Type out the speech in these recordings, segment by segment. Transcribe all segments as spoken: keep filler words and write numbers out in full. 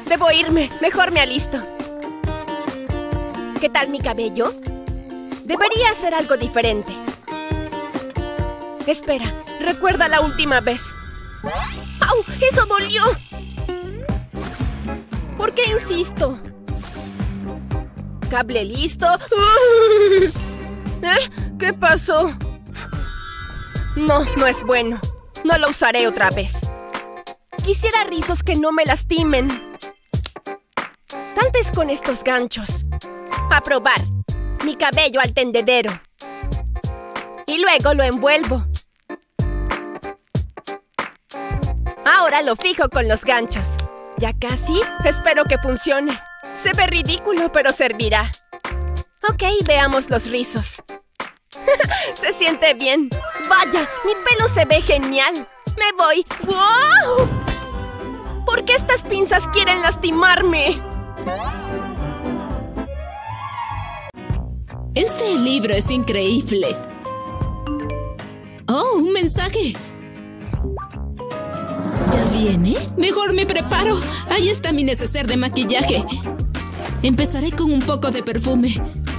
Debo irme. Mejor me alisto. ¿Qué tal mi cabello? Debería hacer algo diferente. Espera, recuerda la última vez. ¡Au! ¡Eso dolió! ¿Por qué insisto? ¿Cable listo? ¿Eh? ¿Qué pasó? No, no es bueno. No lo usaré otra vez. Quisiera rizos que no me lastimen. Tal vez con estos ganchos. A probar. Mi cabello al tendedero. Y luego lo envuelvo. Ahora lo fijo con los ganchos. ¿Ya casi? Espero que funcione. Se ve ridículo, pero servirá. Ok, veamos los rizos. Se siente bien. ¡Vaya! ¡Mi pelo se ve genial! ¡Me voy! ¡Wow! ¿Por qué estas pinzas quieren lastimarme? Este libro es increíble. ¡Oh, un mensaje! ¿Ya viene? Mejor me preparo. Ahí está mi neceser de maquillaje. Empezaré con un poco de perfume.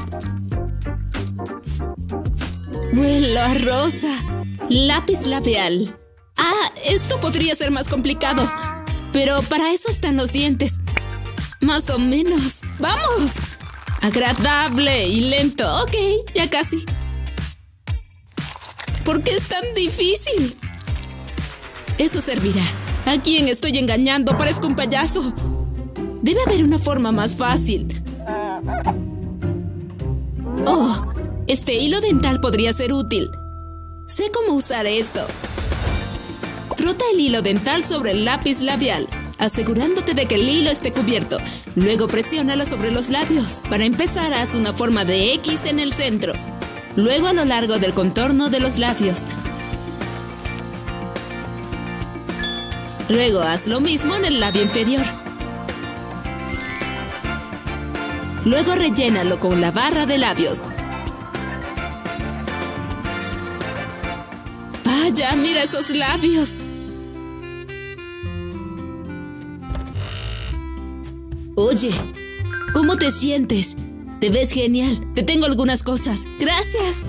Huelo a rosa. Lápiz labial. Ah, esto podría ser más complicado. Pero para eso están los dientes. Más o menos. ¡Vamos! Agradable y lento. Ok, ya casi. ¿Por qué es tan difícil? Eso servirá. ¿A quién estoy engañando? Parezco un payaso. Debe haber una forma más fácil. Oh, este hilo dental podría ser útil. Sé cómo usar esto. Frota el hilo dental sobre el lápiz labial, asegurándote de que el hilo esté cubierto. Luego presiónalo sobre los labios. Para empezar, haz una forma de X en el centro. Luego a lo largo del contorno de los labios. Luego haz lo mismo en el labio inferior. Luego rellénalo con la barra de labios. ¡Vaya, mira esos labios! Oye, ¿cómo te sientes? Te ves genial. Te tengo algunas cosas. ¡Gracias!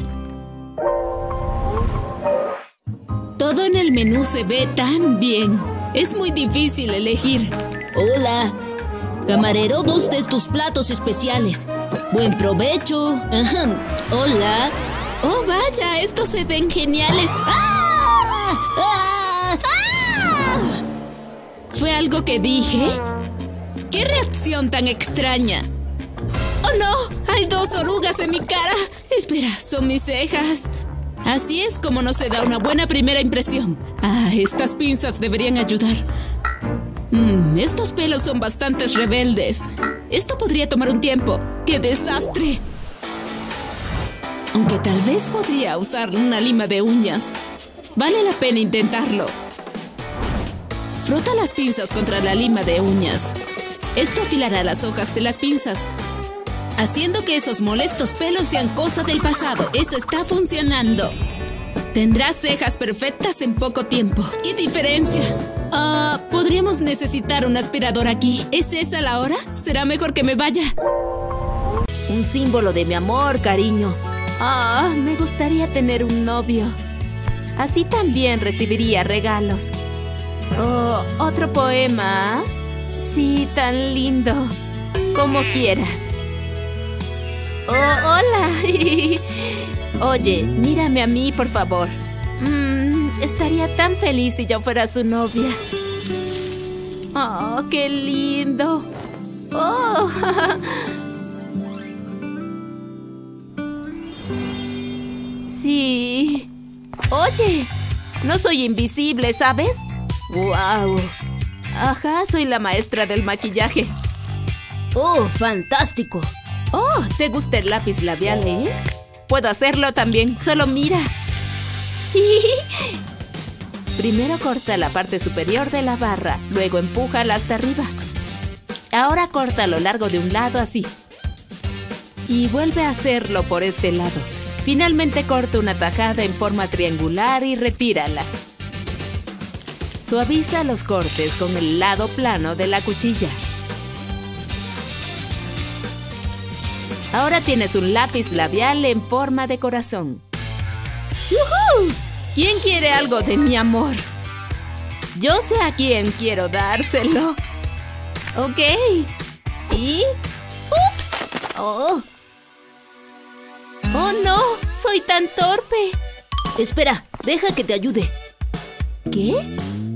Todo en el menú se ve tan bien. Es muy difícil elegir. Hola. Camarero, dos de tus platos especiales. ¡Buen provecho! Ajá. Hola. ¡Oh, vaya! Estos se ven geniales. ¡Ah! ¡Ah! ¡Ah! ¿Fue algo que dije? ¡Qué reacción tan extraña! ¡Oh, no! ¡Hay dos orugas en mi cara! Espera, son mis cejas. Así es como no se da una buena primera impresión. Ah, estas pinzas deberían ayudar. Mm, estos pelos son bastante rebeldes. Esto podría tomar un tiempo. ¡Qué desastre! Aunque tal vez podría usar una lima de uñas. Vale la pena intentarlo. Frota las pinzas contra la lima de uñas. Esto afilará las hojas de las pinzas, haciendo que esos molestos pelos sean cosa del pasado. Eso está funcionando. Tendrás cejas perfectas en poco tiempo. ¿Qué diferencia? Ah, uh, podríamos necesitar un aspirador aquí. ¿Es esa la hora? Será mejor que me vaya. Un símbolo de mi amor, cariño. Ah, me gustaría tener un novio. Así también recibiría regalos. Oh, otro poema. Sí, tan lindo. Como quieras. Oh, hola. Oye, mírame a mí, por favor. Mm, estaría tan feliz si yo fuera su novia. Oh, qué lindo. Oh. Sí. Oye, no soy invisible, ¿sabes? ¡Wow! Ajá, soy la maestra del maquillaje. ¡Oh, fantástico! Oh, ¿te gusta el lápiz labial, eh? Puedo hacerlo también, solo mira. Primero corta la parte superior de la barra, luego empújala hasta arriba. Ahora corta a lo largo de un lado así. Y vuelve a hacerlo por este lado. Finalmente corta una tajada en forma triangular y retírala. Suaviza los cortes con el lado plano de la cuchilla. Ahora tienes un lápiz labial en forma de corazón. ¡Yujú! ¿Quién quiere algo de mi amor? Yo sé a quién quiero dárselo. Ok. Y... ¡ups! ¡Oh! ¡Oh, no! ¡Soy tan torpe! Espera, deja que te ayude. ¿Qué?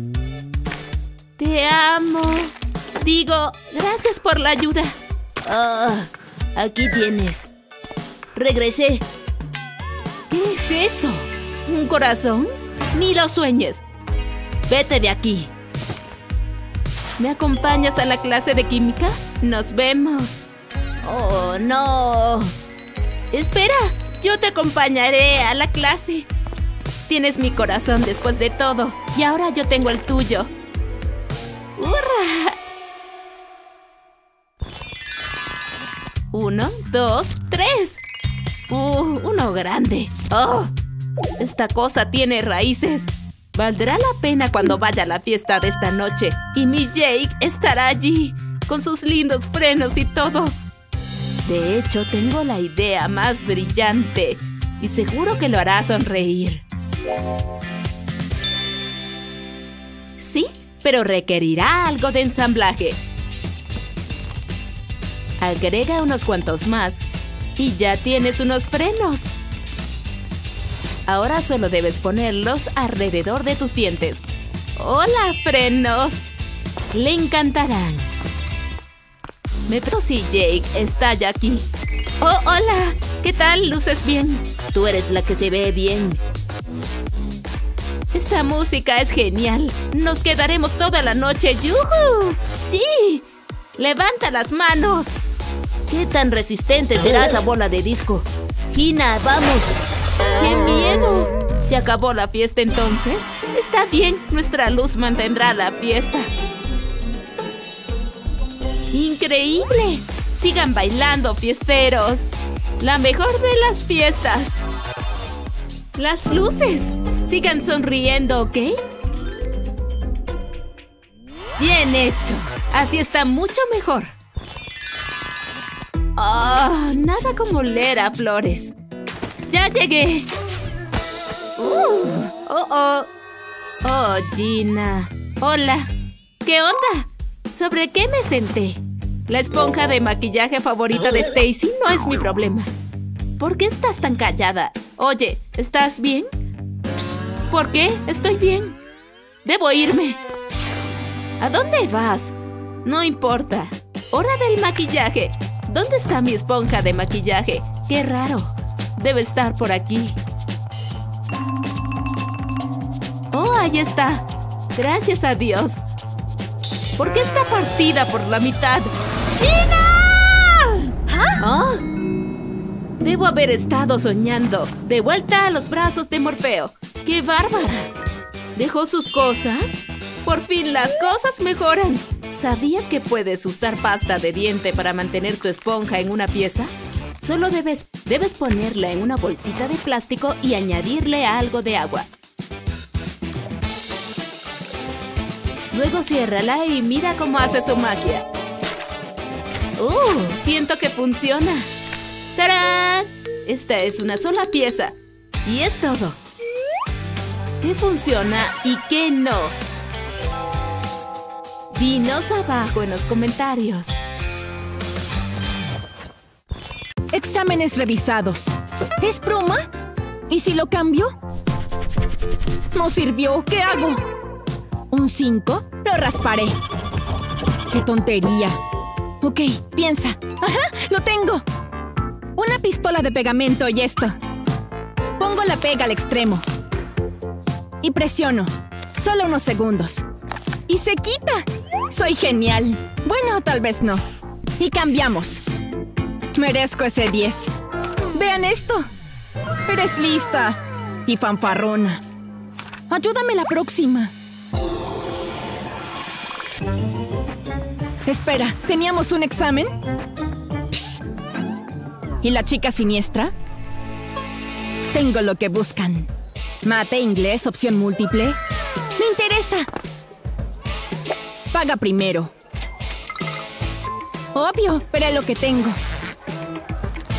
Te amo. Digo, gracias por la ayuda. Ah, aquí tienes. Regresé. ¿Qué es eso? ¿Un corazón? Ni lo sueñes. Vete de aquí. ¿Me acompañas a la clase de química? Nos vemos. Oh, no. Espera, yo te acompañaré a la clase. Tienes mi corazón después de todo. Y ahora yo tengo el tuyo. ¡Hurra! Uno, dos, tres. Uh, uno grande. ¡Oh! Esta cosa tiene raíces. Valdrá la pena cuando vaya a la fiesta de esta noche. Y mi Jake estará allí, con sus lindos frenos y todo. De hecho, tengo la idea más brillante. Y seguro que lo hará sonreír. Sí, pero requerirá algo de ensamblaje. Agrega unos cuantos más. Y ya tienes unos frenos. Ahora solo debes ponerlos alrededor de tus dientes. ¡Hola, frenos! Le encantarán. Me pregunto si Jake está ya aquí. ¡Oh, hola! ¿Qué tal? ¿Luces bien? Tú eres la que se ve bien. Esta música es genial. Nos quedaremos toda la noche. ¡Yujú! ¡Sí! ¡Levanta las manos! ¿Qué tan resistente será esa bola de disco? Gina, vamos. ¡Qué miedo! ¿Se acabó la fiesta entonces? Está bien, nuestra luz mantendrá la fiesta. ¡Increíble! Sigan bailando, fiesteros. La mejor de las fiestas. Las luces. Sigan sonriendo, ¿ok? Bien hecho. Así está mucho mejor. Oh, nada como oler a flores. ¡Ya llegué! Uh, ¡Oh, oh! ¡Oh, Gina! ¡Hola! ¿Qué onda? ¿Sobre qué me senté? La esponja de maquillaje favorita de Stacy no es mi problema. ¿Por qué estás tan callada? Oye, ¿estás bien? Psst, ¿por qué? Estoy bien. Debo irme. ¿A dónde vas? No importa. Hora del maquillaje. ¿Dónde está mi esponja de maquillaje? ¡Qué raro! Debe estar por aquí. ¡Oh, ahí está! ¡Gracias a Dios! ¿Por qué está partida por la mitad? ¡Gina! ¿Ah? ¿Oh? Debo haber estado soñando. De vuelta a los brazos de Morfeo. ¡Qué bárbara! ¿Dejó sus cosas? ¡Por fin las cosas mejoran! ¿Sabías que puedes usar pasta de diente para mantener tu esponja en una pieza? Solo debes, debes ponerla en una bolsita de plástico y añadirle algo de agua. Luego ciérrala y mira cómo hace su magia. ¡Uh! Siento que funciona. ¡Tarán! Esta es una sola pieza. Y es todo. ¿Qué funciona y qué no? Dinos abajo en los comentarios. Exámenes revisados. ¿Es broma? ¿Y si lo cambio? No sirvió. ¿Qué hago? ¿Un cinco? Lo rasparé. ¡Qué tontería! Ok, piensa. ¡Ajá! ¡Lo tengo! Una pistola de pegamento y esto. Pongo la pega al extremo. Y presiono. Solo unos segundos. ¡Y se quita! ¡Soy genial! Bueno, tal vez no. Y cambiamos. Merezco ese diez. ¡Vean esto! ¡Eres lista! Y fanfarrona. Ayúdame la próxima. Espera, ¿teníamos un examen? Psst. ¿Y la chica siniestra? Tengo lo que buscan. Mate, inglés, opción múltiple. ¡Me interesa! Paga primero. Obvio, pero es lo que tengo.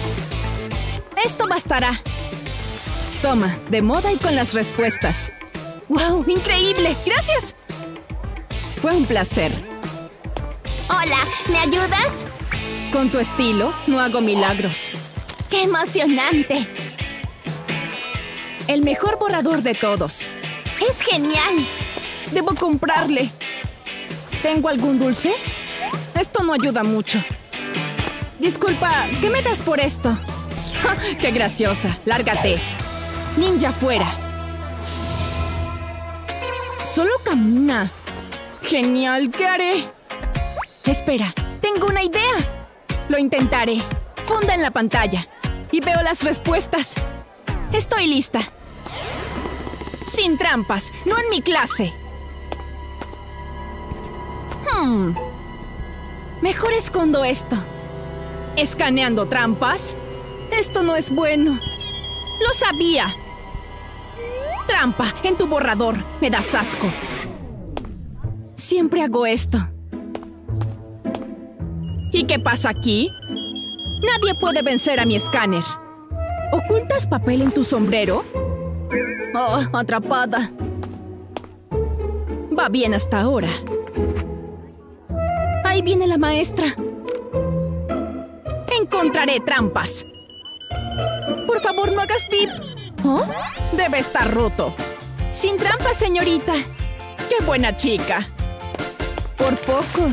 Esto bastará. Toma, de moda y con las respuestas. ¡Wow! ¡Increíble! ¡Gracias! Fue un placer. Hola, ¿me ayudas? Con tu estilo, no hago milagros. ¡Qué emocionante! El mejor borrador de todos. ¡Es genial! Debo comprarle. ¿Tengo algún dulce? Esto no ayuda mucho. Disculpa, ¿qué me das por esto? ¡Qué graciosa! ¡Lárgate! ¡Ninja fuera! Solo camina. ¡Genial! ¿Qué haré? Espera, tengo una idea. Lo intentaré. Funda en la pantalla. Y veo las respuestas. Estoy lista. Sin trampas, no en mi clase. Hmm. Mejor escondo esto. ¿Escaneando trampas? Esto no es bueno. ¡Lo sabía! Trampa en tu borrador. Me das asco. Siempre hago esto. ¿Y qué pasa aquí? Nadie puede vencer a mi escáner. ¿Ocultas papel en tu sombrero? Oh, atrapada. Va bien hasta ahora. Ahí viene la maestra. Encontraré trampas. Por favor, no hagas pip. ¿Oh? Debe estar roto. Sin trampas, señorita. ¡Qué buena chica! Por poco.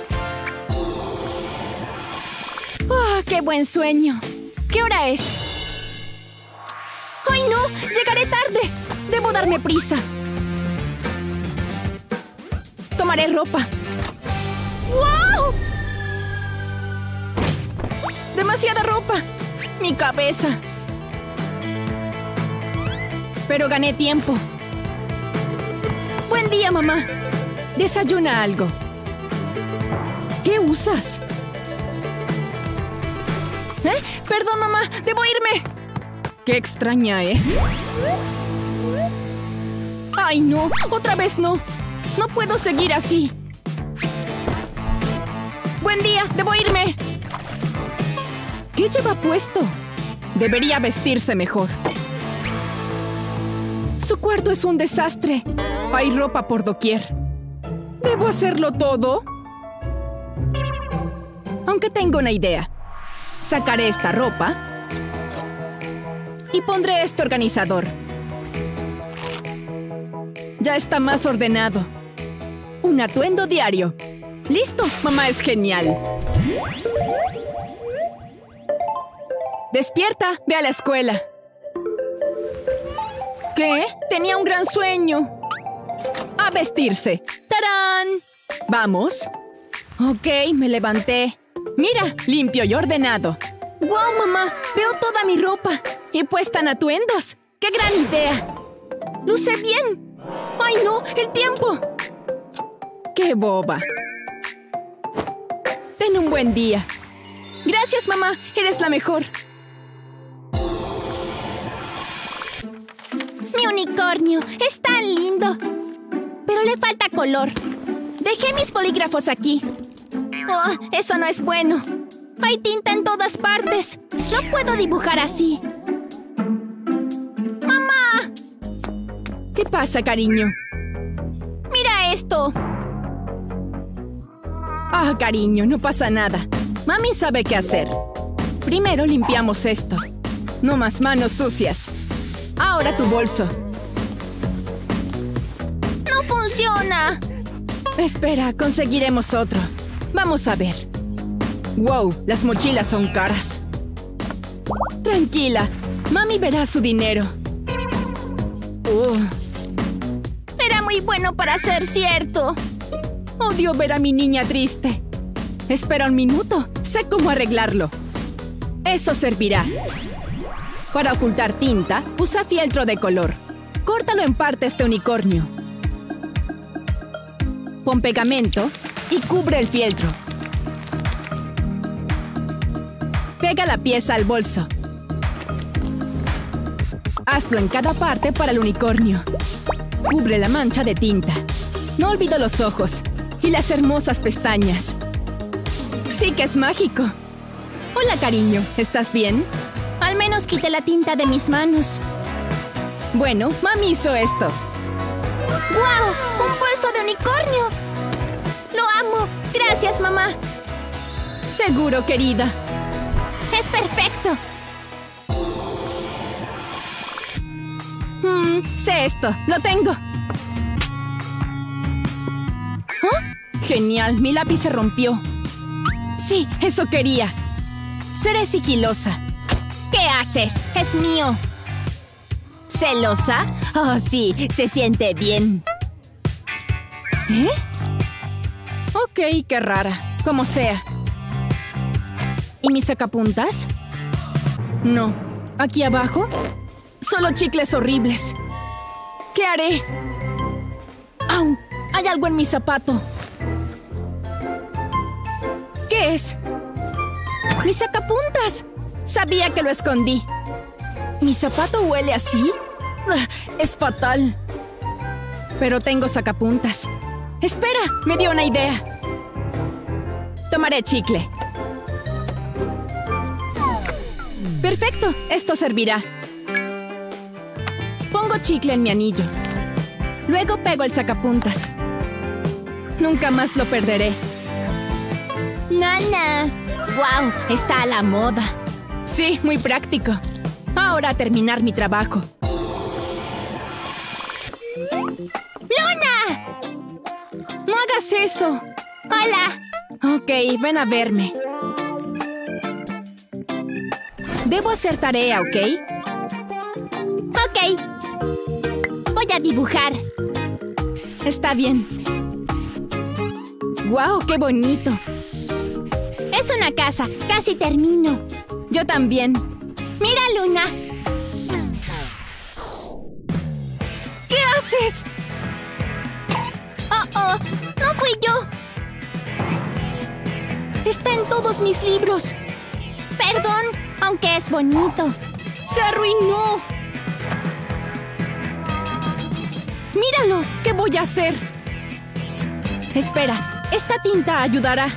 ¡Oh, qué buen sueño! ¿Qué hora es? ¡Ay, no! ¡Llegaré tarde! Debo darme prisa. Tomaré ropa. ¡Wow! ¡Demasiada ropa! ¡Mi cabeza! Pero gané tiempo. ¡Buen día, mamá! Desayuna algo. ¿Qué usas? ¿Eh? Perdón, mamá. Debo irme. ¡Qué extraña es! ¡Ay, no! ¡Otra vez no! ¡No puedo seguir así! ¡Buen día! ¡Debo irme! ¿Qué lleva puesto? Debería vestirse mejor. Su cuarto es un desastre. Hay ropa por doquier. ¿Debo hacerlo todo? Aunque tengo una idea. Sacaré esta ropa y pondré este organizador. Ya está más ordenado. Un atuendo diario. ¡Listo! Mamá es genial. ¡Despierta! ¡Ve a la escuela! ¿Qué? Tenía un gran sueño. ¡A vestirse! ¡Tarán! ¿Vamos? Ok, me levanté. Mira, limpio y ordenado. ¡Wow, mamá! Veo toda mi ropa. He puesto en atuendos. ¡Qué gran idea! ¡Luce bien! ¡Ay, no! ¡El tiempo! ¡Qué boba! Ten un buen día. Gracias, mamá. Eres la mejor. Mi unicornio es tan lindo. Pero le falta color. Dejé mis bolígrafos aquí. Oh, eso no es bueno. Hay tinta en todas partes. No puedo dibujar así. ¡Mamá! ¿Qué pasa, cariño? ¡Mira esto! Ah, cariño, no pasa nada. Mami sabe qué hacer. Primero limpiamos esto. No más manos sucias. Ahora tu bolso. ¡No funciona! Espera, conseguiremos otro. Vamos a ver. Wow, las mochilas son caras. Tranquila, mami verá su dinero. Uh. Era muy bueno para ser cierto. Odio ver a mi niña triste. Espera un minuto, sé cómo arreglarlo. Eso servirá. Para ocultar tinta, usa fieltro de color. Córtalo en parte este unicornio. Pon pegamento y cubre el fieltro. Pega la pieza al bolso. Hazlo en cada parte para el unicornio. Cubre la mancha de tinta. No olvido los ojos y las hermosas pestañas. Sí que es mágico. Hola, cariño. ¿Estás bien? Al menos quité la tinta de mis manos. Bueno, mami hizo esto. ¡Guau! ¡Un bolso de unicornio! ¡Lo amo! ¡Gracias, mamá! Seguro, querida. ¡Es perfecto! Hmm, sé esto. Lo tengo. ¿Oh? Genial. Mi lápiz se rompió. Sí, eso quería. Seré sigilosa. ¿Qué haces? ¡Es mío! ¿Celosa? Oh, sí. Se siente bien. ¿Eh? Ok, qué rara. Como sea. ¿Y mis sacapuntas? No. ¿Aquí abajo? Solo chicles horribles. ¿Qué haré? ¡Au! Hay algo en mi zapato. ¿Qué es? ¡Mis sacapuntas! Sabía que lo escondí. ¿Mi zapato huele así? ¡Ah! Es fatal. Pero tengo sacapuntas. ¡Espera! Me dio una idea. Tomaré chicle. ¡Perfecto! Esto servirá. Pongo chicle en mi anillo. Luego pego el sacapuntas. Nunca más lo perderé. ¡Nana! ¡Guau! Está a la moda. Sí, muy práctico. Ahora a terminar mi trabajo. ¡Luna! ¡No hagas eso! ¡Hola! Ok, ven a verme. Debo hacer tarea, ¿ok? Ok. Voy a dibujar. Está bien. ¡Guau, qué bonito! Es una casa. Casi termino. Yo también. ¡Mira, Luna! ¿Qué haces? ¡Oh, oh! ¡No fui yo! Está en todos mis libros. Perdón, aunque es bonito. ¡Se arruinó! ¡Míralo! ¿Qué voy a hacer? Espera, esta tinta ayudará.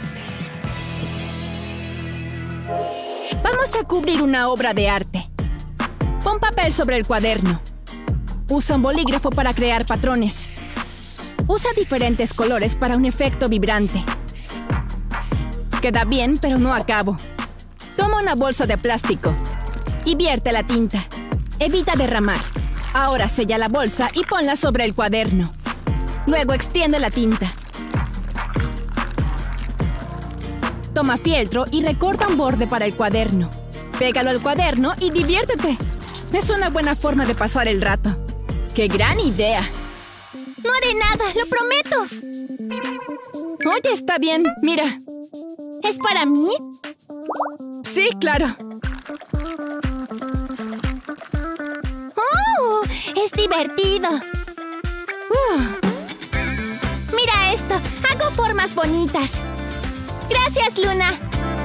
Vamos a cubrir una obra de arte. Pon papel sobre el cuaderno. Usa un bolígrafo para crear patrones. Usa diferentes colores para un efecto vibrante. Queda bien, pero no acabo. Toma una bolsa de plástico y vierte la tinta. Evita derramar. Ahora sella la bolsa y ponla sobre el cuaderno. Luego extiende la tinta. Toma fieltro y recorta un borde para el cuaderno. Pégalo al cuaderno y diviértete. Es una buena forma de pasar el rato. ¡Qué gran idea! No haré nada, lo prometo. Oye, está bien. Mira. ¿Es para mí? Sí, claro. ¡Oh! ¡Es divertido! Uh. Mira esto. Hago formas bonitas. ¡Gracias, Luna!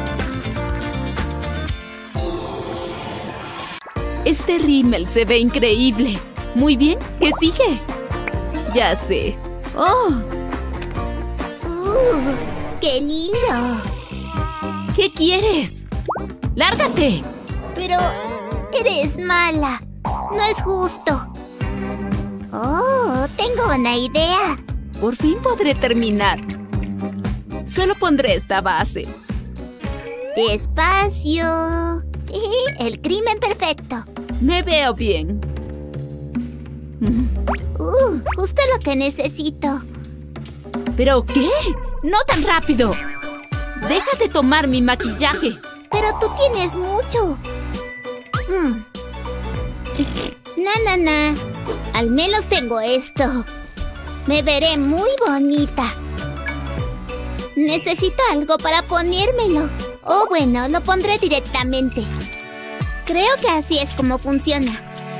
Este rímel se ve increíble. Muy bien, ¿qué sigue? Ya sé. ¡Oh! ¡Uh! ¡Qué lindo! ¿Qué quieres? ¡Lárgate! Pero eres mala. No es justo. Oh, tengo una idea. Por fin podré terminar. Solo pondré esta base. Despacio. El crimen perfecto. Me veo bien. Uh, justo lo que necesito. ¿Pero qué? ¡No tan rápido! ¡Deja de tomar mi maquillaje! Pero tú tienes mucho. Mm. No, no, no. Al menos tengo esto. Me veré muy bonita. Necesito algo para ponérmelo. Oh, bueno, lo pondré directamente. Creo que así es como funciona.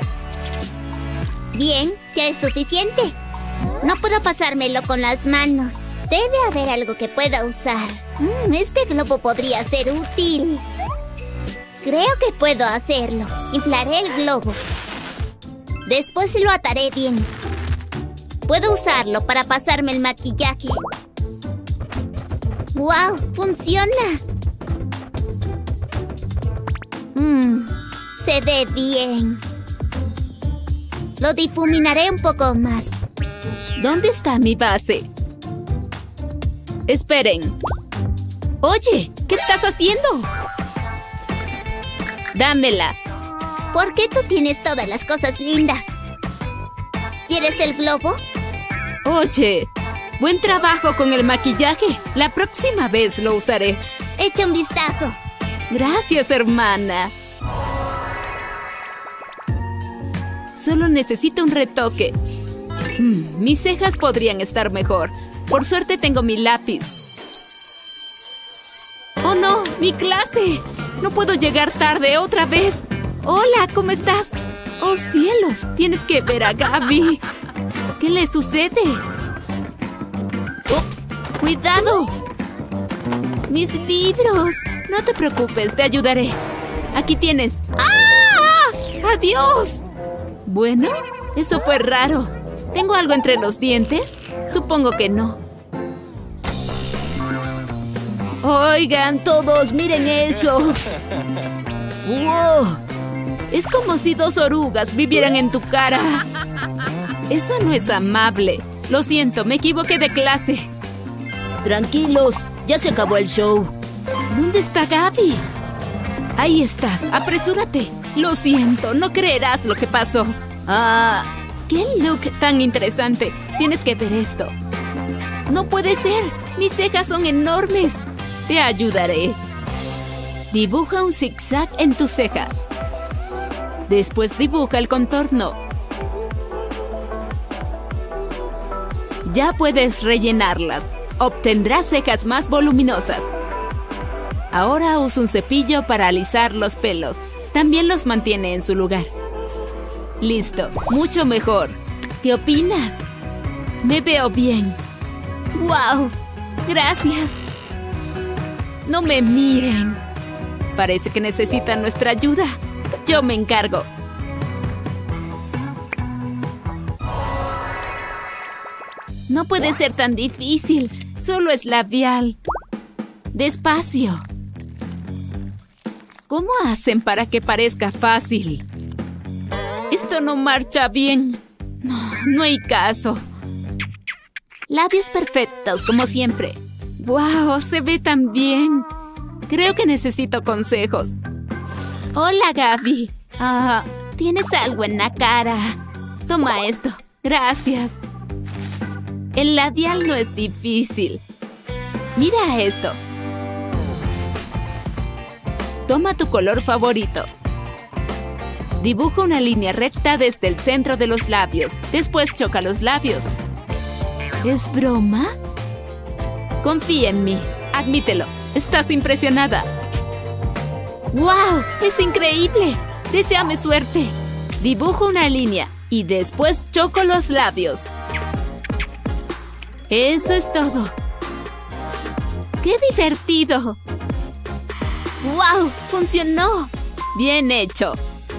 Bien, ya es suficiente. No puedo pasármelo con las manos. Debe haber algo que pueda usar. Mm, este globo podría ser útil. Creo que puedo hacerlo. Inflaré el globo. Después lo ataré bien. Puedo usarlo para pasarme el maquillaje. ¡Wow! ¡Funciona! Mm, se ve bien. Lo difuminaré un poco más. ¿Dónde está mi base? Esperen. Oye, ¿qué estás haciendo? Dámela. ¿Por qué tú tienes todas las cosas lindas? ¿Quieres el globo? Oye, buen trabajo con el maquillaje. La próxima vez lo usaré. Echa un vistazo. Gracias, hermana. Solo necesito un retoque. Mm, mis cejas podrían estar mejor. Por suerte tengo mi lápiz. ¡Oh, no! ¡Mi clase! No puedo llegar tarde otra vez. Hola, ¿cómo estás? ¡Oh, cielos! Tienes que ver a Gaby. ¿Qué le sucede? ¡Ups! ¡Cuidado! ¡Mis libros! No te preocupes, te ayudaré. Aquí tienes. ¡Ah! ¡Adiós! Bueno, eso fue raro. ¿Tengo algo entre los dientes? Supongo que no. Oigan, todos, miren eso. ¡Wow! Es como si dos orugas vivieran en tu cara. Eso no es amable. Lo siento, me equivoqué de clase. Tranquilos, ya se acabó el show. ¿Dónde está Gaby? Ahí estás, apresúrate. Lo siento, no creerás lo que pasó. Ah, qué look tan interesante. Tienes que ver esto. No puede ser, mis cejas son enormes. Te ayudaré. Dibuja un zigzag en tu ceja. Después dibuja el contorno. Ya puedes rellenarlas. Obtendrás cejas más voluminosas. Ahora usa un cepillo para alisar los pelos. También los mantiene en su lugar. Listo, mucho mejor. ¿Qué opinas? Me veo bien. ¡Wow! Gracias. No me miren. Parece que necesitan nuestra ayuda. Yo me encargo. No puede ser tan difícil. Solo es labial. Despacio. ¿Cómo hacen para que parezca fácil? Esto no marcha bien. No, no hay caso. Labios perfectos, como siempre. ¡Wow! Se ve tan bien. Creo que necesito consejos. Hola, Gaby. Ah, tienes algo en la cara. Toma esto. Gracias. El labial no es difícil. Mira esto. Toma tu color favorito. Dibuja una línea recta desde el centro de los labios. Después choca los labios. ¿Es broma? Confía en mí. Admítelo. Estás impresionada. ¡Wow! ¡Es increíble! Deséame suerte. Dibujo una línea y después choco los labios. Eso es todo. ¡Qué divertido! ¡Wow! ¡Funcionó! ¡Bien hecho!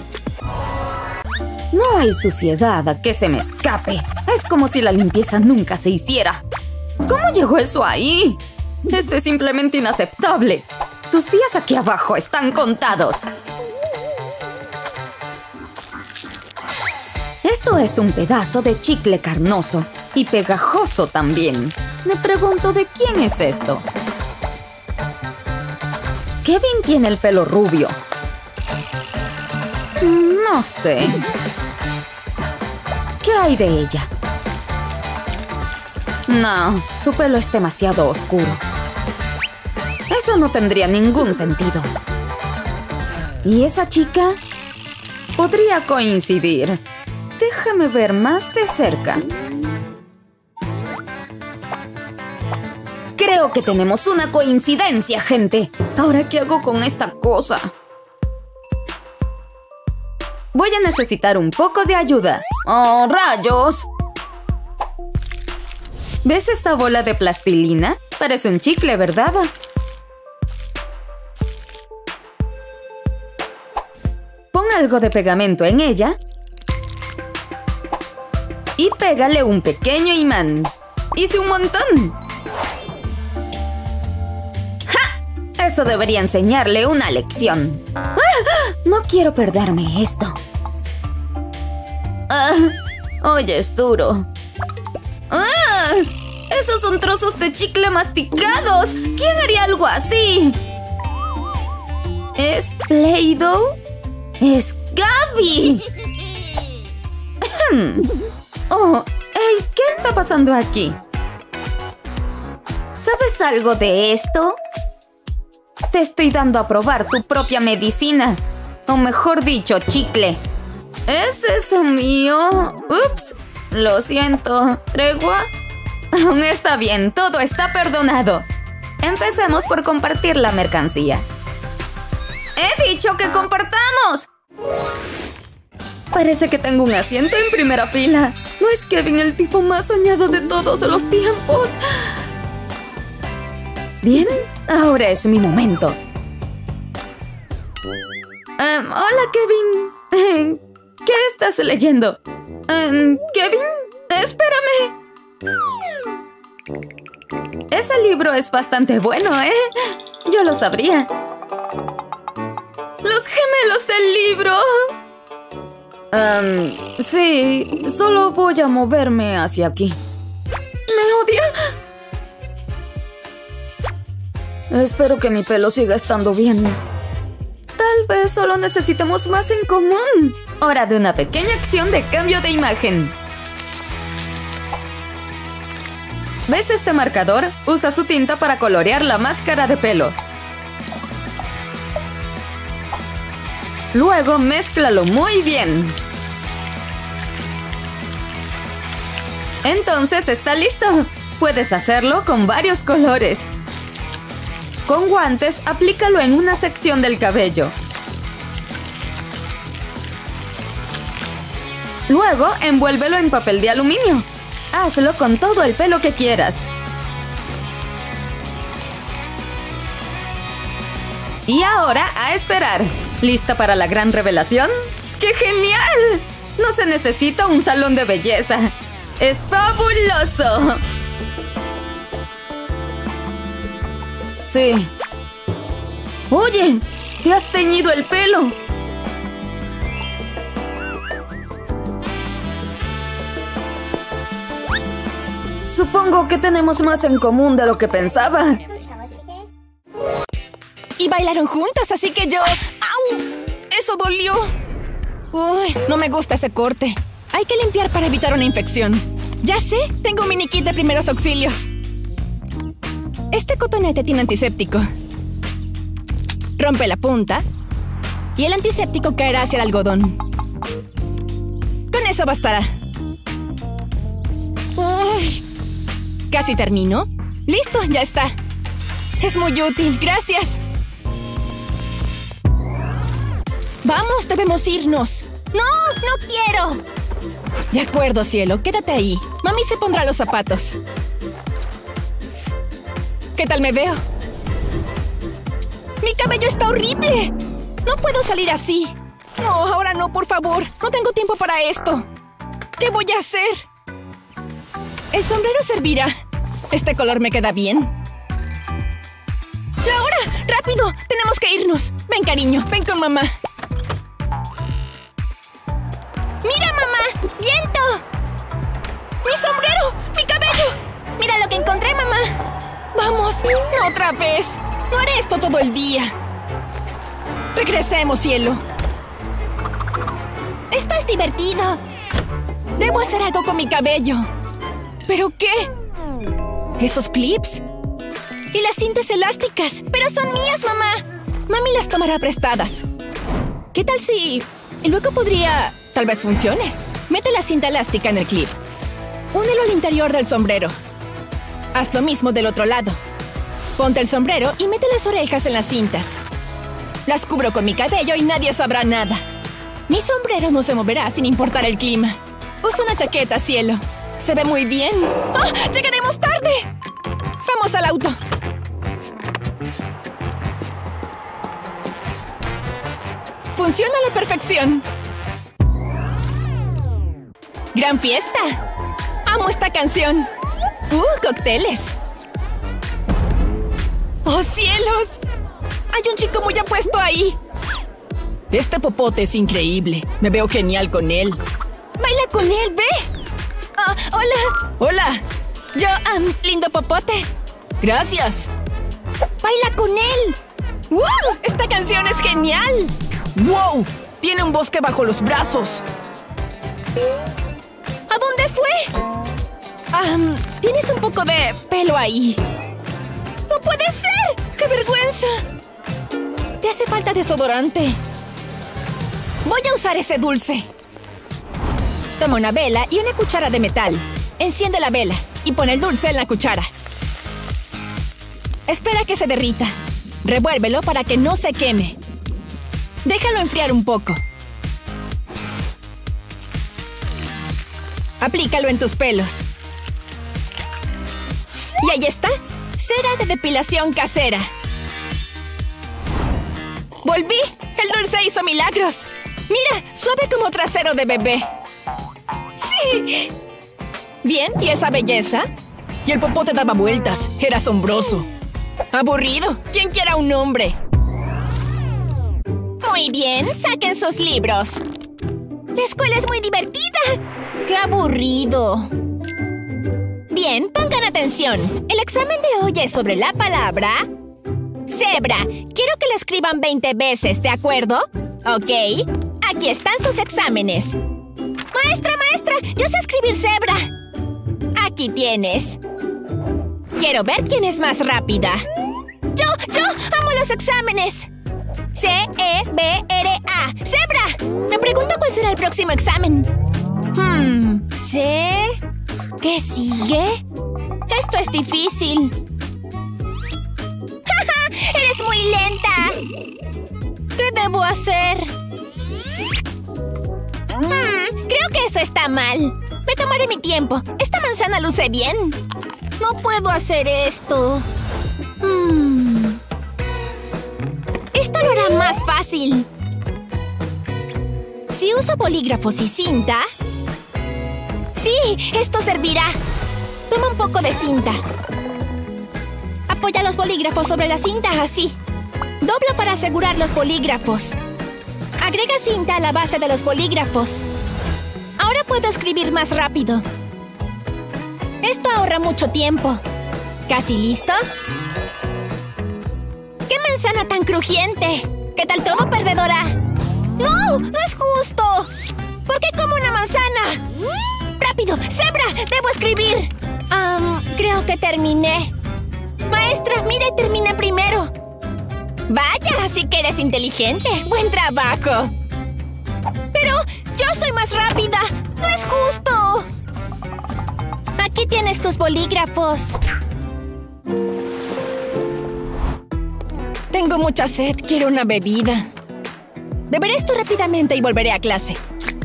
No hay suciedad a que se me escape. Es como si la limpieza nunca se hiciera. ¿Cómo llegó eso ahí? Esto es simplemente inaceptable. Tus días aquí abajo están contados. Esto es un pedazo de chicle carnoso y pegajoso también. Me pregunto de quién es esto. Kevin tiene el pelo rubio. No sé. ¿Qué hay de ella? No, su pelo es demasiado oscuro. Eso no tendría ningún sentido. ¿Y esa chica? Podría coincidir. Déjame ver más de cerca. Creo que tenemos una coincidencia, gente. ¿Ahora qué hago con esta cosa? Voy a necesitar un poco de ayuda. ¡Oh, rayos! ¿Ves esta bola de plastilina? Parece un chicle, ¿verdad? Pon algo de pegamento en ella y pégale un pequeño imán. ¡Hice un montón! ¡Ja! Eso debería enseñarle una lección. ¡Ah! ¡No No quiero perderme esto. Ah, oye, es duro. ¡Ah! ¡Esos son trozos de chicle masticados! ¿Quién haría algo así? ¿Es Play-Doh? ¡Es Gaby! Oh, hey, ¿qué está pasando aquí? ¿Sabes algo de esto? Te estoy dando a probar tu propia medicina. O mejor dicho, chicle. ¿Es eso mío? Ups, lo siento. ¿Tregua? Aún está bien, todo está perdonado. Empecemos por compartir la mercancía. ¡He dicho que compartamos! Parece que tengo un asiento en primera fila. ¿No es Kevin el tipo más soñado de todos los tiempos? Bien, ahora es mi momento. Um, hola, Kevin. ¿Qué estás leyendo? Um, ¿Kevin? Espérame. Ese libro es bastante bueno, ¿eh? Yo lo sabría. ¡Los gemelos del libro! Um, sí, solo voy a moverme hacia aquí. ¿Me odia? Espero que mi pelo siga estando bien. Tal vez solo necesitemos más en común. Hora de una pequeña acción de cambio de imagen. ¿Ves este marcador? Usa su tinta para colorear la máscara de pelo. Luego mézclalo muy bien. Entonces está listo. Puedes hacerlo con varios colores. Con guantes, aplícalo en una sección del cabello. Luego, envuélvelo en papel de aluminio. Hazlo con todo el pelo que quieras. Y ahora, a esperar. ¿Lista para la gran revelación? ¡Qué genial! No se necesita un salón de belleza. ¡Es fabuloso! Sí. Oye, te has teñido el pelo. Supongo que tenemos más en común de lo que pensaba. Y bailaron juntas, así que yo... ¡Au! ¡Eso dolió! Uy, no me gusta ese corte. Hay que limpiar para evitar una infección. Ya sé, tengo un mini kit de primeros auxilios. Este cotonete tiene antiséptico. Rompe la punta y el antiséptico caerá hacia el algodón. Con eso bastará. Uy, casi termino. ¡Listo! Ya está. Es muy útil. ¡Gracias! ¡Vamos! ¡Debemos irnos! ¡No! ¡No quiero! De acuerdo, cielo. Quédate ahí. Mami se pondrá los zapatos. ¿Qué tal me veo? ¡Mi cabello está horrible! ¡No puedo salir así! No, ahora no, por favor. No tengo tiempo para esto. ¿Qué voy a hacer? El sombrero servirá. Este color me queda bien. ¡Laura! ¡Rápido! ¡Tenemos que irnos! Ven, cariño. Ven con mamá. ¡Mira, mamá! ¡Viento! ¡Mi sombrero! ¡Mi cabello! ¡Mira lo que encontré, mamá! ¡Vamos! ¡No otra vez! ¡No haré esto todo el día! ¡Regresemos, cielo! ¡Esto es divertido! ¡Debo hacer algo con mi cabello! ¿Pero qué? ¿Esos clips? Y las cintas elásticas. ¡Pero son mías, mamá! Mami las tomará prestadas. ¿Qué tal si...? Y luego podría... Tal vez funcione. Mete la cinta elástica en el clip. Únelo al interior del sombrero. Haz lo mismo del otro lado. Ponte el sombrero y mete las orejas en las cintas. Las cubro con mi cabello y nadie sabrá nada. Mi sombrero no se moverá sin importar el clima. Usa una chaqueta, cielo. Se ve muy bien. ¡Oh! ¡Llegaremos tarde! ¡Vamos al auto! Funciona a la perfección. ¡Gran fiesta! ¡Amo esta canción! ¡Uh, cócteles! ¡Oh, cielos! ¡Hay un chico muy apuesto ahí! Este popote es increíble. Me veo genial con él. ¡Baila con él, ve! Oh, ¡Hola! ¡Hola! Yo, um, lindo popote. ¡Gracias! ¡Baila con él! ¡Wow! ¡Esta canción es genial! ¡Wow! Tiene un bosque bajo los brazos. ¿A dónde fue? Um, tienes un poco de pelo ahí. ¡No puede ser! ¡Qué vergüenza! Te hace falta desodorante. Voy a usar ese dulce. Toma una vela y una cuchara de metal. Enciende la vela y pon el dulce en la cuchara. Espera que se derrita. Revuélvelo para que no se queme. Déjalo enfriar un poco. Aplícalo en tus pelos. Y ahí está. Cera de depilación casera. ¡Volví! ¡El dulce hizo milagros! ¡Mira! ¡Suave como trasero de bebé! ¡Sí! Bien, ¿y esa belleza? Y el popote daba vueltas. Era asombroso. ¡Aburrido! ¿Quién quiera un hombre? Muy bien, saquen sus libros. La escuela es muy divertida. ¡Qué aburrido! Bien, pongan atención. El examen de hoy es sobre la palabra cebra. Quiero que la escriban veinte veces, ¿de acuerdo? Ok. Aquí están sus exámenes. Maestra, maestra, yo sé escribir cebra. Aquí tienes. Quiero ver quién es más rápida. ¡Yo, yo! ¡Amo los exámenes! C E B R A. ¡Cebra! Me pregunto cuál será el próximo examen. Hmm. ¿C? ¿Qué sigue? Esto es difícil. ¡Ja! ¡Eres muy lenta! ¿Qué debo hacer? Hmm, creo que eso está mal. Me tomaré mi tiempo. Esta manzana luce bien. No puedo hacer esto. Hmm. Esto lo hará más fácil. Si uso bolígrafos y cinta... ¡Sí! ¡Esto servirá! Toma un poco de cinta. Apoya los bolígrafos sobre la cinta, así. Dobla para asegurar los bolígrafos. Agrega cinta a la base de los bolígrafos. Ahora puedo escribir más rápido. Esto ahorra mucho tiempo. ¿Casi listo? ¡Qué manzana tan crujiente! ¿Qué tal todo, perdedora? ¡No! ¡No es justo! ¿Por qué como una manzana? ¡Rápido! ¡Cebra! ¡Debo escribir! Um, creo que terminé. Maestra, mira y termina primero. Vaya, sí que eres inteligente. ¡Buen trabajo! Pero yo soy más rápida. ¡No es justo! Aquí tienes tus bolígrafos. Tengo mucha sed. Quiero una bebida. Beberé esto rápidamente y volveré a clase.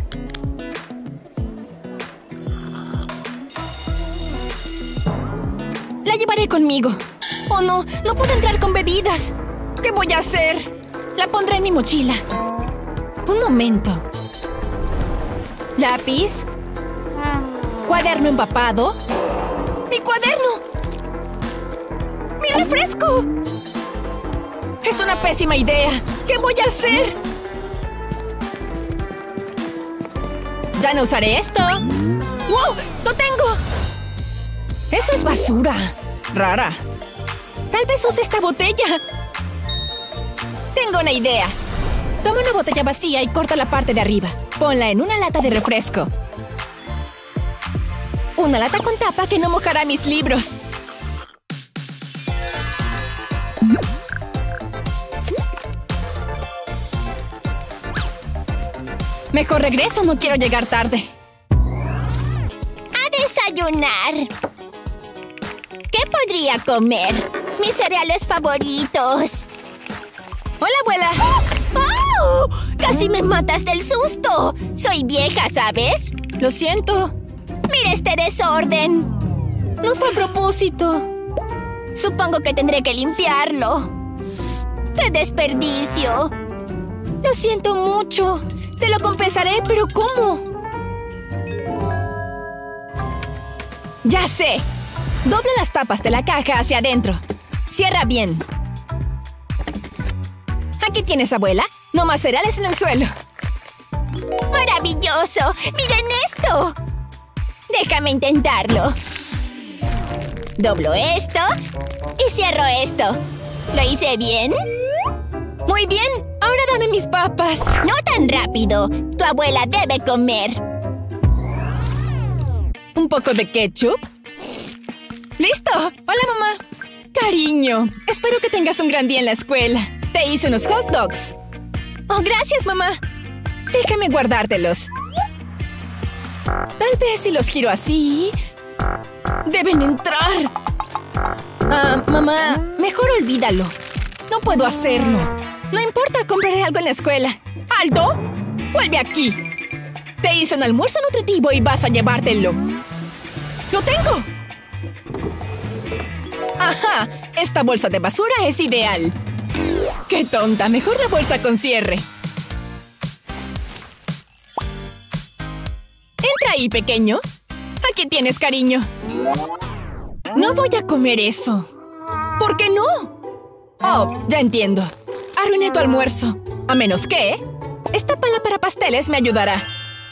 La llevaré conmigo. Oh, no. No puedo entrar con bebidas. ¿Qué voy a hacer? La pondré en mi mochila. Un momento. Lápiz. Cuaderno empapado. ¡Mi cuaderno! ¡Mi refresco! ¡Es una pésima idea! ¿Qué voy a hacer? ¡Ya no usaré esto! ¡Wow! ¡Lo tengo! ¡Eso es basura! Rara. Tal vez use esta botella. Tengo una idea. Toma una botella vacía y corta la parte de arriba. Ponla en una lata de refresco. Una lata con tapa que no mojará mis libros. Mejor regreso, no quiero llegar tarde. ¡A desayunar! ¿Qué podría comer? Mis cereales favoritos. ¡Hola, abuela! ¡Oh! ¡Casi me matas del susto! Soy vieja, ¿sabes? Lo siento. ¡Mira este desorden! No fue a propósito. Supongo que tendré que limpiarlo. ¡Qué desperdicio! Lo siento mucho. Te lo compensaré, pero ¿cómo? ¡Ya sé! Dobla las tapas de la caja hacia adentro. Cierra bien. Aquí tienes, abuela. No más cereales en el suelo. ¡Maravilloso! ¡Miren esto! Déjame intentarlo. Doblo esto y cierro esto. ¿Lo hice bien? Muy bien. Ahora dame mis papas. No tan rápido. Tu abuela debe comer. ¿Un poco de ketchup? ¡Listo! ¡Hola, mamá! Cariño, espero que tengas un gran día en la escuela. Te hice unos hot dogs. Oh, gracias, mamá. Déjame guardártelos. Tal vez si los giro así... ¡Deben entrar! Ah, mamá, mejor olvídalo. No puedo hacerlo. No importa, compraré algo en la escuela. ¡Alto! ¡Vuelve aquí! Te hice un almuerzo nutritivo y vas a llevártelo. ¡Lo tengo! ¡Ajá! Esta bolsa de basura es ideal. ¡Qué tonta! Mejor la bolsa con cierre. Entra ahí, pequeño. Aquí tienes, cariño. No voy a comer eso. ¿Por qué no? Oh, ya entiendo. Arruiné tu almuerzo. A menos que... esta pala para pasteles me ayudará.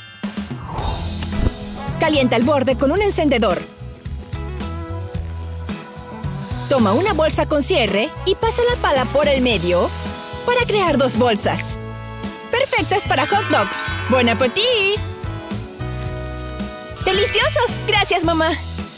Calienta el borde con un encendedor. Toma una bolsa con cierre y pasa la pala por el medio para crear dos bolsas. Perfectas para hot dogs. ¡Buen apetito! ¡Deliciosos! Gracias, mamá.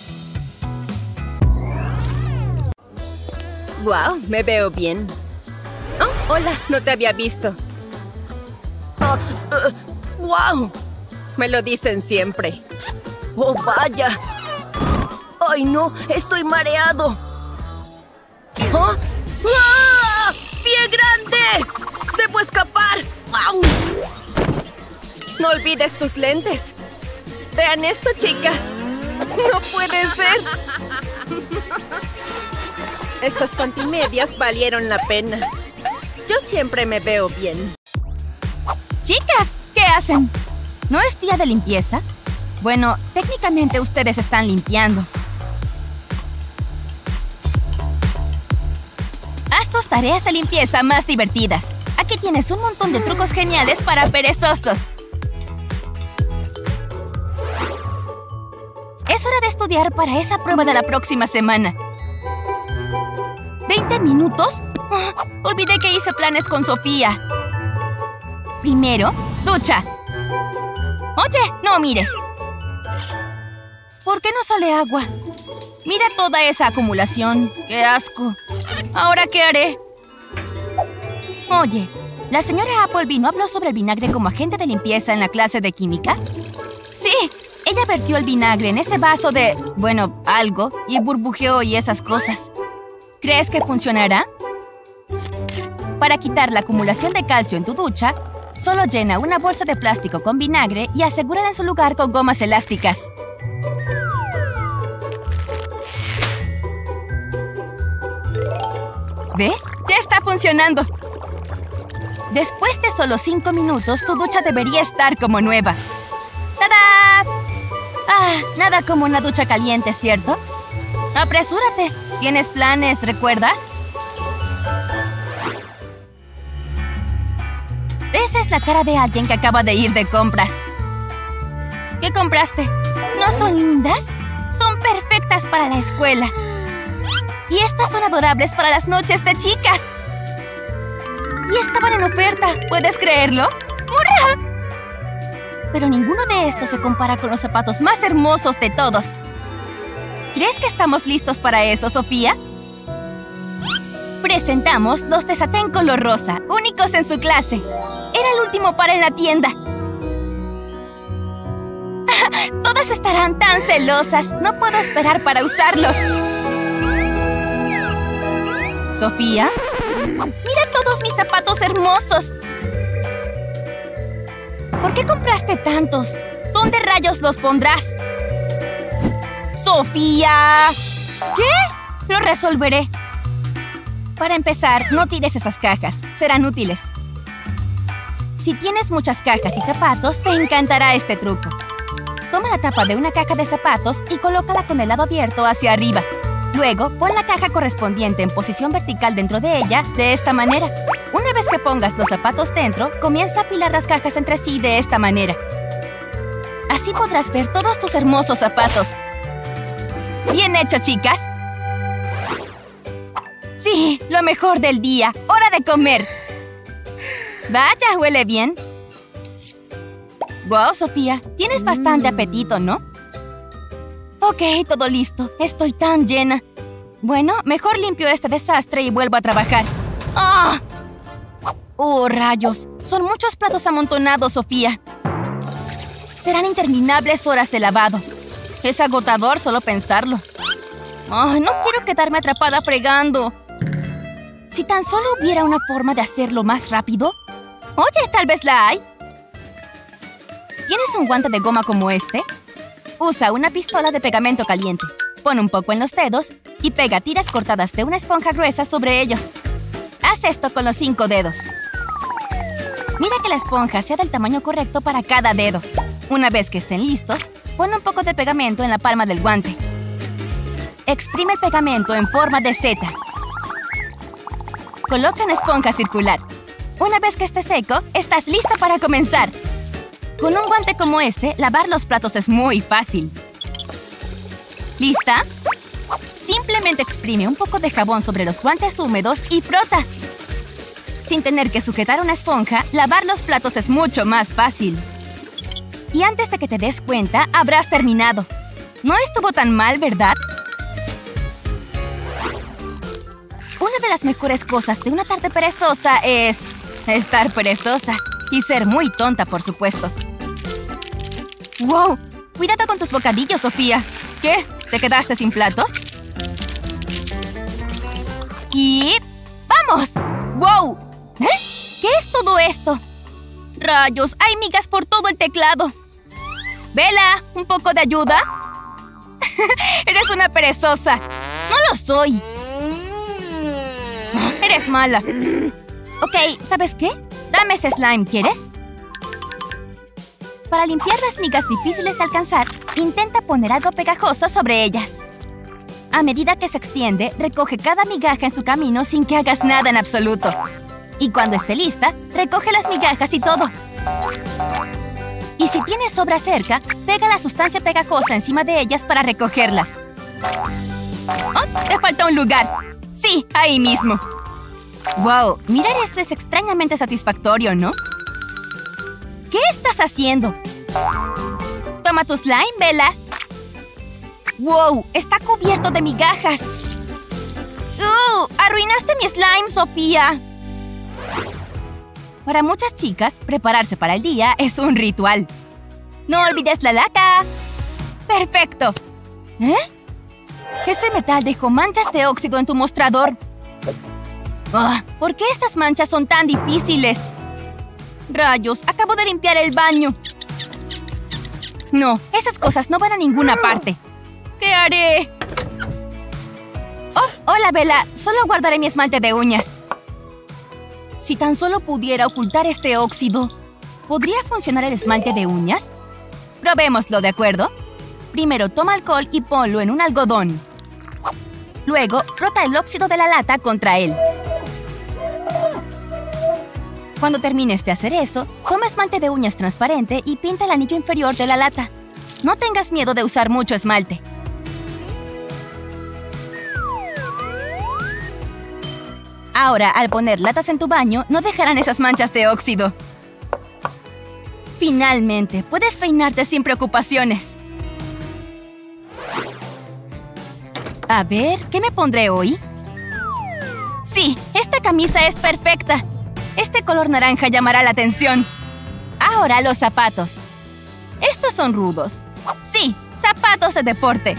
Wow, me veo bien. Oh, hola, no te había visto. Oh, uh, wow. Me lo dicen siempre. Oh, vaya. Ay, no, estoy mareado. ¿Oh? ¡Ah! ¡Pie grande! ¡Debo escapar! ¡Au! No olvides tus lentes. Vean esto, chicas. ¡No puede ser! Estas pantimedias valieron la pena. Yo siempre me veo bien. Chicas, ¿qué hacen? ¿No es día de limpieza? Bueno, técnicamente ustedes están limpiando. Haz tus tareas de limpieza más divertidas. Aquí tienes un montón de trucos geniales para perezosos. Es hora de estudiar para esa prueba de la próxima semana. ¿veinte minutos? Oh, olvidé que hice planes con Sofía. Primero, ducha. Oye, no mires. ¿Por qué no sale agua? Mira toda esa acumulación. ¡Qué asco! ¿Ahora qué haré? Oye, ¿la señora Appleby no habló sobre el vinagre como agente de limpieza en la clase de química? Sí, ella vertió el vinagre en ese vaso de... bueno, algo, y burbujeó y esas cosas. ¿Crees que funcionará? Para quitar la acumulación de calcio en tu ducha, solo llena una bolsa de plástico con vinagre y asegúrala en su lugar con gomas elásticas. ¿Ves? ¡Ya está funcionando! Después de solo cinco minutos, tu ducha debería estar como nueva. ¡Tadá! Ah, nada como una ducha caliente, ¿cierto? ¡Apresúrate! ¿Tienes planes, recuerdas? Esa es la cara de alguien que acaba de ir de compras. ¿Qué compraste? ¿No son lindas? Son perfectas para la escuela. Y estas son adorables para las noches de chicas. Y estaban en oferta, ¿puedes creerlo? ¡Hurra! Pero ninguno de estos se compara con los zapatos más hermosos de todos. ¿Crees que estamos listos para eso, Sofía? Presentamos los de satén color rosa, únicos en su clase. Era el último par en la tienda. Todas estarán tan celosas. No puedo esperar para usarlos. Sofía, mira todos mis zapatos hermosos. ¿Por qué compraste tantos? ¿Dónde rayos los pondrás? ¡Sofía! ¿Qué? Lo resolveré. Para empezar, no tires esas cajas. Serán útiles. Si tienes muchas cajas y zapatos, te encantará este truco. Toma la tapa de una caja de zapatos y colócala con el lado abierto hacia arriba. Luego, pon la caja correspondiente en posición vertical dentro de ella, de esta manera. Una vez que pongas los zapatos dentro, comienza a apilar las cajas entre sí de esta manera. Así podrás ver todos tus hermosos zapatos. ¡Bien hecho, chicas! ¡Sí! ¡Lo mejor del día! ¡Hora de comer! ¡Vaya, huele bien! ¡Wow, Sofía! Tienes bastante apetito, ¿no? Ok, todo listo. Estoy tan llena. Bueno, mejor limpio este desastre y vuelvo a trabajar. ¡Ah! ¡Oh, rayos! Son muchos platos amontonados, Sofía. Serán interminables horas de lavado. Es agotador solo pensarlo. ¡Oh, no quiero quedarme atrapada fregando! Si tan solo hubiera una forma de hacerlo más rápido. Oye, tal vez la hay. ¿Tienes un guante de goma como este? Usa una pistola de pegamento caliente. Pon un poco en los dedos y pega tiras cortadas de una esponja gruesa sobre ellos. Haz esto con los cinco dedos. Mira que la esponja sea del tamaño correcto para cada dedo. Una vez que estén listos, pon un poco de pegamento en la palma del guante. Exprime el pegamento en forma de Z. Coloca una esponja circular. Una vez que esté seco, estás lista para comenzar. Con un guante como este, lavar los platos es muy fácil. ¿Lista? Simplemente exprime un poco de jabón sobre los guantes húmedos y frota. Sin tener que sujetar una esponja, lavar los platos es mucho más fácil. Y antes de que te des cuenta, habrás terminado. No estuvo tan mal, ¿verdad? Una de las mejores cosas de una tarde perezosa es estar perezosa. Y ser muy tonta, por supuesto. ¡Wow! Cuidado con tus bocadillos, Sofía. ¿Qué? ¿Te quedaste sin platos? Y... ¡vamos! ¡Wow! ¿Eh? ¿Qué es todo esto? ¡Rayos! ¡Hay migas por todo el teclado! ¡Bella! ¿Un poco de ayuda? ¡Eres una perezosa! ¡No lo soy! ¡Eres mala! Ok, ¿sabes qué? Dame ese slime, ¿quieres? Para limpiar las migas difíciles de alcanzar, intenta poner algo pegajoso sobre ellas. A medida que se extiende, recoge cada migaja en su camino sin que hagas nada en absoluto. Y cuando esté lista, recoge las migajas y todo. Y si tienes sobra cerca, pega la sustancia pegajosa encima de ellas para recogerlas. ¡Oh! ¡Te falta un lugar! ¡Sí! ¡Ahí mismo! ¡Wow! Mirar eso es extrañamente satisfactorio, ¿no? ¿Qué estás haciendo? Toma tu slime, Bella. ¡Wow! Está cubierto de migajas. ¡Uh! ¡Arruinaste mi slime, Sofía! Para muchas chicas, prepararse para el día es un ritual. ¡No olvides la lata! ¡Perfecto! ¿Eh? Ese metal dejó manchas de óxido en tu mostrador. Oh, ¿por qué estas manchas son tan difíciles? Rayos, acabo de limpiar el baño. No, esas cosas no van a ninguna parte. ¿Qué haré? Oh, hola, Bella. Solo guardaré mi esmalte de uñas. Si tan solo pudiera ocultar este óxido, ¿podría funcionar el esmalte de uñas? Probémoslo, ¿de acuerdo? Primero toma alcohol y ponlo en un algodón. Luego, frota el óxido de la lata contra él. Cuando termines de hacer eso, toma esmalte de uñas transparente y pinta el anillo inferior de la lata. No tengas miedo de usar mucho esmalte. Ahora, al poner latas en tu baño, no dejarán esas manchas de óxido. Finalmente, puedes peinarte sin preocupaciones. A ver, ¿qué me pondré hoy? Sí, esta camisa es perfecta. Este color naranja llamará la atención. Ahora los zapatos. Estos son rudos. Sí, zapatos de deporte.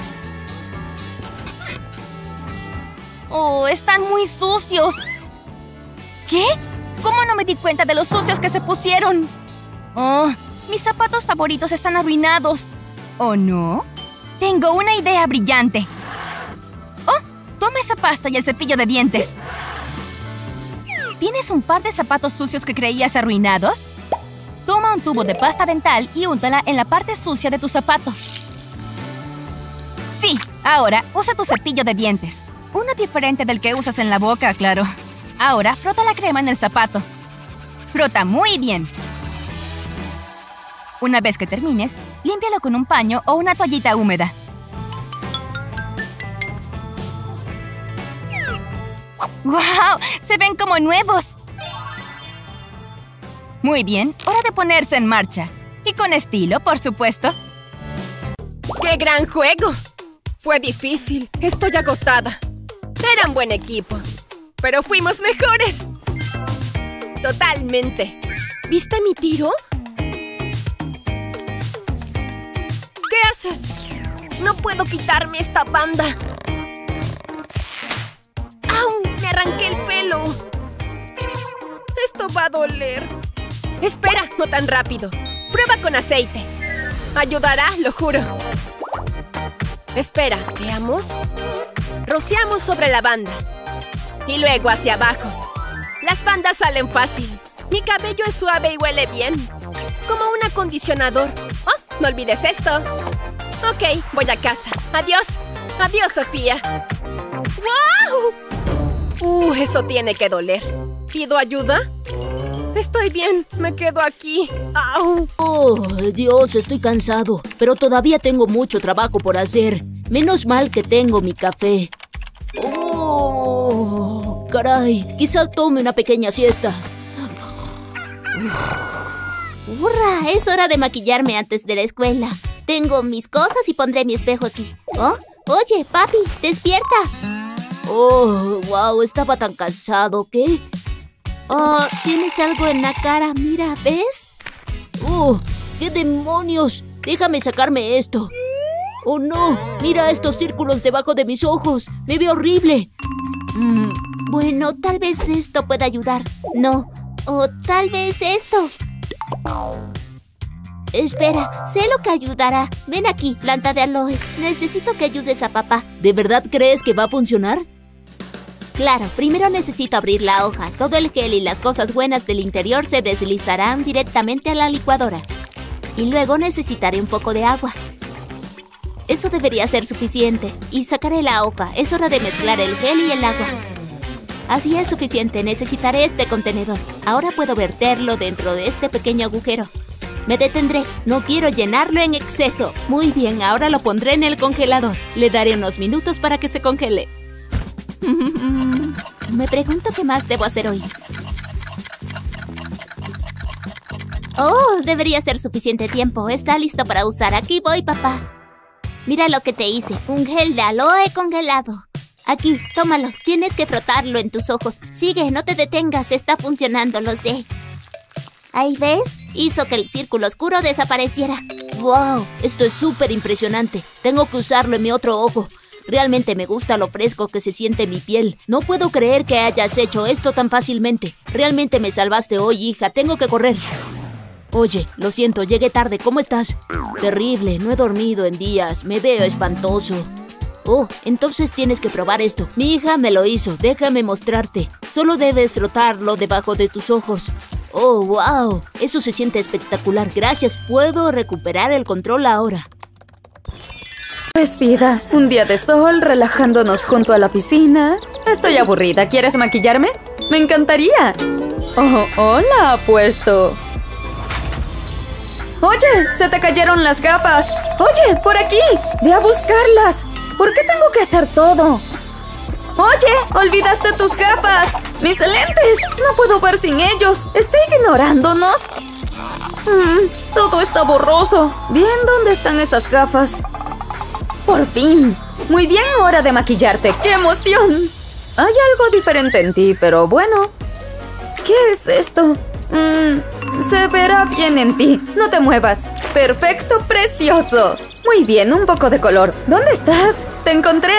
Oh, están muy sucios. ¿Qué? ¿Cómo no me di cuenta de los sucios que se pusieron? Oh, mis zapatos favoritos están arruinados. ¿O no? Tengo una idea brillante. Oh, toma esa pasta y el cepillo de dientes. ¿Tienes un par de zapatos sucios que creías arruinados? Toma un tubo de pasta dental y úntala en la parte sucia de tu zapato. Sí, Ahora, usa tu cepillo de dientes. Uno diferente del que usas en la boca, claro. Ahora, frota la crema en el zapato. Frota muy bien. Una vez que termines, límpialo con un paño o una toallita húmeda. ¡Guau! ¡Se ven como nuevos! Muy bien, hora de ponerse en marcha. Y con estilo, por supuesto. ¡Qué gran juego! Fue difícil. Estoy agotada. Eran buen equipo. Pero fuimos mejores. Totalmente. ¿Viste mi tiro? ¿Qué haces? No puedo quitarme esta banda. ¡Au! Me arranqué el pelo. Esto va a doler. Espera, no tan rápido. Prueba con aceite. Ayudará, lo juro. Espera, veamos. Rociamos sobre la banda. Y luego hacia abajo. Las bandas salen fácil. Mi cabello es suave y huele bien. Como un acondicionador. Oh, no olvides esto. Ok, voy a casa. Adiós. Adiós, Sofía. ¡Wow! Uh, eso tiene que doler. ¿Pido ayuda? Estoy bien. Me quedo aquí. ¡Au! Oh, Dios, estoy cansado. Pero todavía tengo mucho trabajo por hacer. Menos mal que tengo mi café. Oh, caray. Quizás tome una pequeña siesta. ¡Hurra! Es hora de maquillarme antes de la escuela. Tengo mis cosas y pondré mi espejo aquí. Oh, oye, papi, despierta. Oh, wow, estaba tan cansado, ¿qué? Oh, tienes algo en la cara, mira, ¿ves? ¡Oh, qué demonios! Déjame sacarme esto. ¡Oh, no! Mira estos círculos debajo de mis ojos. ¡Me veo horrible! Mm, bueno, tal vez esto pueda ayudar. No, o tal vez esto. Espera, sé lo que ayudará. Ven aquí, planta de aloe. Necesito que ayudes a papá. ¿De verdad crees que va a funcionar? Claro, primero necesito abrir la hoja. Todo el gel y las cosas buenas del interior se deslizarán directamente a la licuadora. Y luego necesitaré un poco de agua. Eso debería ser suficiente. Y sacaré la hoja. Es hora de mezclar el gel y el agua. Así es suficiente. Necesitaré este contenedor. Ahora puedo verterlo dentro de este pequeño agujero. Me detendré. No quiero llenarlo en exceso. Muy bien, ahora lo pondré en el congelador. Le daré unos minutos para que se congele. Me pregunto qué más debo hacer hoy. Oh, debería ser suficiente tiempo. Está listo para usar. Aquí voy, papá. Mira lo que te hice. Un gel de aloe congelado. Aquí, tómalo. Tienes que frotarlo en tus ojos. Sigue, no te detengas. Está funcionando, lo sé. ¿Ahí ves? Hizo que el círculo oscuro desapareciera. ¡Wow! Esto es súper impresionante. Tengo que usarlo en mi otro ojo. Realmente me gusta lo fresco que se siente mi piel. No puedo creer que hayas hecho esto tan fácilmente. Realmente me salvaste hoy, hija. Tengo que correr. Oye, lo siento, llegué tarde. ¿Cómo estás? Terrible, no he dormido en días. Me veo espantoso. Oh, entonces tienes que probar esto. Mi hija me lo hizo. Déjame mostrarte. Solo debes frotarlo debajo de tus ojos. Oh, wow. Eso se siente espectacular. Gracias. Puedo recuperar el control ahora. Pues vida, un día de sol, relajándonos junto a la piscina. Estoy aburrida. ¿Quieres maquillarme? Me encantaría. Oh, hola, apuesto. Oye, se te cayeron las gafas. Oye, por aquí. Ve a buscarlas. ¿Por qué tengo que hacer todo? Oye, olvidaste tus gafas. Mis lentes. No puedo ver sin ellos. ¿Está ignorándonos? Mm, todo está borroso. Bien, ¿dónde están esas gafas? Por fin. Muy bien, hora de maquillarte. ¡Qué emoción! Hay algo diferente en ti, pero bueno. ¿Qué es esto? Mm, se verá bien en ti. No te muevas. Perfecto, precioso. Muy bien, un poco de color. ¿Dónde estás? Te encontré.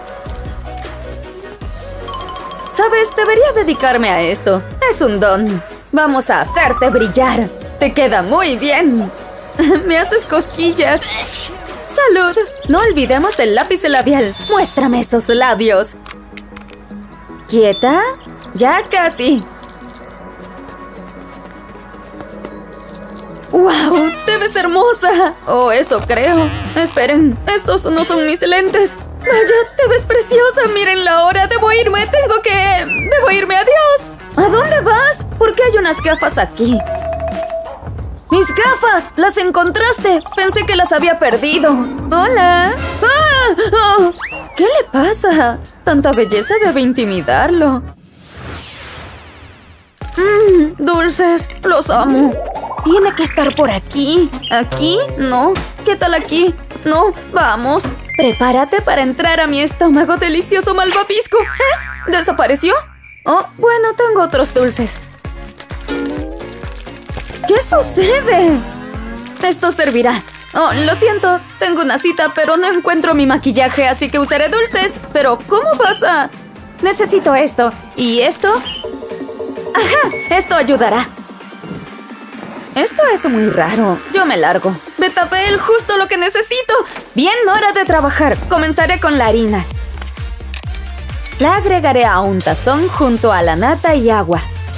¿Sabes? Debería dedicarme a esto. Es un don. Vamos a hacerte brillar. Te queda muy bien. Me haces cosquillas. ¡Salud! No olvidemos el lápiz labial. Muéstrame esos labios. ¿Quieta? Ya casi. ¡Wow! ¡Te ves hermosa! Oh, eso creo. Esperen, estos no son mis lentes. Vaya, te ves preciosa. Miren la hora. Debo irme. Tengo que... Debo irme. Adiós. ¿A dónde vas? ¿Por qué hay unas gafas aquí? ¡Mis gafas! ¡Las encontraste! Pensé que las había perdido. ¡Hola! ¡Ah! ¡Oh! ¿Qué le pasa? Tanta belleza debe intimidarlo. Mmm, dulces. Los amo. Tiene que estar por aquí. ¿Aquí? No. ¿Qué tal aquí? No. Vamos. Prepárate para entrar a mi estómago delicioso malvavisco. ¿Eh? ¿Desapareció? Oh, bueno, tengo otros dulces. ¿Qué sucede? Esto servirá. Oh, lo siento. Tengo una cita, pero no encuentro mi maquillaje, así que usaré dulces. Pero, ¿cómo pasa? Necesito esto. ¿Y esto? ¡Ajá! Esto ayudará. Esto es muy raro. Yo me largo. Betabel, justo lo que necesito. Bien, hora de trabajar. Comenzaré con la harina. La agregaré a un tazón junto a la nata y agua.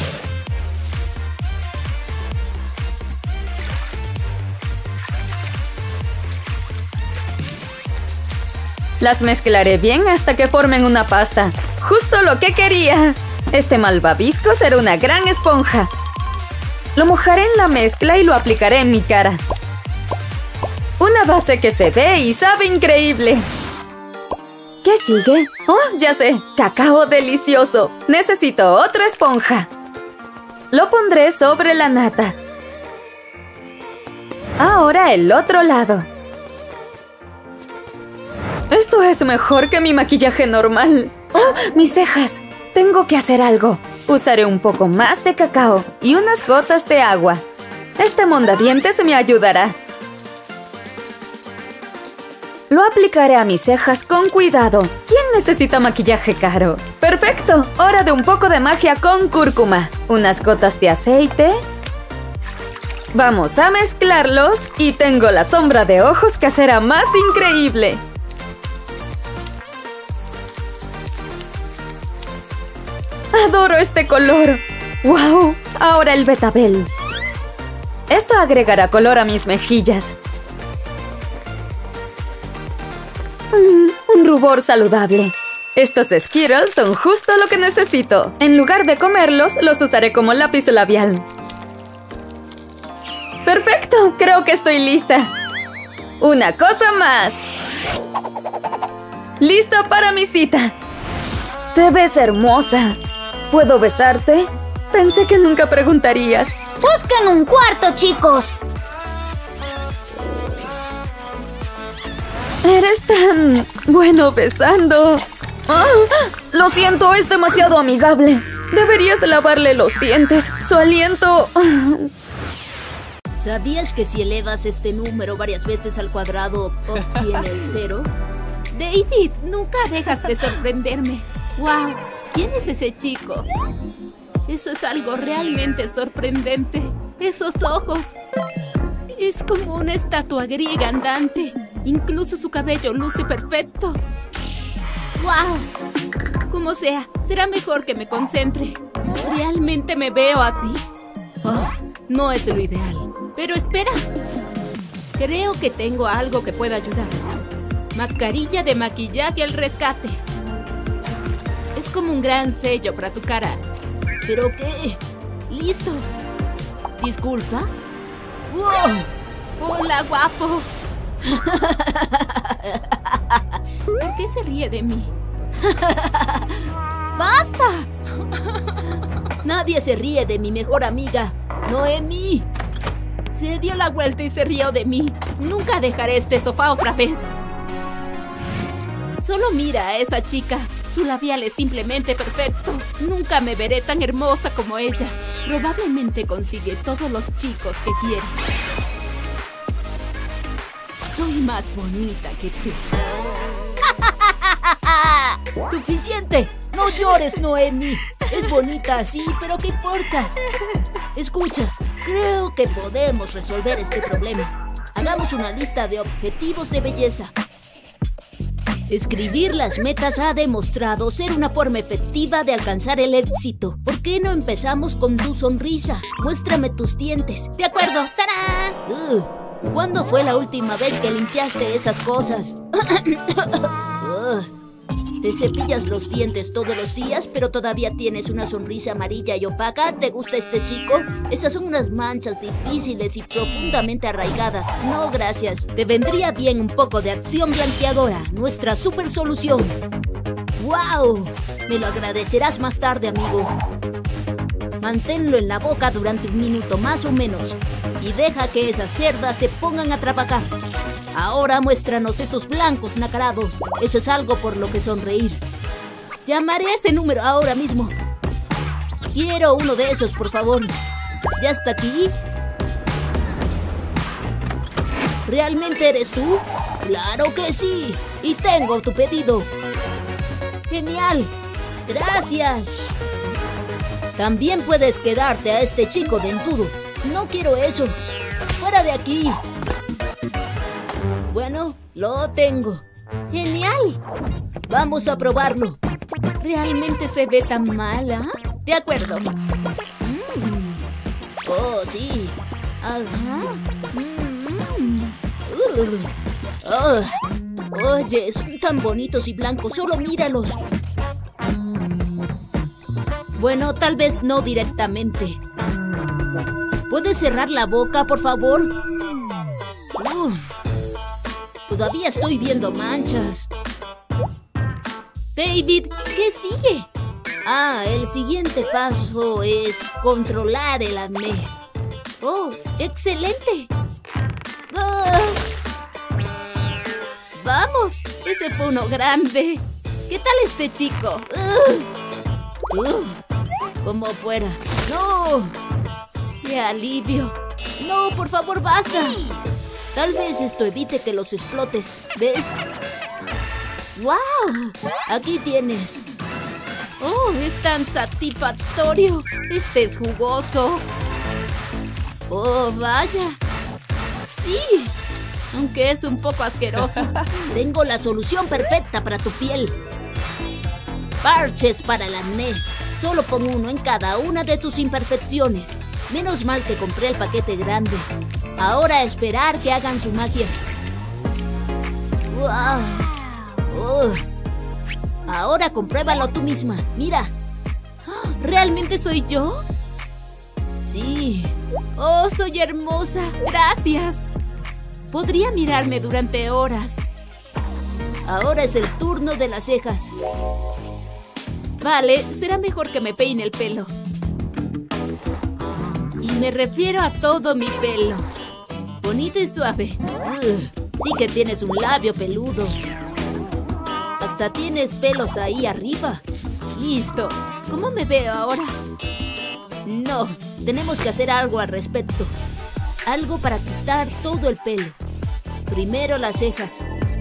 Las mezclaré bien hasta que formen una pasta. ¡Justo lo que quería! Este malvavisco será una gran esponja. Lo mojaré en la mezcla y lo aplicaré en mi cara. Una base que se ve y sabe increíble. ¿Qué sigue? ¡Oh, ya sé! ¡Cacao delicioso! Necesito otra esponja. Lo pondré sobre la nata. Ahora el otro lado. Esto es mejor que mi maquillaje normal. ¡Oh, mis cejas! Tengo que hacer algo. Usaré un poco más de cacao y unas gotas de agua. Este mondadientes me ayudará. Lo aplicaré a mis cejas con cuidado. ¿Quién necesita maquillaje caro? ¡Perfecto! Hora de un poco de magia con cúrcuma. Unas gotas de aceite. Vamos a mezclarlos y tengo la sombra de ojos que será más increíble. ¡Adoro este color! ¡Wow! Ahora el betabel. Esto agregará color a mis mejillas. Mm, un rubor saludable. Estos Skittles son justo lo que necesito. En lugar de comerlos, los usaré como lápiz labial. ¡Perfecto! Creo que estoy lista. Una cosa más. ¡Listo para mi cita! Te ves hermosa. ¿Puedo besarte? Pensé que nunca preguntarías. ¡Busquen un cuarto, chicos! Eres tan bueno besando. ¡Oh! Lo siento, es demasiado amigable. Deberías lavarle los dientes. Su aliento... ¿Sabías que si elevas este número varias veces al cuadrado, obtienes cero? David, nunca dejas de sorprenderme. ¡Wow! ¿Quién es ese chico? Eso es algo realmente sorprendente. Esos ojos. Es como una estatua griega andante. Incluso su cabello luce perfecto. ¡Wow! Como sea, será mejor que me concentre. ¿Realmente me veo así? Oh, no es lo ideal. Pero espera. Creo que tengo algo que pueda ayudar. Mascarilla de maquillaje al rescate. Es como un gran sello para tu cara. ¿Pero qué? ¡Listo! ¿Disculpa? ¡Wow! ¡Hola, guapo! ¿Por qué se ríe de mí? ¡Basta! Nadie se ríe de mi mejor amiga, Noemi. Se dio la vuelta y se rió de mí. Nunca dejaré este sofá otra vez. Solo mira a esa chica. Su labial es simplemente perfecto. Nunca me veré tan hermosa como ella. Probablemente consigue todos los chicos que quiere. Soy más bonita que tú. ¡Suficiente! ¡No llores, Noemi! Es bonita así, pero ¿qué importa? Escucha, creo que podemos resolver este problema. Hagamos una lista de objetivos de belleza. Escribir las metas ha demostrado ser una forma efectiva de alcanzar el éxito. ¿Por qué no empezamos con tu sonrisa? Muéstrame tus dientes. De acuerdo. ¡Tarán! Uh, ¿Cuándo fue la última vez que limpiaste esas cosas? uh, Uh, te cepillas los dientes todos los días, pero todavía tienes una sonrisa amarilla y opaca. ¿Te gusta este chico? Esas son unas manchas difíciles y profundamente arraigadas. No, gracias. Te vendría bien un poco de acción blanqueadora, nuestra super solución. ¡Wow! Me lo agradecerás más tarde, amigo. Manténlo en la boca durante un minuto más o menos y deja que esas cerdas se pongan a trabajar. Ahora muéstranos esos blancos nacarados. Eso es algo por lo que sonreír. Llamaré a ese número ahora mismo. Quiero uno de esos, por favor. ¿Ya está aquí? ¿Realmente eres tú? ¡Claro que sí! Y tengo tu pedido. ¡Genial! ¡Gracias! También puedes quedarte a este chico dentudo. No quiero eso. ¡Fuera de aquí! Bueno, lo tengo. ¡Genial! Vamos a probarlo. ¿Realmente se ve tan mala? De acuerdo. Mm. Oh, sí. Ajá. Mm. Uh. Oh. Oye, son tan bonitos y blancos. Solo míralos. Bueno, tal vez no directamente. ¿Puedes cerrar la boca, por favor? Uf. Todavía estoy viendo manchas. David, ¿qué sigue? Ah, el siguiente paso es controlar el acné. Oh, excelente. Ah. Vamos, ese fue uno grande. ¿Qué tal este chico? Uh. Uh. Como fuera. ¡No! ¡Qué alivio! ¡No, por favor, basta! Tal vez esto evite que los explotes. ¿Ves? ¡Wow! Aquí tienes. ¡Oh, es tan satisfactorio! Este es jugoso. ¡Oh, vaya! ¡Sí! Aunque es un poco asqueroso. Tengo la solución perfecta para tu piel. Parches para el acné. Solo pon uno en cada una de tus imperfecciones. Menos mal que compré el paquete grande. Ahora a esperar que hagan su magia. ¡Wow! Uh. Ahora compruébalo tú misma. Mira. ¿Realmente soy yo? Sí. ¡Oh, soy hermosa! ¡Gracias! Podría mirarme durante horas. Ahora es el turno de las cejas. Vale, será mejor que me peine el pelo. Y me refiero a todo mi pelo. Bonito y suave. Ugh, sí que tienes un labio peludo. Hasta tienes pelos ahí arriba. Listo. ¿Cómo me veo ahora? No, tenemos que hacer algo al respecto. Algo para quitar todo el pelo. Primero las cejas.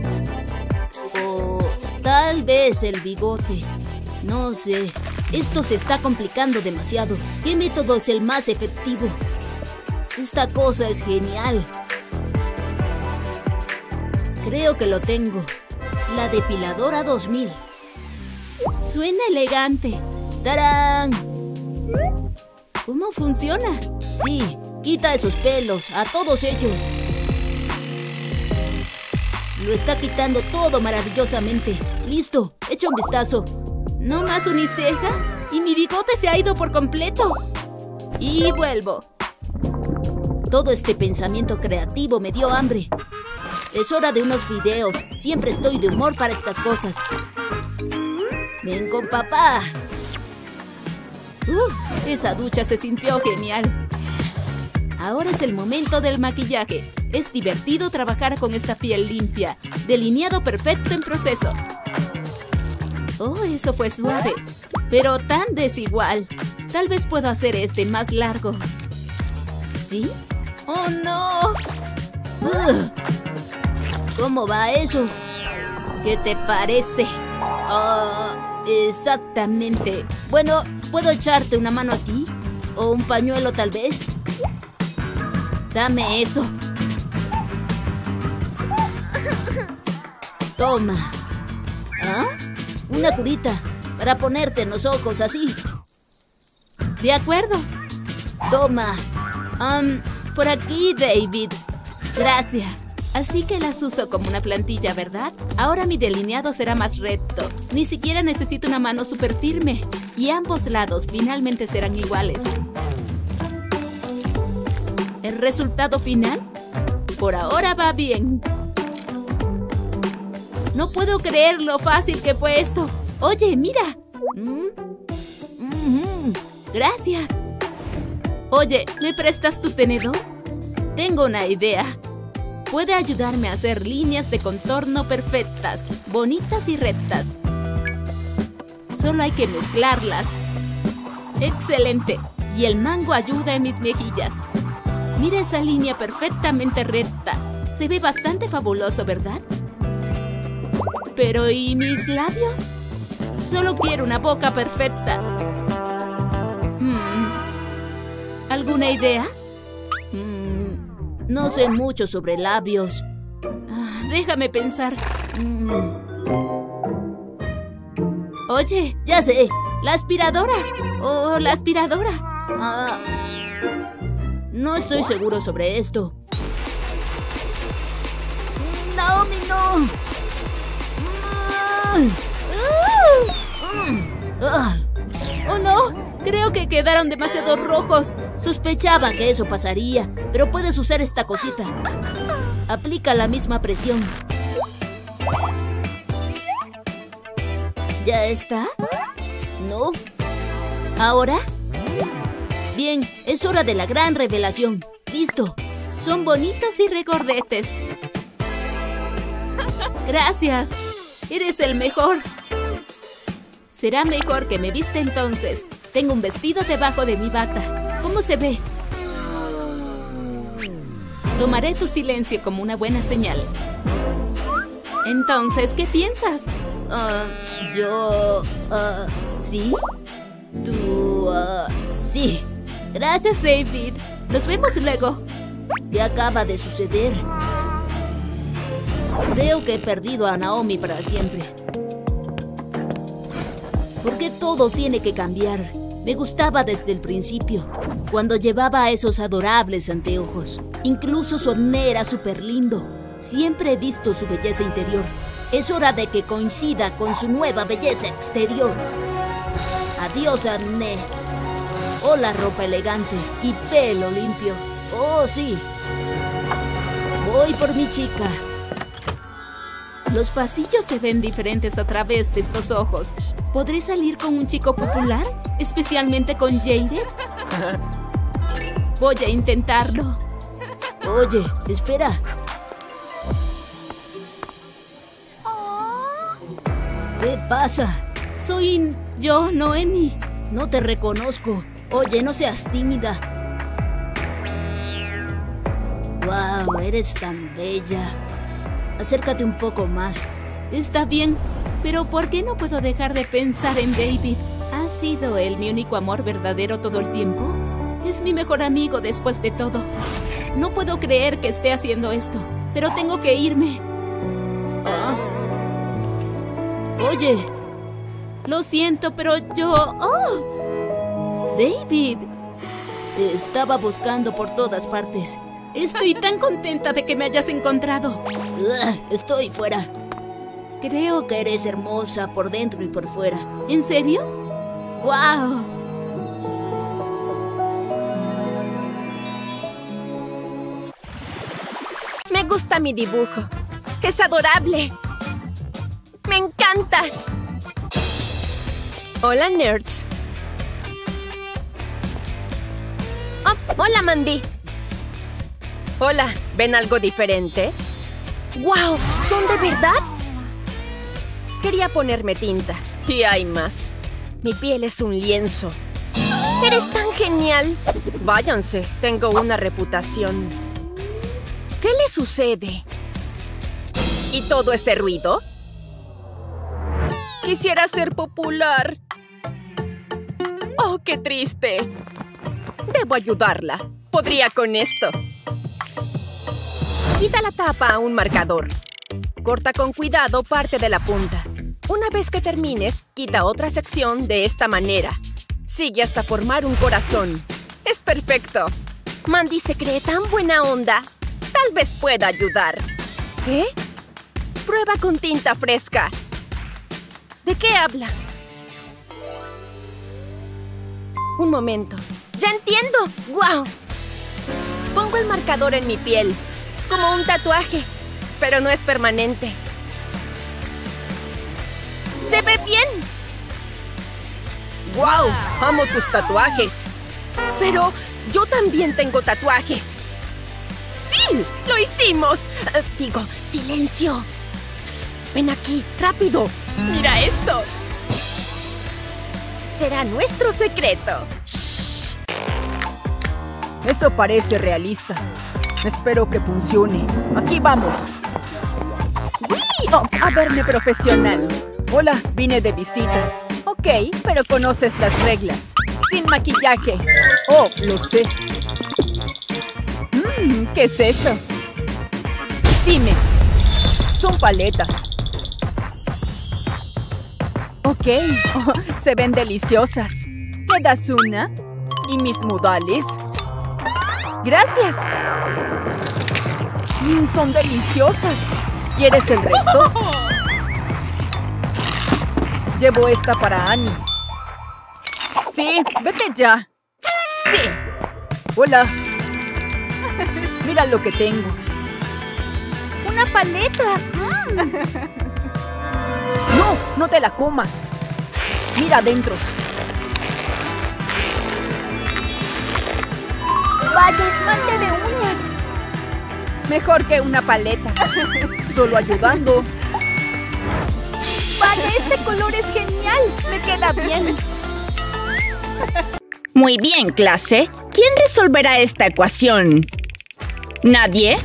O tal vez el bigote. No sé. Esto se está complicando demasiado. ¿Qué método es el más efectivo? Esta cosa es genial. Creo que lo tengo. La depiladora dos mil. Suena elegante. ¡Tarán! ¿Cómo funciona? Sí, quita esos pelos, a todos ellos. Lo está quitando todo maravillosamente. Listo, echa un vistazo. ¿No más uniceja? Y mi bigote se ha ido por completo. Y vuelvo. Todo este pensamiento creativo me dio hambre. Es hora de unos videos. Siempre estoy de humor para estas cosas. ¡Ven con papá! Uh, esa ducha se sintió genial. Ahora es el momento del maquillaje. Es divertido trabajar con esta piel limpia. Delineado perfecto en proceso. Oh, eso fue suave. Pero tan desigual. Tal vez puedo hacer este más largo. ¿Sí? ¡Oh, no! Uh, ¿Cómo va eso? ¿Qué te parece? Uh, exactamente. Bueno, ¿puedo echarte una mano aquí? ¿O un pañuelo tal vez? Dame eso. Toma. ¿Ah? Una curita para ponerte en los ojos así. De acuerdo. Toma. Um, por aquí, David. Gracias. Así que las uso como una plantilla, ¿verdad? Ahora mi delineado será más recto. Ni siquiera necesito una mano súper firme. Y ambos lados finalmente serán iguales. ¿El resultado final? Por ahora va bien. No puedo creer lo fácil que fue esto. Oye, mira. Mm. Mm-hmm. Gracias. Oye, ¿me prestas tu tenedor? Tengo una idea. Puede ayudarme a hacer líneas de contorno perfectas, bonitas y rectas. Solo hay que mezclarlas. ¡Excelente! Y el mango ayuda en mis mejillas. Mira esa línea perfectamente recta. Se ve bastante fabuloso, ¿verdad? Pero ¿y mis labios? Solo quiero una boca perfecta. Mm. ¿Alguna idea? Mm. No sé mucho sobre labios. Ah, déjame pensar. Mm. Oye, ya sé. La aspiradora. Oh, la aspiradora. Ah. No estoy seguro sobre esto. Naomi, no. ¡Oh, no! Creo que quedaron demasiado rojos. Sospechaba que eso pasaría, pero puedes usar esta cosita. Aplica la misma presión. ¿Ya está? ¿No? ¿Ahora? Bien, es hora de la gran revelación. ¡Listo! Son bonitos y regordetes. Gracias. Eres el mejor. Será mejor que me vista entonces. Tengo un vestido debajo de mi bata. ¿Cómo se ve? Tomaré tu silencio como una buena señal. Entonces, ¿qué piensas? Uh, yo... Uh, ¿sí? Tú... Uh, sí. Gracias, David. Nos vemos luego. ¿Qué acaba de suceder? Creo que he perdido a Naomi para siempre. ¿Por qué todo tiene que cambiar? Me gustaba desde el principio, cuando llevaba esos adorables anteojos. Incluso su acné era súper lindo. Siempre he visto su belleza interior. Es hora de que coincida con su nueva belleza exterior. Adiós, acné. Hola, ropa elegante y pelo limpio. Oh, sí. Voy por mi chica. Los pasillos se ven diferentes a través de estos ojos. ¿Podré salir con un chico popular? ¿Especialmente con Jaden? Voy a intentarlo. Oye, espera. ¿Qué pasa? Soy yo, Noemi. No te reconozco. Oye, no seas tímida. Wow, eres tan bella. Acércate un poco más. Está bien, pero ¿por qué no puedo dejar de pensar en David? ¿Ha sido él mi único amor verdadero todo el tiempo? Es mi mejor amigo después de todo. No puedo creer que esté haciendo esto, pero tengo que irme. Ah. Oye, lo siento, pero yo... ¡Oh! David, te estaba buscando por todas partes. Estoy tan contenta de que me hayas encontrado. Ugh, estoy fuera. Creo que eres hermosa por dentro y por fuera. ¿En serio? ¡Wow! Me gusta mi dibujo. ¡Es adorable! ¡Me encanta! Hola, nerds. Oh, hola, Mandy. Hola, ¿ven algo diferente? ¡Wow! ¿Son de verdad? Quería ponerme tinta. Y hay más. Mi piel es un lienzo. ¡Eres tan genial! Váyanse, tengo una reputación. ¿Qué le sucede? ¿Y todo ese ruido? Quisiera ser popular. ¡Oh, qué triste! Debo ayudarla. Podría con esto. Quita la tapa a un marcador. Corta con cuidado parte de la punta. Una vez que termines, quita otra sección de esta manera. Sigue hasta formar un corazón. ¡Es perfecto! Mandy se cree tan buena onda. Tal vez pueda ayudar. ¿Qué? Prueba con tinta fresca. ¿De qué habla? Un momento. ¡Ya entiendo! ¡Guau! Pongo el marcador en mi piel, como un tatuaje, pero no es permanente. ¡Se ve bien! ¡Guau! ¡Amo tus tatuajes! Pero yo también tengo tatuajes. ¡Sí! ¡Lo hicimos! Uh, digo, silencio. Psst, ven aquí, rápido. ¡Mira esto! Será nuestro secreto. Shh. Eso parece realista. Espero que funcione. Aquí vamos. ¡Sí! Oh, a verme profesional. Hola, vine de visita. Ok, pero conoces las reglas. Sin maquillaje. Oh, lo sé. Mmm, ¿qué es eso? Dime. Son paletas. Ok, oh, se ven deliciosas. ¿Me das una? ¿Y mis modales? ¡Gracias! Mm, son deliciosas. ¿Quieres el resto? Llevo esta para Annie. Sí, vete ya. Sí. Hola. Mira lo que tengo. ¡Una paleta! No, no te la comas. Mira adentro. ¡Vaya esmalte de uñas! Mejor que una paleta. Solo ayudando. ¡Vaya, este color es genial! ¡Me queda bien! Muy bien, clase. ¿Quién resolverá esta ecuación? ¿Nadie?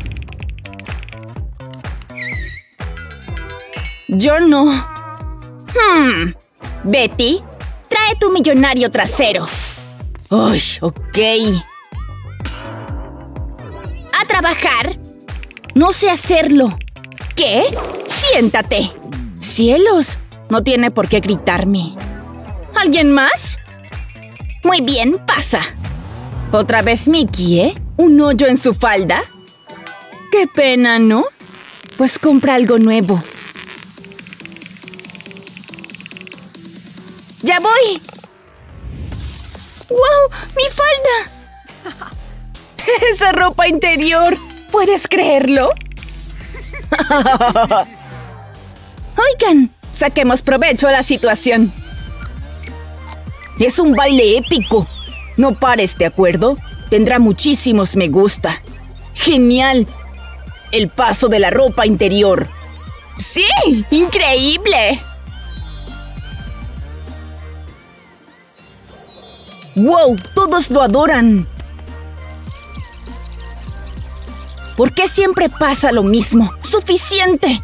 Yo no. Hmm. Betty, trae tu millonario trasero. Uy, ok. ¿A trabajar? No sé hacerlo. ¿Qué? Siéntate. ¡Cielos! No tiene por qué gritarme. ¿Alguien más? Muy bien, pasa. Otra vez Mickey, ¿eh? ¿Un hoyo en su falda? ¡Qué pena!, ¿no? Pues compra algo nuevo. ¡Ya voy! ¡Wow! ¡Mi falda! ¡Esa ropa interior! ¿Puedes creerlo? Oigan, saquemos provecho a la situación. Es un baile épico. No pares, ¿de acuerdo? Tendrá muchísimos me gusta. ¡Genial! El paso de la ropa interior. ¡Sí! ¡Increíble! ¡Wow! ¡Todos lo adoran! ¿Por qué siempre pasa lo mismo? ¡Suficiente!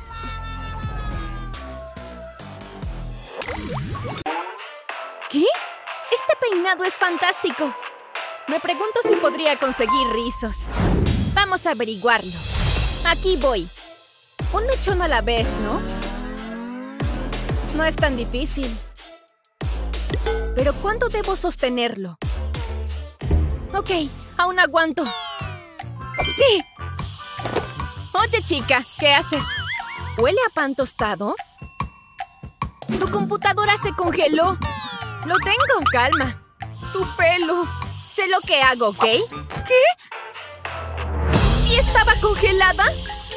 ¿Qué? Este peinado es fantástico. Me pregunto si podría conseguir rizos. Vamos a averiguarlo. Aquí voy. Un mechón a la vez, ¿no? No es tan difícil. ¿Pero cuándo debo sostenerlo? Ok, aún aguanto. ¡Sí! Oye, chica, ¿qué haces? ¿Huele a pan tostado? Tu computadora se congeló. Lo tengo, calma. Tu pelo. Sé lo que hago, ¿ok? ¿Qué? ¿Sí estaba congelada?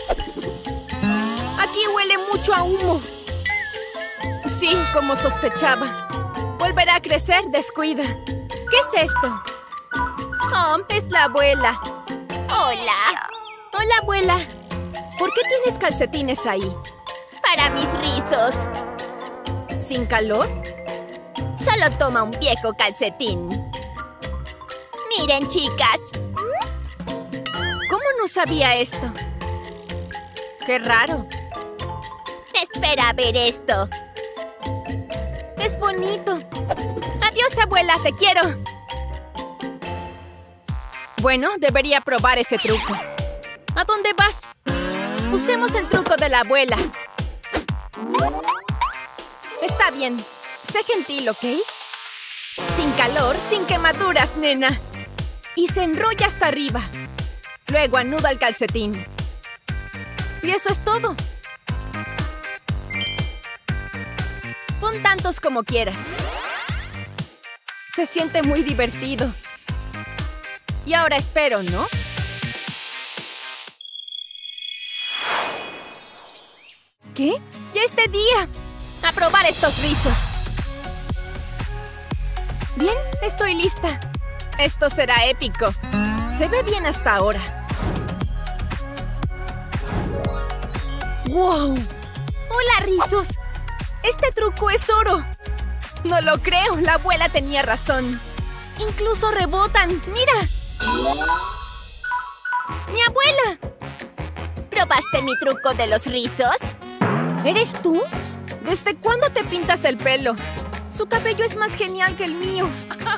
Aquí huele mucho a humo. Sí, como sospechaba. Volverá a crecer, descuida. ¿Qué es esto? Oh, es la abuela. Hola. Hola, abuela. ¿Por qué tienes calcetines ahí? Para mis rizos. ¿Sin calor? Solo toma un viejo calcetín. Miren, chicas. ¿Cómo no sabía esto? Qué raro. Espera a ver esto. Es bonito. Adiós, abuela, te quiero. Bueno, debería probar ese truco. ¿A dónde vas? Usemos el truco de la abuela. Está bien. Sé gentil, ¿ok? Sin calor, sin quemaduras, nena. Y se enrolla hasta arriba. Luego anuda el calcetín. Y eso es todo. Pon tantos como quieras. Se siente muy divertido. Y ahora espero, ¿no? ¿Qué? ¡Ya es de día! ¡A probar estos rizos! Bien, estoy lista. Esto será épico. Se ve bien hasta ahora. ¡Wow! ¡Hola, rizos! ¡Este truco es oro! No lo creo, la abuela tenía razón. Incluso rebotan, ¡mira! ¡Mi abuela! ¿Probaste mi truco de los rizos? ¿Eres tú? ¿Desde cuándo te pintas el pelo? Su cabello es más genial que el mío.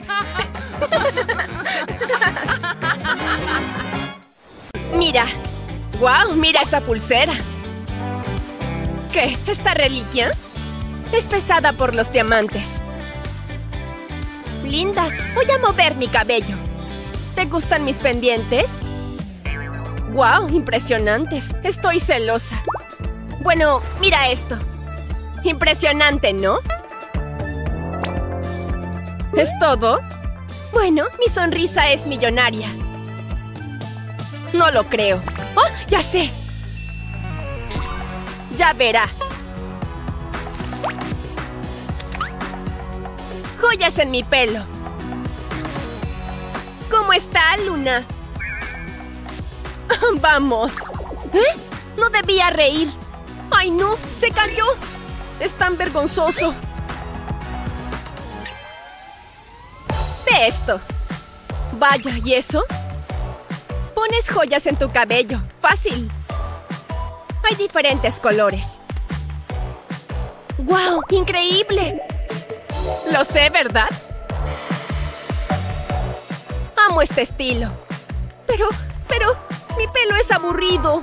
Mira. ¡Guau! Mira esa pulsera. ¿Qué? ¿Esta reliquia? Es pesada por los diamantes. Linda, voy a mover mi cabello. ¿Te gustan mis pendientes? ¡Guau! Impresionantes. Estoy celosa. Bueno, mira esto. Impresionante, ¿no? ¿Es todo? Bueno, mi sonrisa es millonaria. No lo creo. ¡Oh! ¡Ya sé! Ya verá. Joyas en mi pelo. ¿Cómo está, Luna? Vamos. ¿Eh? No debía reír. ¡Ay, no! ¡Se cayó! Es tan vergonzoso. Ve esto. Vaya, ¿y eso? Pones joyas en tu cabello. Fácil. Hay diferentes colores. ¡Guau! ¡Increíble! Lo sé, ¿verdad? Amo este estilo. Pero, pero, mi pelo es aburrido.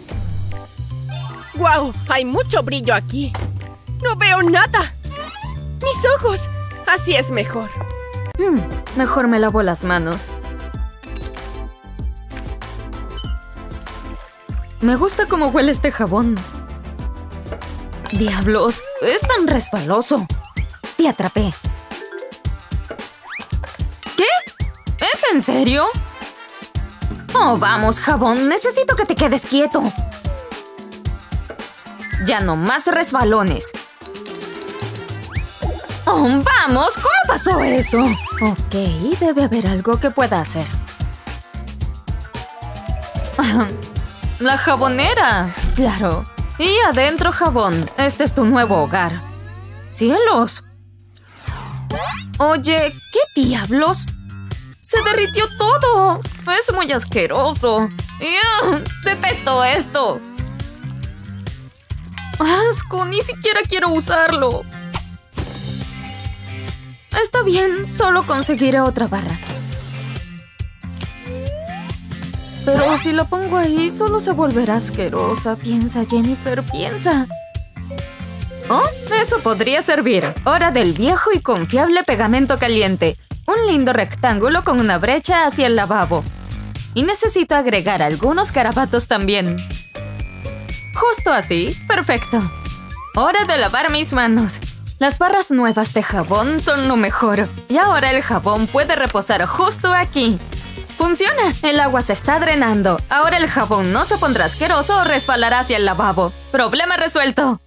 ¡Guau! Hay mucho brillo aquí. ¡No veo nada! ¡Mis ojos! Así es mejor. Hmm, mejor me lavo las manos. Me gusta cómo huele este jabón. ¡Diablos! Es tan resbaloso. Te atrapé. ¿Qué? ¿Es en serio? Oh, vamos, jabón. Necesito que te quedes quieto. Ya no más resbalones. Oh, vamos. ¿Cómo pasó eso? Ok, debe haber algo que pueda hacer. La jabonera. Claro. Y adentro jabón. Este es tu nuevo hogar. ¡Cielos! Oye, ¿qué diablos? ¡Se derritió todo! Es muy asqueroso. ¡Ugh! ¡Detesto esto! ¡Asco! Ni siquiera quiero usarlo. Está bien, solo conseguiré otra barra. Pero si la pongo ahí, solo se volverá asquerosa. Piensa, Jennifer, piensa. Oh, eso podría servir. Hora del viejo y confiable pegamento caliente. Un lindo rectángulo con una brecha hacia el lavabo. Y necesito agregar algunos garabatos también. Justo así. Perfecto. Hora de lavar mis manos. Las barras nuevas de jabón son lo mejor. Y ahora el jabón puede reposar justo aquí. ¡Funciona! El agua se está drenando. Ahora el jabón no se pondrá asqueroso o resbalará hacia el lavabo. ¡Problema resuelto!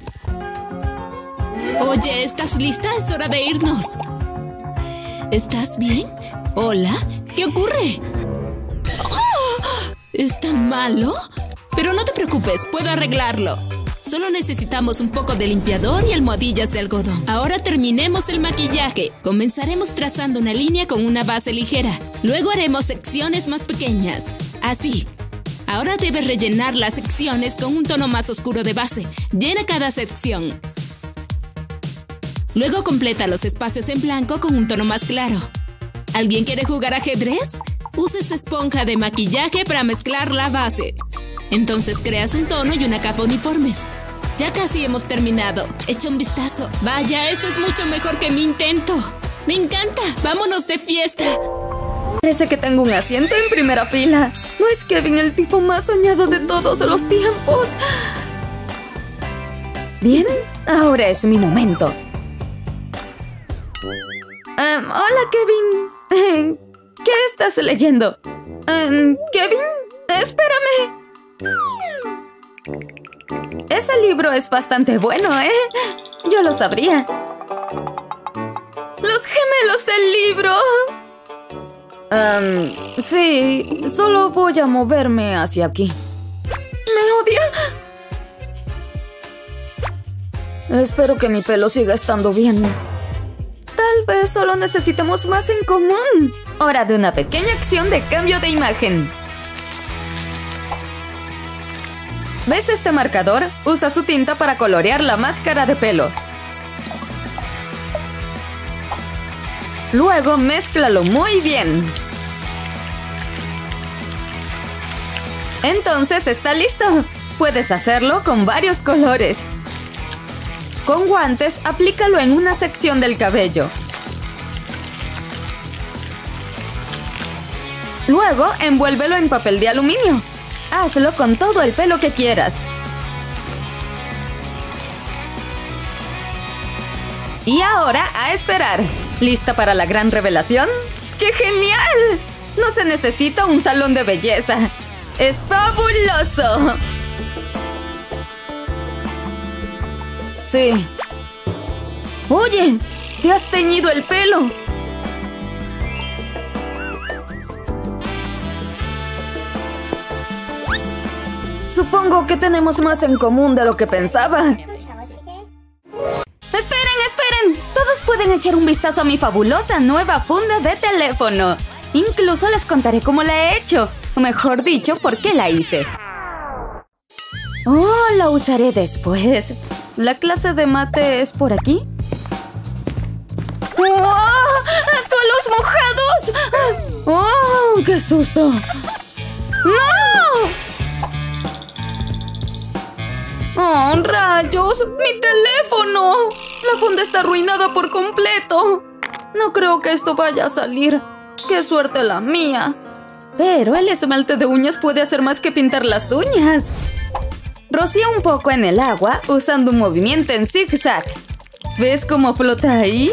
Oye, ¿estás lista? Es hora de irnos. ¿Estás bien? ¿Hola? ¿Qué ocurre? ¡Oh! ¿Está malo? Pero no te preocupes, puedo arreglarlo. Solo necesitamos un poco de limpiador y almohadillas de algodón. Ahora terminemos el maquillaje. Comenzaremos trazando una línea con una base ligera. Luego haremos secciones más pequeñas. Así. Ahora debes rellenar las secciones con un tono más oscuro de base. Llena cada sección. Luego completa los espacios en blanco con un tono más claro. ¿Alguien quiere jugar ajedrez? Usa esa esponja de maquillaje para mezclar la base. Entonces creas un tono y una capa uniformes. Ya casi hemos terminado. Echa un vistazo. Vaya, eso es mucho mejor que mi intento. ¡Me encanta! ¡Vámonos de fiesta! Parece que tengo un asiento en primera fila. ¿No es Kevin el tipo más soñado de todos los tiempos? Bien, ahora es mi momento. Um, hola, Kevin. ¿Qué estás leyendo? Um, ¿Kevin? Espérame. Ese libro es bastante bueno, ¿eh? Yo lo sabría. ¡Los gemelos del libro! Um, sí, solo voy a moverme hacia aquí. ¿Me odia? Espero que mi pelo siga estando bien. Tal vez solo necesitemos más en común. Hora de una pequeña acción de cambio de imagen. ¿Ves este marcador? Usa su tinta para colorear la máscara de pelo. Luego, mézclalo muy bien. Entonces está listo. Puedes hacerlo con varios colores. Con guantes, aplícalo en una sección del cabello. Luego, envuélvelo en papel de aluminio. Hazlo con todo el pelo que quieras. Y ahora, a esperar. ¿Lista para la gran revelación? ¡Qué genial! No se necesita un salón de belleza. ¡Es fabuloso! Sí. Oye, te has teñido el pelo. Supongo que tenemos más en común de lo que pensaba. ¡Esperen, esperen! Todos pueden echar un vistazo a mi fabulosa nueva funda de teléfono. Incluso les contaré cómo la he hecho. O mejor dicho, por qué la hice. Oh, la usaré después. ¿La clase de mate es por aquí? ¡Oh! ¡Suelos mojados! ¡Oh! ¡Qué susto! ¡No! ¡Oh, rayos! ¡Mi teléfono! La funda está arruinada por completo. No creo que esto vaya a salir. ¡Qué suerte la mía! Pero el esmalte de uñas puede hacer más que pintar las uñas. Rocía un poco en el agua usando un movimiento en zigzag. ¿Ves cómo flota ahí?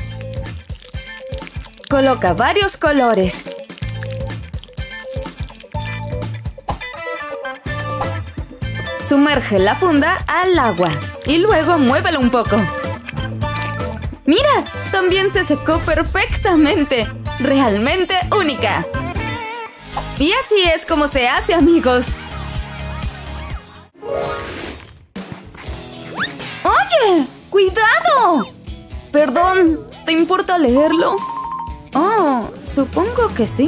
Coloca varios colores. Sumerge la funda al agua y luego muévelo un poco. ¡Mira! También se secó perfectamente. ¡Realmente única! Y así es como se hace, amigos. ¡Oye! ¡Cuidado! Perdón, ¿te importa leerlo? Oh, supongo que sí.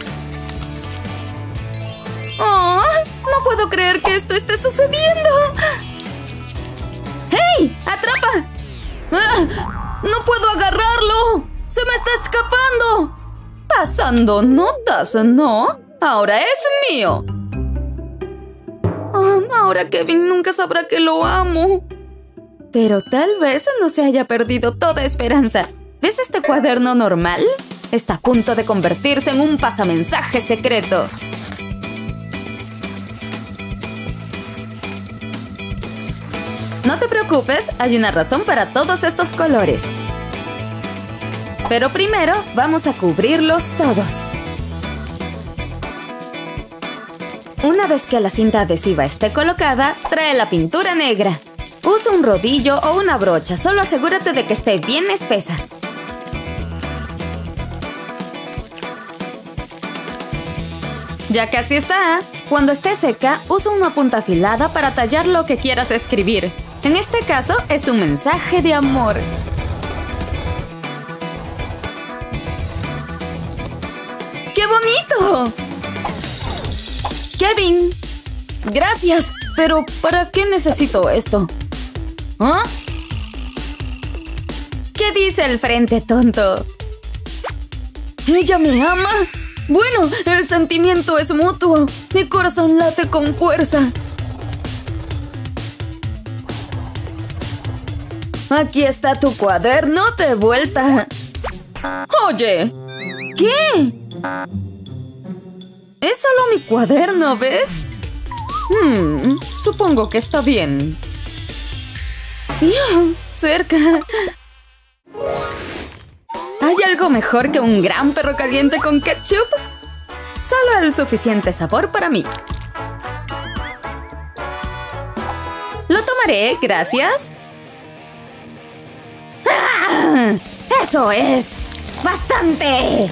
¡Oh! No puedo creer que esto esté sucediendo. ¡Hey! ¡Atrapa! ¡Ah! ¡No puedo agarrarlo! ¡Se me está escapando! Pasando notas, ¿no? Ahora es mío. Oh, ahora Kevin nunca sabrá que lo amo. Pero tal vez no se haya perdido toda esperanza. ¿Ves este cuaderno normal? Está a punto de convertirse en un pasamensaje secreto. No te preocupes, hay una razón para todos estos colores. Pero primero vamos a cubrirlos todos. Una vez que la cinta adhesiva esté colocada, trae la pintura negra. Usa un rodillo o una brocha, solo asegúrate de que esté bien espesa. Ya casi está. Cuando esté seca, usa una punta afilada para tallar lo que quieras escribir. En este caso, es un mensaje de amor. ¡Qué bonito! Kevin, gracias, pero ¿para qué necesito esto? ¿Ah? ¿Qué dice el frente, tonto? ¿Ella me ama? Bueno, el sentimiento es mutuo. Mi corazón late con fuerza. Aquí está tu cuaderno de vuelta. Oye, ¿qué? Es solo mi cuaderno, ¿ves? Hmm, supongo que está bien. ¡Iu! Cerca. ¿Hay algo mejor que un gran perro caliente con ketchup? Solo el suficiente sabor para mí. Lo tomaré, gracias. ¡Ah! ¡Eso es! ¡Bastante!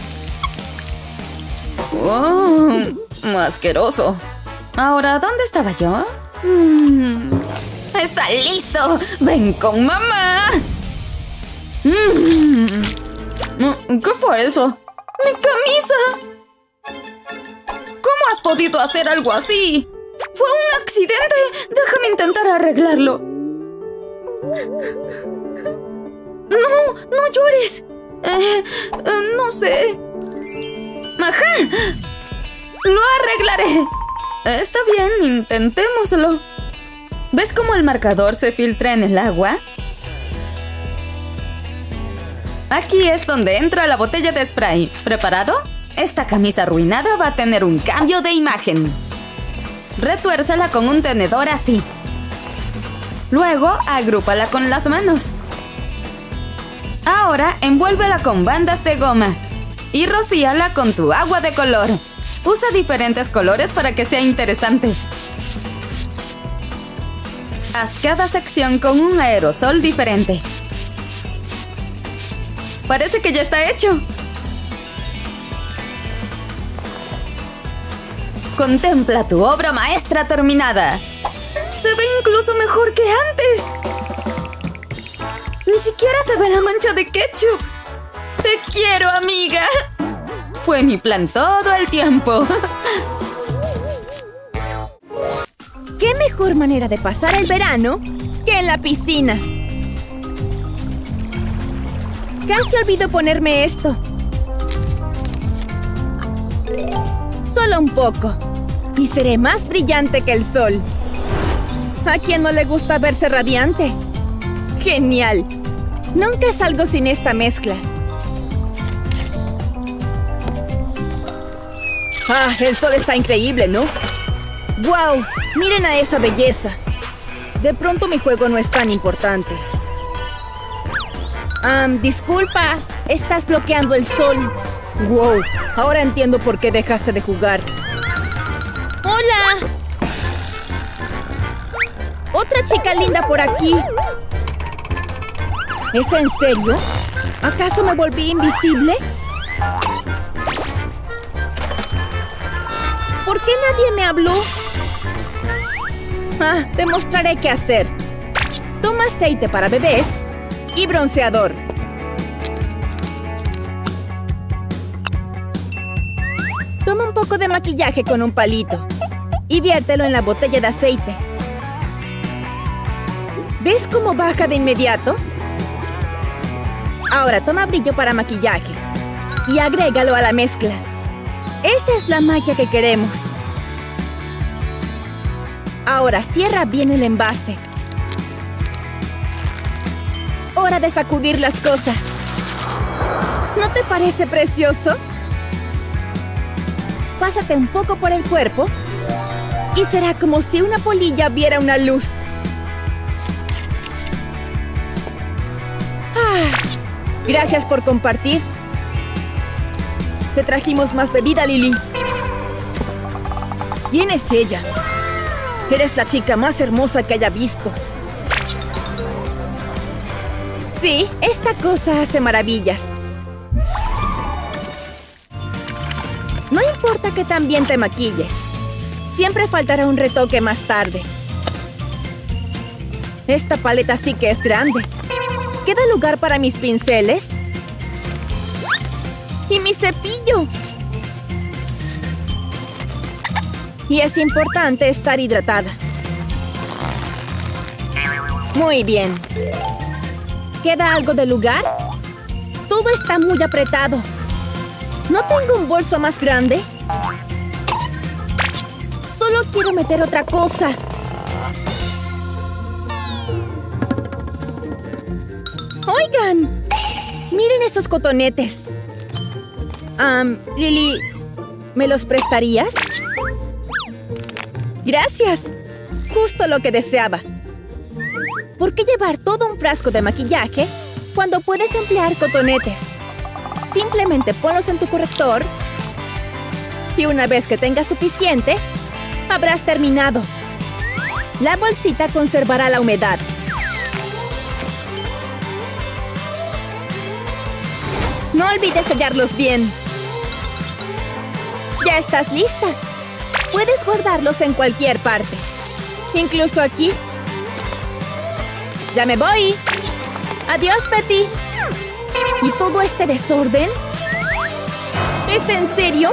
¡Oh! ¡Asqueroso! Ahora, ¿dónde estaba yo? Mm, ¡está listo! ¡Ven con mamá! Mm, ¿qué fue eso? ¡Mi camisa! ¿Cómo has podido hacer algo así? ¡Fue un accidente! Déjame intentar arreglarlo. ¡No! ¡No llores! Eh, eh, no sé. ¡Ajá! ¡Lo arreglaré! Está bien, intentémoslo. ¿Ves cómo el marcador se filtra en el agua? Aquí es donde entra la botella de spray. ¿Preparado? Esta camisa arruinada va a tener un cambio de imagen. Retuérzala con un tenedor así. Luego, agrúpala con las manos. Ahora, envuélvela con bandas de goma. Y rocíala con tu agua de color. Usa diferentes colores para que sea interesante. Haz cada sección con un aerosol diferente. Parece que ya está hecho. Contempla tu obra maestra terminada. Se ve incluso mejor que antes. Ni siquiera se ve la mancha de ketchup. ¡Te quiero, amiga! Fue mi plan todo el tiempo. ¿Qué mejor manera de pasar el verano que en la piscina? Casi olvido ponerme esto. Solo un poco. Y seré más brillante que el sol. ¿A quién no le gusta verse radiante? ¡Genial! Nunca salgo sin esta mezcla. ¡Ah! El sol está increíble, ¿no? ¡Guau! ¡Miren a esa belleza! De pronto mi juego no es tan importante. Um, disculpa, estás bloqueando el sol. ¡Wow! Ahora entiendo por qué dejaste de jugar. ¡Hola! ¡Otra chica linda por aquí! ¿Es en serio? ¿Acaso me volví invisible? ¿Por qué nadie me habló? Ah, te mostraré qué hacer. Toma aceite para bebés y bronceador. Toma un poco de maquillaje con un palito y viértelo en la botella de aceite. ¿Ves cómo baja de inmediato? Ahora toma brillo para maquillaje y agrégalo a la mezcla. Esa es la magia que queremos. Ahora cierra bien el envase. Hora de sacudir las cosas. ¿No te parece precioso? Pásate un poco por el cuerpo y será como si una polilla viera una luz. Ah, gracias por compartir. Te trajimos más bebida, Lily. ¿Quién es ella? Eres la chica más hermosa que haya visto. Sí, esta cosa hace maravillas. No importa que también te maquilles. Siempre faltará un retoque más tarde. Esta paleta sí que es grande. ¿Queda lugar para mis pinceles? ¡Y mi cepillo! Y es importante estar hidratada. Muy bien. ¿Queda algo de lugar? Todo está muy apretado. ¿No tengo un bolso más grande? Solo quiero meter otra cosa. ¡Oigan! Miren esos cotonetes. Um, Lily, ¿me los prestarías? Gracias. Justo lo que deseaba. ¿Por qué llevar todo un frasco de maquillaje cuando puedes emplear cotonetes? Simplemente ponlos en tu corrector y una vez que tengas suficiente, habrás terminado. La bolsita conservará la humedad. No olvides sellarlos bien. Ya estás lista. Puedes guardarlos en cualquier parte, incluso aquí. ¡Ya me voy! ¡Adiós, Betty! ¿Y todo este desorden? ¿Es en serio?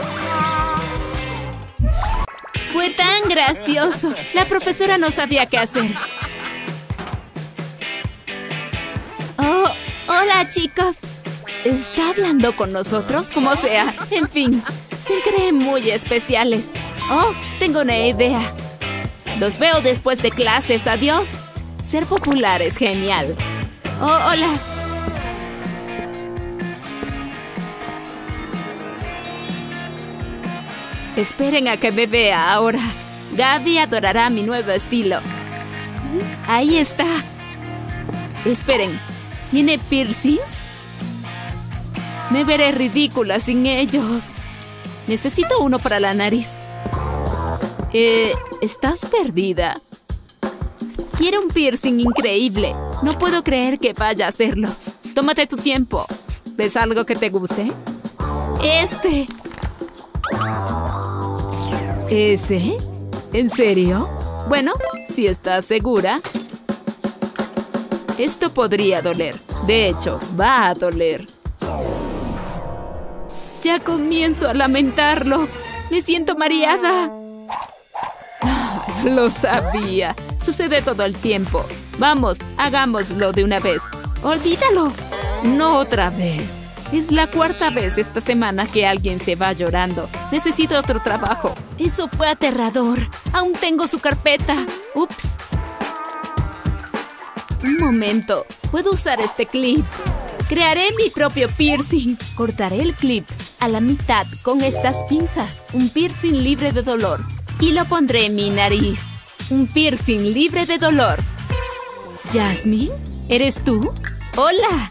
Fue tan gracioso. La profesora no sabía qué hacer. Oh, hola, chicos. ¿Está hablando con nosotros? Como sea. En fin, se creen muy especiales. Oh, tengo una idea. Los veo después de clases. Adiós. Ser popular es genial. Oh, hola. Esperen a que me vea ahora. Gaby adorará mi nuevo estilo. Ahí está. Esperen, ¿tiene piercings? Me veré ridícula sin ellos. Necesito uno para la nariz. Eh, ¿estás perdida? Quiero un piercing increíble. No puedo creer que vaya a hacerlo. Tómate tu tiempo. ¿Ves algo que te guste? Este. ¿Ese? ¿En serio? Bueno, si estás segura. Esto podría doler. De hecho, va a doler. Ya comienzo a lamentarlo. Me siento mareada. Lo sabía. Sucede todo el tiempo. Vamos, hagámoslo de una vez. Olvídalo. No otra vez. Es la cuarta vez esta semana que alguien se va llorando. Necesito otro trabajo. Eso fue aterrador. Aún tengo su carpeta. Ups. Un momento. Puedo usar este clip. Crearé mi propio piercing. Cortaré el clip a la mitad con estas pinzas. Un piercing libre de dolor. Y lo pondré en mi nariz. Un piercing libre de dolor. ¿Jasmine? ¿Eres tú? ¡Hola!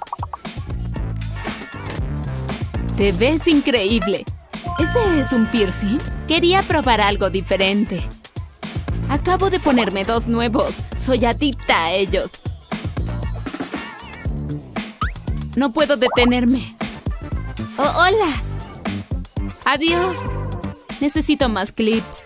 Te ves increíble. ¿Ese es un piercing? Quería probar algo diferente. Acabo de ponerme dos nuevos. Soy adicta a ellos. No puedo detenerme. Oh, hola. Adiós. Necesito más clips.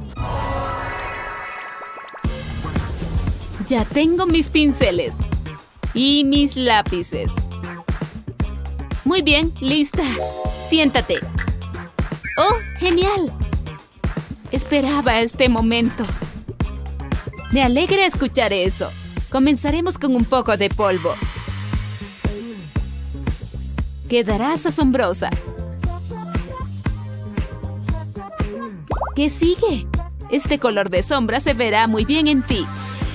Ya tengo mis pinceles. Y mis lápices. Muy bien, lista. Siéntate. ¡Oh, genial! Esperaba este momento. Me alegra escuchar eso. Comenzaremos con un poco de polvo. Quedarás asombrosa. ¿Qué sigue? Este color de sombra se verá muy bien en ti.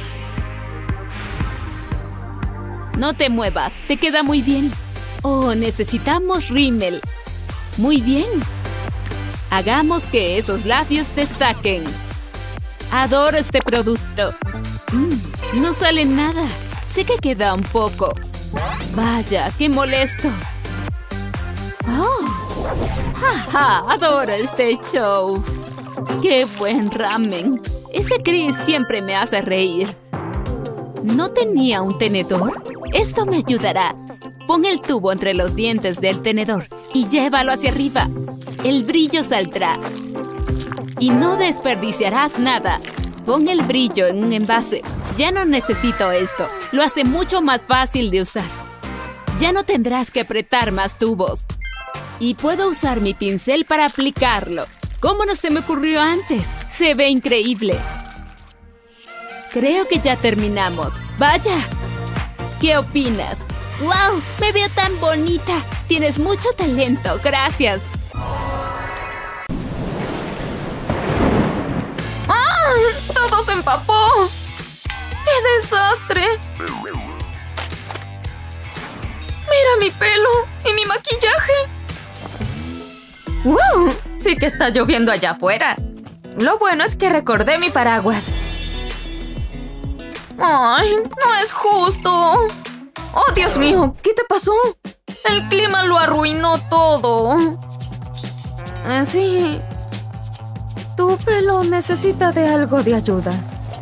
No te muevas, te queda muy bien. Oh, necesitamos rímel. Muy bien. Hagamos que esos labios destaquen. Adoro este producto. Mm, no sale nada. Sé que queda un poco. Vaya, qué molesto. Oh. Ja, ja, adoro este show. ¡Qué buen ramen! Ese Chris siempre me hace reír. ¿No tenía un tenedor? Esto me ayudará. Pon el tubo entre los dientes del tenedor y llévalo hacia arriba. El brillo saldrá. Y no desperdiciarás nada. Pon el brillo en un envase. Ya no necesito esto. Lo hace mucho más fácil de usar. Ya no tendrás que apretar más tubos. Y puedo usar mi pincel para aplicarlo. ¿Cómo no se me ocurrió antes? Se ve increíble. Creo que ya terminamos. ¡Vaya! ¿Qué opinas? ¡Wow! Me veo tan bonita. Tienes mucho talento. Gracias. ¡Ah! ¡Todo se empapó! ¡Qué desastre! Mira mi pelo y mi maquillaje. ¡Wow! Sí que está lloviendo allá afuera. Lo bueno es que recordé mi paraguas. ¡Ay! ¡No es justo! ¡Oh, Dios mío! ¿Qué te pasó? El clima lo arruinó todo. Eh, sí. Tu pelo necesita de algo de ayuda.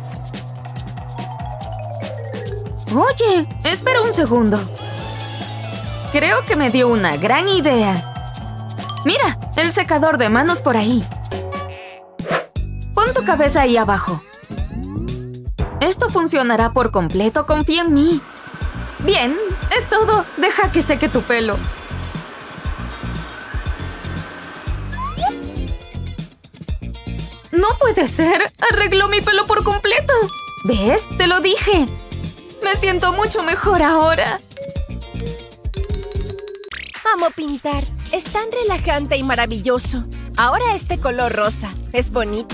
Oye, espera un segundo. Creo que me dio una gran idea. Mira, el secador de manos por ahí. Pon tu cabeza ahí abajo. Esto funcionará por completo, confía en mí. Bien, es todo. Deja que seque tu pelo. No puede ser. Arregló mi pelo por completo. ¿Ves? Te lo dije. Me siento mucho mejor ahora. Amo pintar. Es tan relajante y maravilloso. Ahora este color rosa. Es bonito.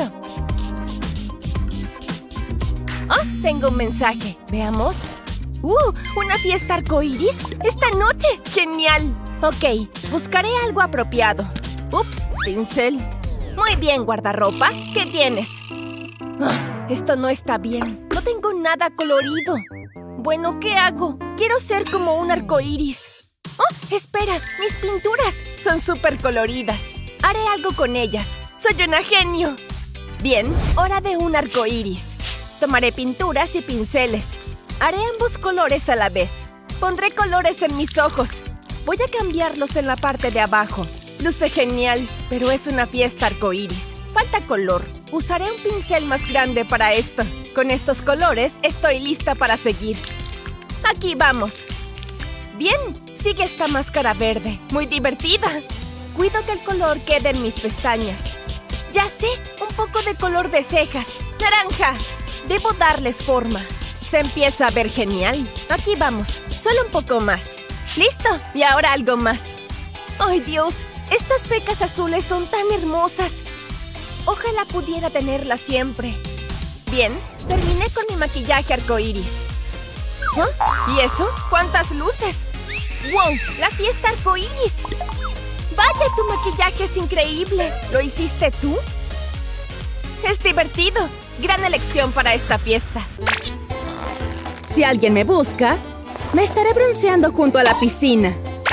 Oh, tengo un mensaje. Veamos. ¡Uh! ¿Una fiesta arcoíris? ¡Esta noche! ¡Genial! Ok, buscaré algo apropiado. Ups, pincel. Muy bien, guardarropa. ¿Qué tienes? Oh, esto no está bien. No tengo nada colorido. Bueno, ¿qué hago? Quiero ser como un arcoíris. ¡Oh! Espera, mis pinturas son súper coloridas. Haré algo con ellas. ¡Soy una genio! Bien, hora de un arcoíris. Tomaré pinturas y pinceles. Haré ambos colores a la vez. Pondré colores en mis ojos. Voy a cambiarlos en la parte de abajo. Luce genial, pero es una fiesta arcoíris. Falta color. Usaré un pincel más grande para esto. Con estos colores estoy lista para seguir. Aquí vamos. Bien, sigue esta máscara verde. Muy divertida. Cuido que el color quede en mis pestañas. Ya sé, un poco de color de cejas. ¡Naranja! Debo darles forma. Se empieza a ver genial. Aquí vamos. Solo un poco más. ¡Listo! Y ahora algo más. ¡Ay, Dios! Estas pecas azules son tan hermosas. Ojalá pudiera tenerlas siempre. Bien, terminé con mi maquillaje arcoíris. ¿Ah? ¿Y eso? ¿Cuántas luces? ¡Wow! ¡La fiesta arcoíris! ¡Vaya, tu maquillaje es increíble! ¿Lo hiciste tú? Es divertido. Gran elección para esta fiesta. Si alguien me busca, me estaré bronceando junto a la piscina.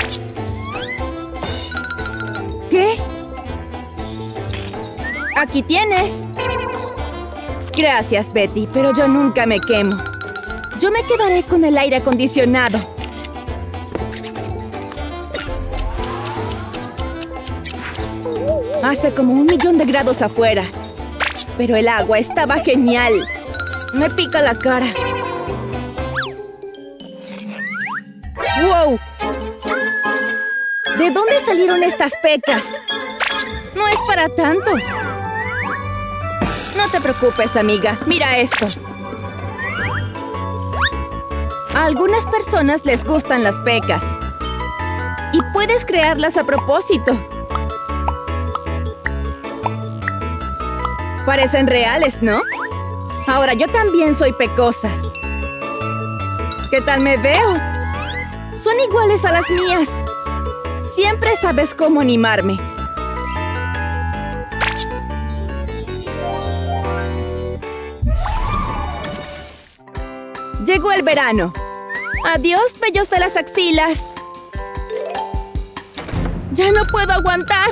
¿Qué? Aquí tienes. Gracias, Betty, pero yo nunca me quemo. Yo me quedaré con el aire acondicionado. Hace como un millón de grados afuera. Pero el agua estaba genial. Me pica la cara. ¡Wow! ¿De dónde salieron estas pecas? No es para tanto. No te preocupes, amiga. Mira esto. A algunas personas les gustan las pecas. Y puedes crearlas a propósito. Parecen reales, ¿no? Ahora yo también soy pecosa. ¿Qué tal me veo? Son iguales a las mías. Siempre sabes cómo animarme. Llegó el verano. Adiós, vellos de las axilas. Ya no puedo aguantar.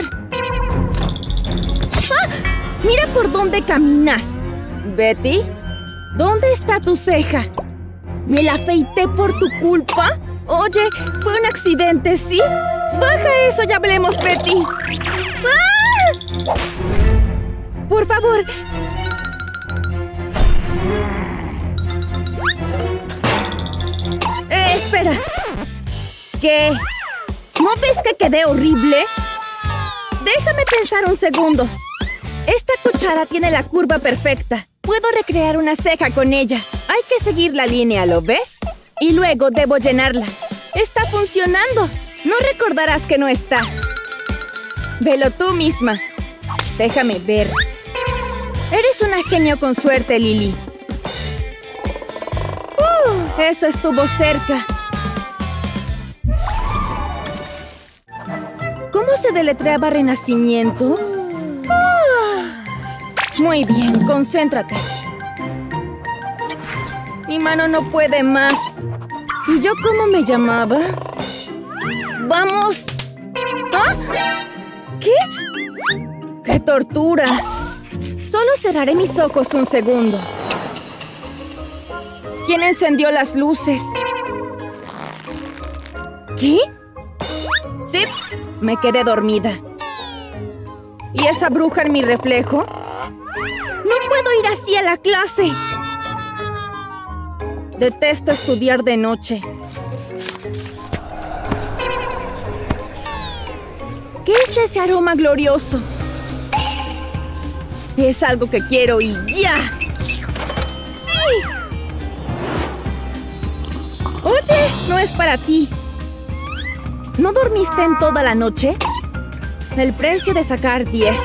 ¡Ah! Mira por dónde caminas. Betty, ¿dónde está tu ceja? ¿Me la afeité por tu culpa? Oye, fue un accidente, ¿sí? Baja eso y hablemos, Betty. ¡Ah! Por favor. Eh, espera. ¿Qué? ¿No ves que quedé horrible? Déjame pensar un segundo. Esta cuchara tiene la curva perfecta. Puedo recrear una ceja con ella. Hay que seguir la línea, ¿lo ves? Y luego debo llenarla. ¡Está funcionando! No recordarás que no está. Velo tú misma. Déjame ver. Eres una genio con suerte, Lily. Uh, eso estuvo cerca. ¿Cómo se deletreaba renacimiento? Ah. Muy bien, concéntrate. Mi mano no puede más. ¿Y yo cómo me llamaba? ¡Vamos! ¿Ah? ¿Qué? ¡Qué tortura! Solo cerraré mis ojos un segundo. ¿Quién encendió las luces? ¿Qué? Sí, me quedé dormida. ¿Y esa bruja en mi reflejo? ¡No puedo ir así a la clase! Detesto estudiar de noche. ¿Qué es ese aroma glorioso? Es algo que quiero y ya. ¡Sí! Oye, no es para ti. ¿No dormiste en toda la noche? El precio de sacar diez.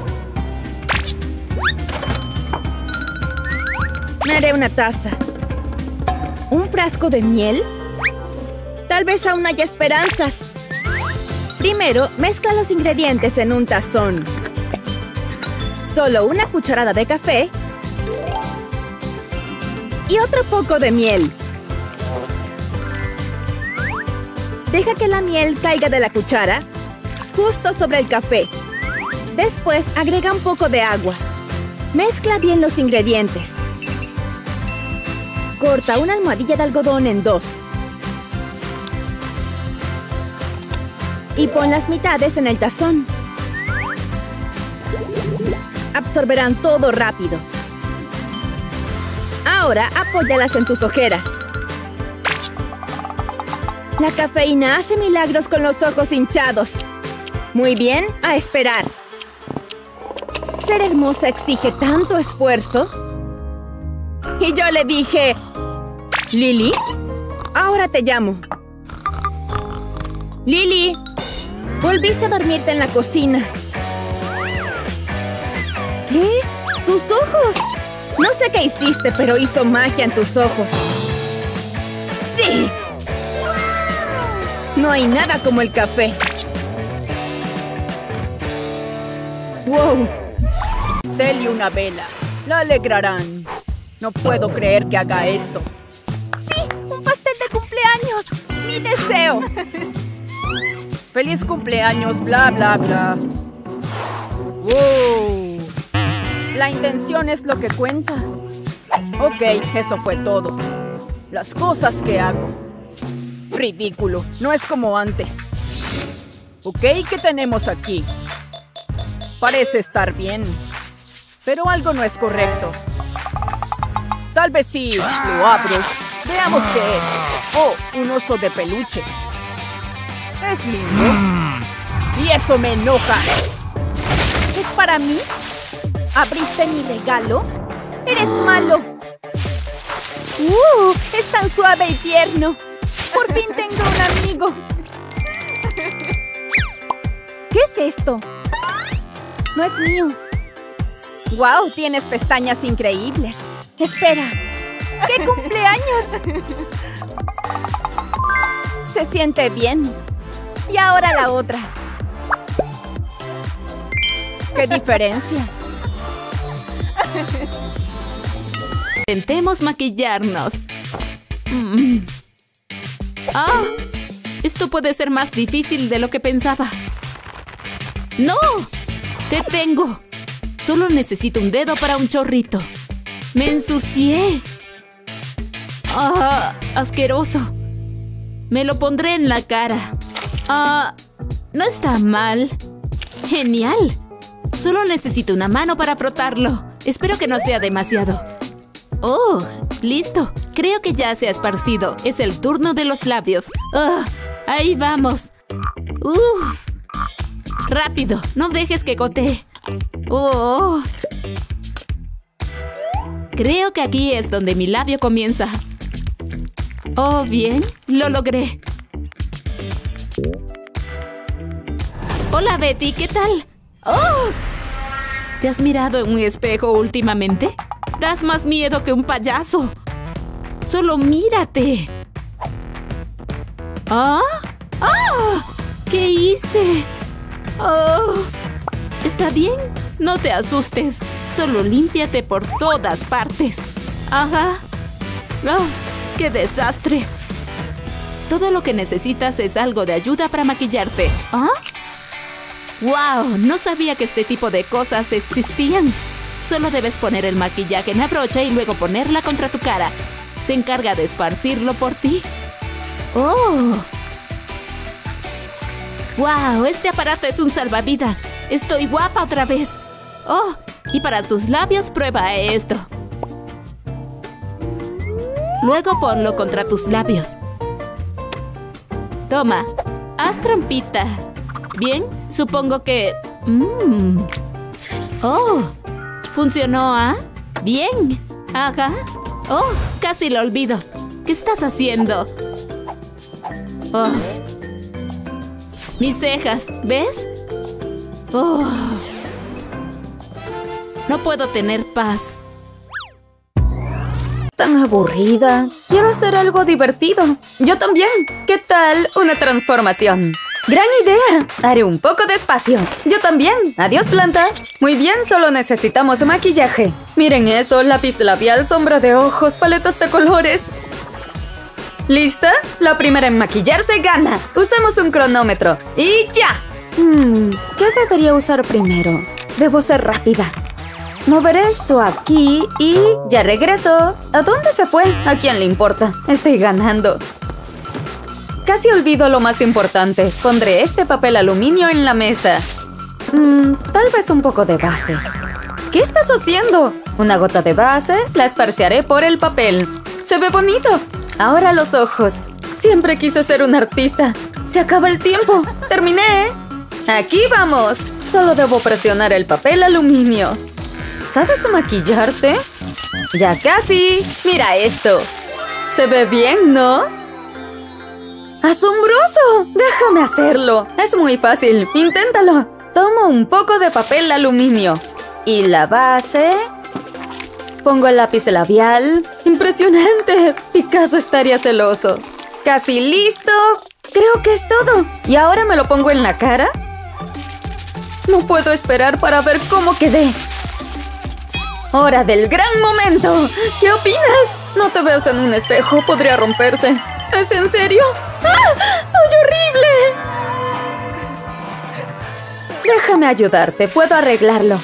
Me haré una taza. ¿Un frasco de miel? Tal vez aún haya esperanzas. Primero, mezcla los ingredientes en un tazón. Solo una cucharada de café y otro poco de miel. Deja que la miel caiga de la cuchara justo sobre el café. Después, agrega un poco de agua. Mezcla bien los ingredientes. Corta una almohadilla de algodón en dos. Y pon las mitades en el tazón. Absorberán todo rápido. Ahora, apóyalas en tus ojeras. La cafeína hace milagros con los ojos hinchados. Muy bien, a esperar. Ser hermosa exige tanto esfuerzo. Y yo le dije... ¿Lily? Ahora te llamo. Lily, volviste a dormirte en la cocina. ¿Qué? ¿Tus ojos? No sé qué hiciste, pero hizo magia en tus ojos. ¡Sí! No hay nada como el café. ¡Wow! Dele una vela. La alegrarán. No puedo creer que haga esto. ¡Sí! ¡Un pastel de cumpleaños! ¡Mi deseo! ¡Feliz cumpleaños! Bla, bla, bla. ¡Wow! La intención es lo que cuenta. Ok, eso fue todo. Las cosas que hago. Ridículo. No es como antes. Ok, ¿qué tenemos aquí? Parece estar bien. Pero algo no es correcto. Tal vez sí. Lo abro. Veamos qué es. Oh, un oso de peluche. Es lindo. Y eso me enoja. ¿Es para mí? ¿Abriste mi regalo? ¡Eres malo! ¡Uh! Es tan suave y tierno. Por fin tengo un amigo. ¿Qué es esto? No es mío. ¡Wow! Tienes pestañas increíbles. Espera. ¡Qué cumpleaños! Se siente bien. Y ahora la otra. ¡Qué diferencia! Intentemos maquillarnos. Mm. ¡Ah! Esto puede ser más difícil de lo que pensaba. ¡No! ¡Te tengo! Solo necesito un dedo para un chorrito. ¡Me ensucié! ¡Ah! ¡Asqueroso! Me lo pondré en la cara. ¡Ah! No está mal. ¡Genial! Solo necesito una mano para frotarlo. Espero que no sea demasiado. ¡Oh! ¡Listo! Creo que ya se ha esparcido. Es el turno de los labios. ¡Ah! ¡Ahí vamos! ¡Uf! ¡Rápido! ¡No dejes que gotee! ¡Oh! Creo que aquí es donde mi labio comienza. ¡Oh, bien! ¡Lo logré! Hola, Betty. ¿Qué tal? ¡Oh! ¿Te has mirado en un espejo últimamente? Das más miedo que un payaso. ¡Solo mírate! ¿Ah? ¡Ah! ¿Qué hice? Oh, ¿está bien? No te asustes. Solo límpiate por todas partes. Ajá. Oh, ¡qué desastre! Todo lo que necesitas es algo de ayuda para maquillarte. ¿Ah? ¡Wow! No sabía que este tipo de cosas existían. Solo debes poner el maquillaje en la brocha y luego ponerla contra tu cara. Se encarga de esparcirlo por ti. ¡Oh! ¡Wow! Este aparato es un salvavidas. Estoy guapa otra vez. ¡Oh! Y para tus labios, prueba esto. Luego ponlo contra tus labios. Toma, haz trampita. Bien, supongo que... Mmm. ¡Oh! ¿Funcionó, ah? Bien. Ajá. ¡Oh! Casi lo olvido. ¿Qué estás haciendo? Oh. Mis cejas, ¿ves? Oh. No puedo tener paz. Tan aburrida. Quiero hacer algo divertido. Yo también. ¿Qué tal una transformación? ¡Gran idea! Haré un poco de espacio. Yo también. Adiós, planta. Muy bien, solo necesitamos maquillaje. Miren eso, lápiz labial, sombra de ojos, paletas de colores. ¿Lista? La primera en maquillarse gana. Usemos un cronómetro. ¡Y ya! Hmm, ¿qué debería usar primero? Debo ser rápida. Moveré esto aquí y ya regreso. ¿A dónde se fue? ¿A quién le importa? Estoy ganando. Casi olvido lo más importante. Pondré este papel aluminio en la mesa. Mm, tal vez un poco de base. ¿Qué estás haciendo? Una gota de base, la esparciaré por el papel. ¡Se ve bonito! Ahora los ojos. Siempre quise ser un artista. ¡Se acaba el tiempo! ¡Terminé! ¡Aquí vamos! Solo debo presionar el papel aluminio. ¿Sabes maquillarte? ¡Ya casi! ¡Mira esto! Se ve bien, ¿no? ¡Asombroso! ¡Déjame hacerlo! Es muy fácil. Inténtalo. Tomo un poco de papel aluminio. Y la base... Pongo el lápiz labial. ¡Impresionante! Picasso estaría celoso. ¡Casi listo! Creo que es todo. ¿Y ahora me lo pongo en la cara? No puedo esperar para ver cómo quedé. ¡Hora del gran momento! ¿Qué opinas? No te veas en un espejo, podría romperse. ¿Es en serio? ¡Ah! ¡Soy horrible! Déjame ayudarte, puedo arreglarlo.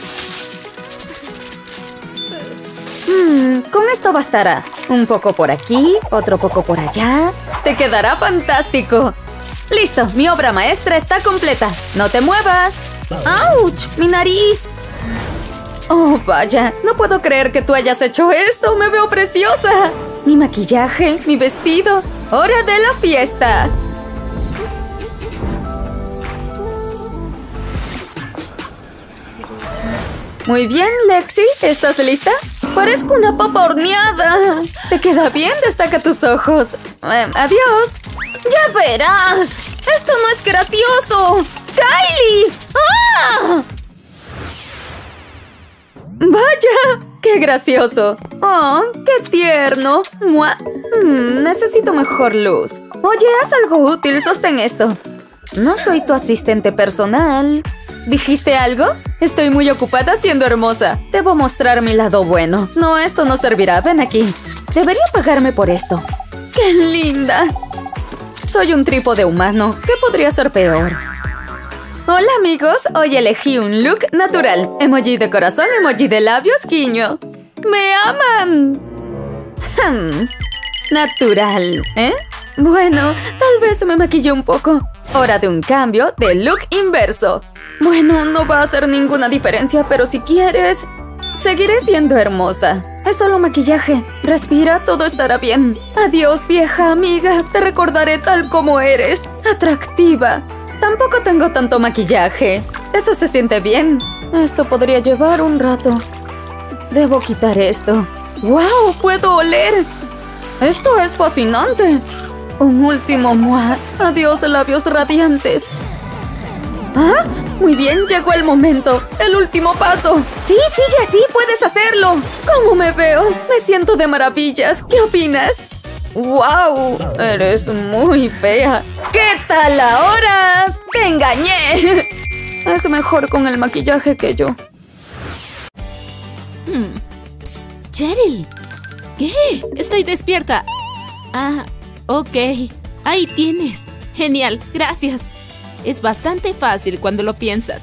Hmm, con esto bastará. Un poco por aquí, otro poco por allá. ¡Te quedará fantástico! ¡Listo! Mi obra maestra está completa. ¡No te muevas! ¡Auch! ¡Mi nariz! ¡Oh, vaya! No puedo creer que tú hayas hecho esto. ¡Me veo preciosa! Mi maquillaje, mi vestido. ¡Hora de la fiesta! Muy bien, Lexi. ¿Estás lista? Parezco una papa horneada. ¿Te queda bien? Destaca tus ojos. Eh, adiós. ¡Ya verás! ¡Esto no es gracioso! ¡Kylie! ¡Ah! ¡Vaya! ¡Qué gracioso! ¡Oh, qué tierno! ¡Mua! Mm, necesito mejor luz. Oye, haz algo útil. Sostén esto. No soy tu asistente personal. ¿Dijiste algo? Estoy muy ocupada siendo hermosa. Debo mostrar mi lado bueno. No, esto no servirá. Ven aquí. Debería pagarme por esto. ¡Qué linda! Soy un trípode humano. ¿Qué podría ser peor? Hola, amigos. Hoy elegí un look natural. Emoji de corazón, emoji de labios, guiño. ¡Me aman! Hmm. Natural, ¿eh? Bueno, tal vez me maquillé un poco. Hora de un cambio de look inverso. Bueno, no va a hacer ninguna diferencia, pero si quieres... Seguiré siendo hermosa. Es solo maquillaje. Respira, todo estará bien. Adiós, vieja amiga. Te recordaré tal como eres. Atractiva. Tampoco tengo tanto maquillaje. Eso se siente bien. Esto podría llevar un rato. Debo quitar esto. ¡Wow! ¡Puedo oler! Esto es fascinante. Un último mua. Adiós, labios radiantes. ¿Ah? Muy bien, llegó el momento. El último paso. Sí, sigue así, puedes hacerlo. ¿Cómo me veo? Me siento de maravillas. ¿Qué opinas? ¡Wow! Eres muy fea. ¿Qué tal ahora? ¡Te engañé! Es mejor con el maquillaje que yo. Hmm. Psst, Cheryl. ¿Qué? Estoy despierta. Ah, ok. Ahí tienes. Genial, gracias. Es bastante fácil cuando lo piensas.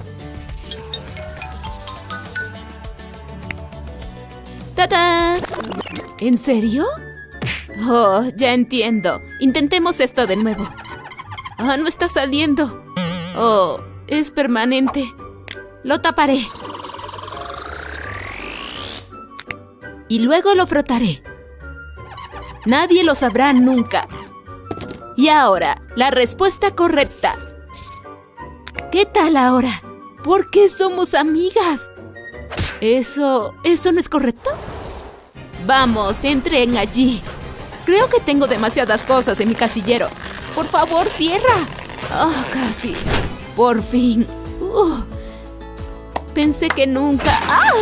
¡Tadá! ¿En serio? Oh, ya entiendo. Intentemos esto de nuevo. Ah, no está saliendo. Oh, es permanente. Lo taparé. Y luego lo frotaré. Nadie lo sabrá nunca. Y ahora, la respuesta correcta. ¿Qué tal ahora? ¿Por qué somos amigas? ¿Eso... eso no es correcto? Vamos, entren allí. Creo que tengo demasiadas cosas en mi casillero. Por favor, cierra. Oh, casi. Por fin. Uh, pensé que nunca... ¡Ah!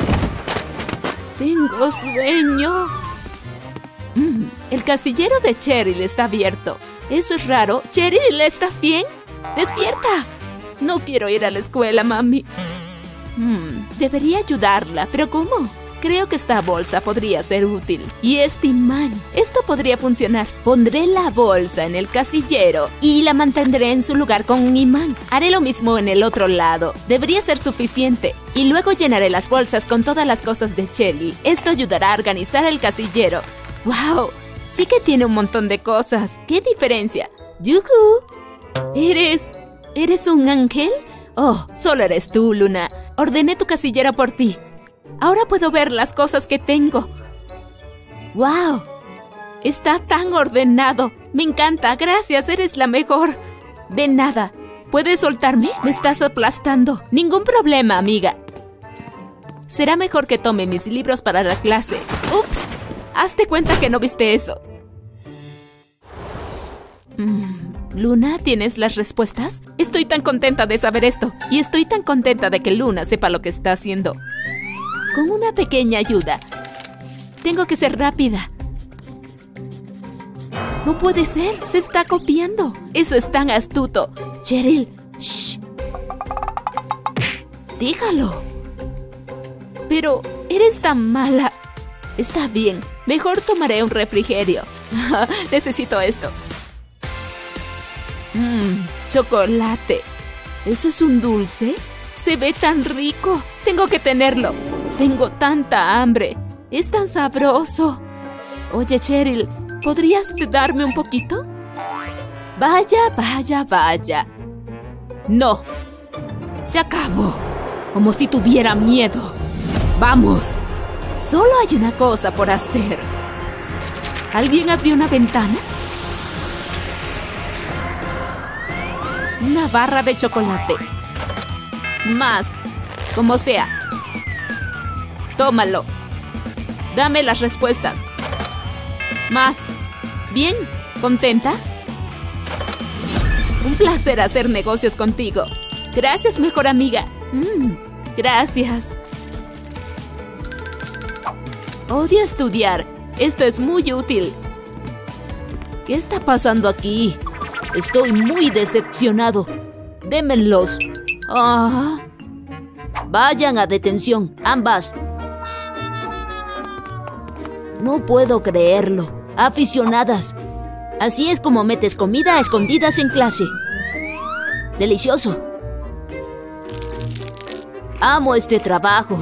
Tengo sueño. Mm, el casillero de Cheryl está abierto. Eso es raro. Cheryl, ¿estás bien? ¡Despierta! No quiero ir a la escuela, mami. Mm, debería ayudarla, pero ¿cómo? Creo que esta bolsa podría ser útil. Y este imán. Esto podría funcionar. Pondré la bolsa en el casillero y la mantendré en su lugar con un imán. Haré lo mismo en el otro lado. Debería ser suficiente. Y luego llenaré las bolsas con todas las cosas de Cheryl. Esto ayudará a organizar el casillero. ¡Wow! Sí que tiene un montón de cosas. ¡Qué diferencia! ¡Yujú! ¿Eres... ¿Eres un ángel? Oh, solo eres tú, Luna. Ordené tu casillero por ti. Ahora puedo ver las cosas que tengo. ¡Wow! Está tan ordenado. Me encanta. Gracias, eres la mejor. De nada. ¿Puedes soltarme? Me estás aplastando. Ningún problema, amiga. Será mejor que tome mis libros para la clase. ¡Ups! Hazte cuenta que no viste eso. Mm, Luna, ¿tienes las respuestas? Estoy tan contenta de saber esto. Y estoy tan contenta de que Luna sepa lo que está haciendo. Con una pequeña ayuda. Tengo que ser rápida. No puede ser. Se está copiando. Eso es tan astuto. Cheryl, shh. Déjalo. Pero eres tan mala. Está bien. Mejor tomaré un refrigerio. Necesito esto. Mmm, chocolate. ¿Eso es un dulce? Se ve tan rico. Tengo que tenerlo. Tengo tanta hambre. Es tan sabroso. Oye, Cheryl, ¿podrías darme un poquito? Vaya, vaya, vaya. No. Se acabó. Como si tuviera miedo. Vamos. Solo hay una cosa por hacer. ¿Alguien abrió una ventana? Una barra de chocolate. Más. Como sea. Tómalo. Dame las respuestas. Más. Bien. ¿Contenta? Un placer hacer negocios contigo. Gracias, mejor amiga. Mm, gracias. Odio estudiar. Esto es muy útil. ¿Qué está pasando aquí? Estoy muy decepcionado. Démenlos. Ah. Vayan a detención, ambas. No puedo creerlo. Aficionadas. Así es como metes comida a escondidas en clase. Delicioso. Amo este trabajo.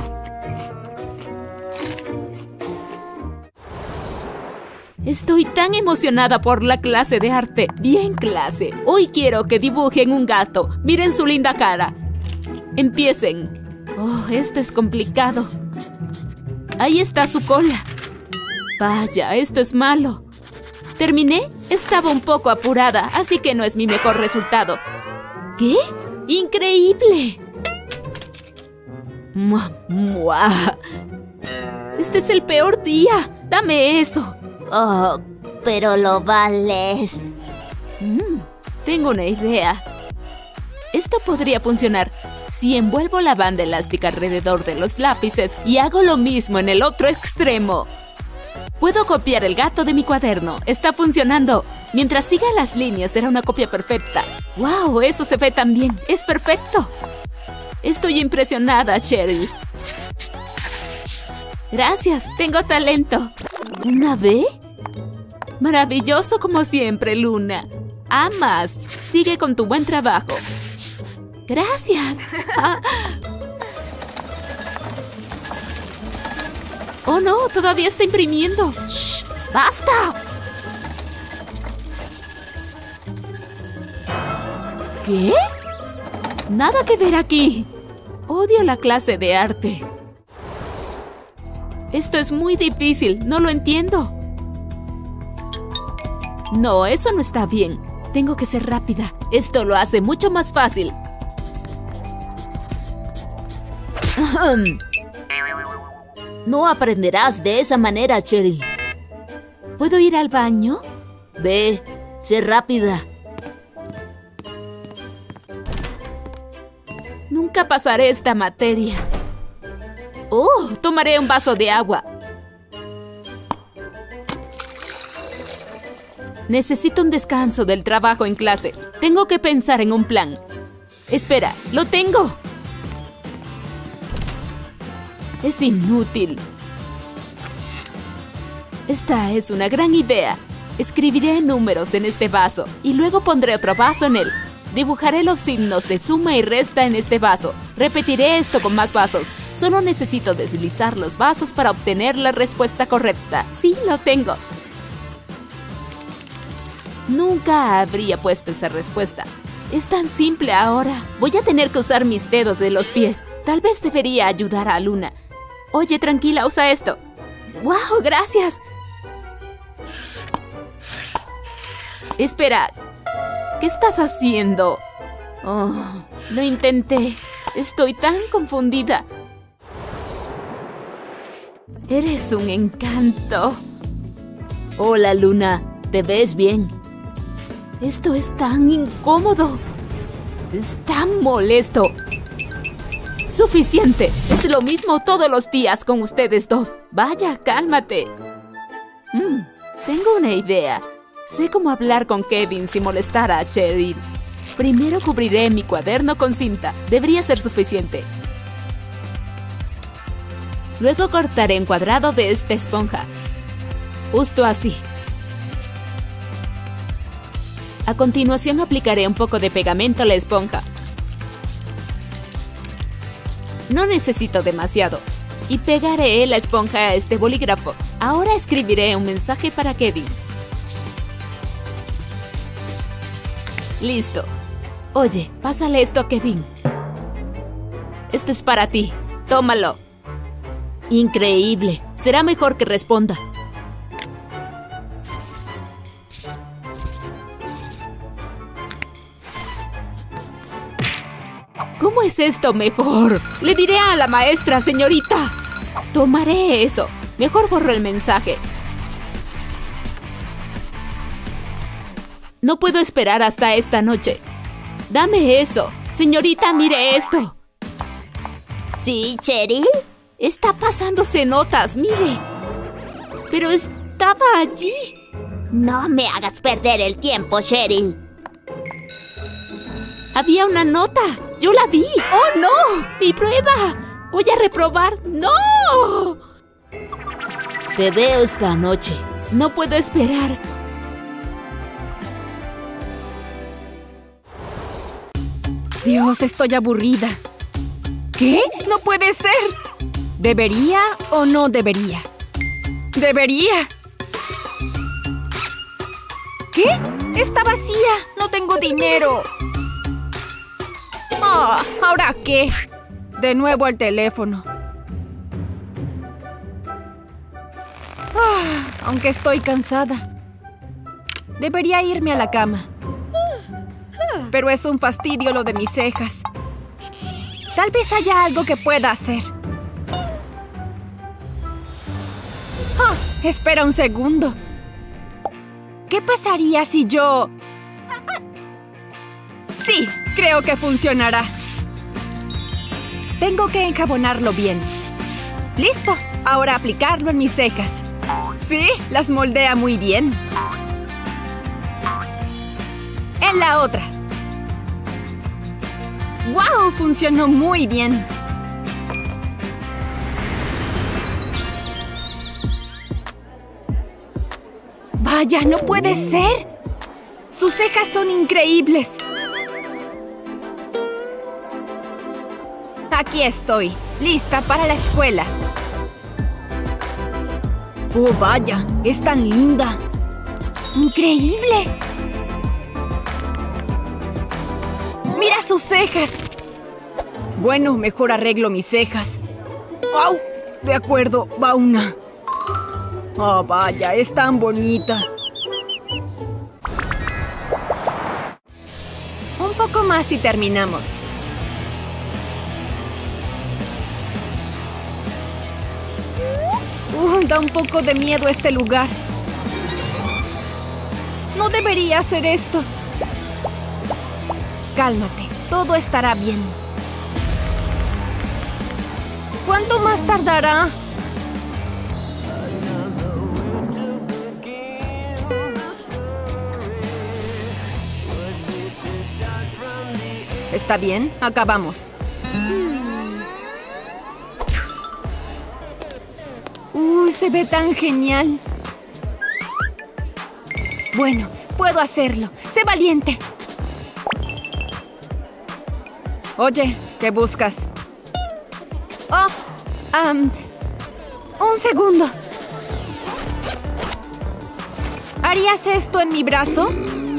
Estoy tan emocionada por la clase de arte. Bien, clase. Hoy quiero que dibujen un gato. Miren su linda cara. Empiecen. Oh, esto es complicado. Ahí está su cola. Vaya, esto es malo. ¿Terminé? Estaba un poco apurada, así que no es mi mejor resultado. ¿Qué? ¡Increíble! ¡Mua, mua! Este es el peor día. Dame eso. Oh, pero lo vales. Mm, tengo una idea. Esto podría funcionar si envuelvo la banda elástica alrededor de los lápices y hago lo mismo en el otro extremo. Puedo copiar el gato de mi cuaderno. Está funcionando. Mientras siga las líneas, será una copia perfecta. ¡Wow! Eso se ve tan bien. ¡Es perfecto! Estoy impresionada, Cheryl. Gracias, tengo talento. ¿Una B? Maravilloso como siempre, Luna. Amas. Sigue con tu buen trabajo. Gracias. Ah. Oh, no, todavía está imprimiendo. ¡Shh! ¡Basta! ¿Qué? Nada que ver aquí. Odio la clase de arte. Esto es muy difícil, no lo entiendo. No, eso no está bien. Tengo que ser rápida. Esto lo hace mucho más fácil. No aprenderás de esa manera, Cheryl. ¿Puedo ir al baño? Ve, sé rápida. Nunca pasaré esta materia. Oh, tomaré un vaso de agua. Necesito un descanso del trabajo en clase. Tengo que pensar en un plan. Espera, lo tengo. Es inútil. Esta es una gran idea. Escribiré números en este vaso y luego pondré otro vaso en él. Dibujaré los signos de suma y resta en este vaso. Repetiré esto con más vasos. Solo necesito deslizar los vasos para obtener la respuesta correcta. Sí, lo tengo. Nunca habría puesto esa respuesta. Es tan simple ahora. Voy a tener que usar mis dedos de los pies. Tal vez debería ayudar a Luna. Oye, tranquila, usa esto. ¡Wow! ¡Gracias! Espera. ¿Qué estás haciendo? Oh, lo intenté. Estoy tan confundida. Eres un encanto. Hola, Luna. ¿Te ves bien? Esto es tan incómodo. Es tan molesto. Suficiente. Es lo mismo todos los días con ustedes dos. Vaya, cálmate. Mm, tengo una idea. Sé cómo hablar con Kevin sin molestar a Cheryl. Primero cubriré mi cuaderno con cinta. Debería ser suficiente. Luego cortaré un cuadrado de esta esponja. Justo así. A continuación aplicaré un poco de pegamento a la esponja. No necesito demasiado. Y pegaré la esponja a este bolígrafo. Ahora escribiré un mensaje para Kevin. Listo. Oye, pásale esto a Kevin. Esto es para ti. Tómalo. Increíble. Será mejor que responda. ¿Cómo es esto mejor? Le diré a la maestra, señorita. Tomaré eso. Mejor borro el mensaje. No puedo esperar hasta esta noche. Dame eso. Señorita, mire esto. ¿Sí, Cheryl? Está pasándose notas, mire. Pero estaba allí. No me hagas perder el tiempo, Cheryl. Había una nota. Yo la vi. ¡Oh, no! ¡Mi prueba! Voy a reprobar. ¡No! Te veo esta noche. No puedo esperar. Dios, estoy aburrida. ¿Qué? ¡No puede ser! ¿Debería o no debería? ¡Debería! ¿Qué? ¡Está vacía! ¡No tengo dinero! Oh, ¿ahora qué? De nuevo al teléfono. Oh, aunque estoy cansada. Debería irme a la cama. Pero es un fastidio lo de mis cejas. Tal vez haya algo que pueda hacer. Oh, espera un segundo. ¿Qué pasaría si yo...? Sí, creo que funcionará. Tengo que enjabonarlo bien. ¡Listo! Ahora aplicarlo en mis cejas. Sí, las moldea muy bien. En la otra. ¡Wow! Funcionó muy bien. ¡Vaya, no puede ser! ¡Sus cejas son increíbles! Aquí estoy, lista para la escuela. ¡Oh, vaya! ¡Es tan linda! ¡Increíble! ¡Mira sus cejas! Bueno, mejor arreglo mis cejas. ¡Au! De acuerdo, va una. ¡Oh, vaya! Es tan bonita. Un poco más y terminamos. Uh, da un poco de miedo este lugar. No debería hacer esto. Cálmate, todo estará bien. ¿Cuánto más tardará? ¿Está bien? Acabamos. Uy, se ve tan genial. Bueno, puedo hacerlo. ¡Sé valiente! Oye, ¿qué buscas? Oh, um, un segundo. ¿Harías esto en mi brazo?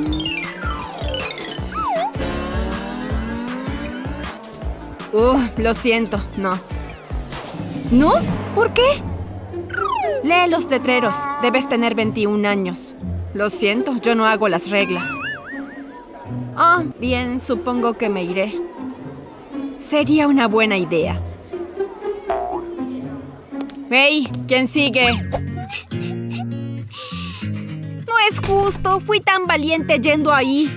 Uh, lo siento, no. ¿No? ¿Por qué? Lee los letreros. Debes tener veintiún años. Lo siento, yo no hago las reglas. Ah, bien, supongo que me iré. Sería una buena idea. ¡Hey! ¿Quién sigue? No es justo. Fui tan valiente yendo ahí.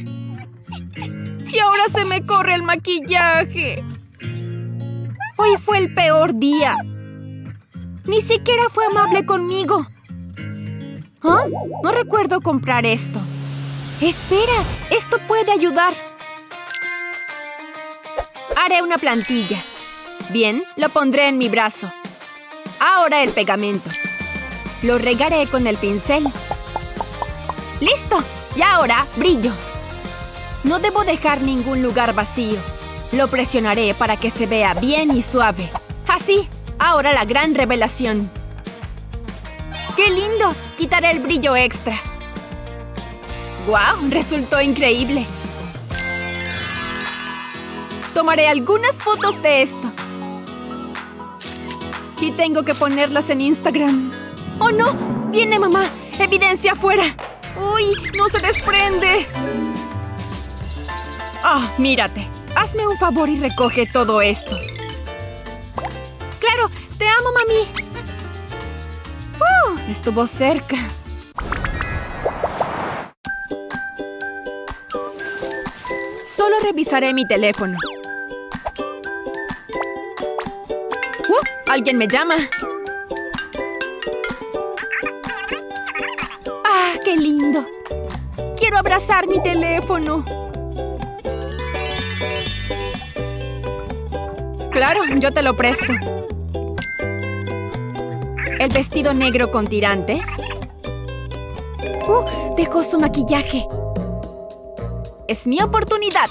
Y ahora se me corre el maquillaje. Hoy fue el peor día. Ni siquiera fue amable conmigo. ¿Ah? No recuerdo comprar esto. Espera, esto puede ayudar. Haré una plantilla. Bien, lo pondré en mi brazo. Ahora el pegamento. Lo regaré con el pincel. ¡Listo! Y ahora, brillo. No debo dejar ningún lugar vacío. Lo presionaré para que se vea bien y suave. Así, ahora la gran revelación. ¡Qué lindo! Quitaré el brillo extra. ¡Guau! Resultó increíble. Tomaré algunas fotos de esto. Y tengo que ponerlas en Instagram. ¡Oh, no! ¡Viene mamá! ¡Evidencia afuera! ¡Uy! ¡No se desprende! ¡Ah! Oh, mírate. Hazme un favor y recoge todo esto. ¡Claro! ¡Te amo, mami! ¡Uh! Estuvo cerca. Solo revisaré mi teléfono. ¡Uh! ¡Alguien me llama! ¡Ah, qué lindo! ¡Quiero abrazar mi teléfono! Claro, yo te lo presto. ¿El vestido negro con tirantes? ¡Uh! Dejó su maquillaje. ¡Es mi oportunidad!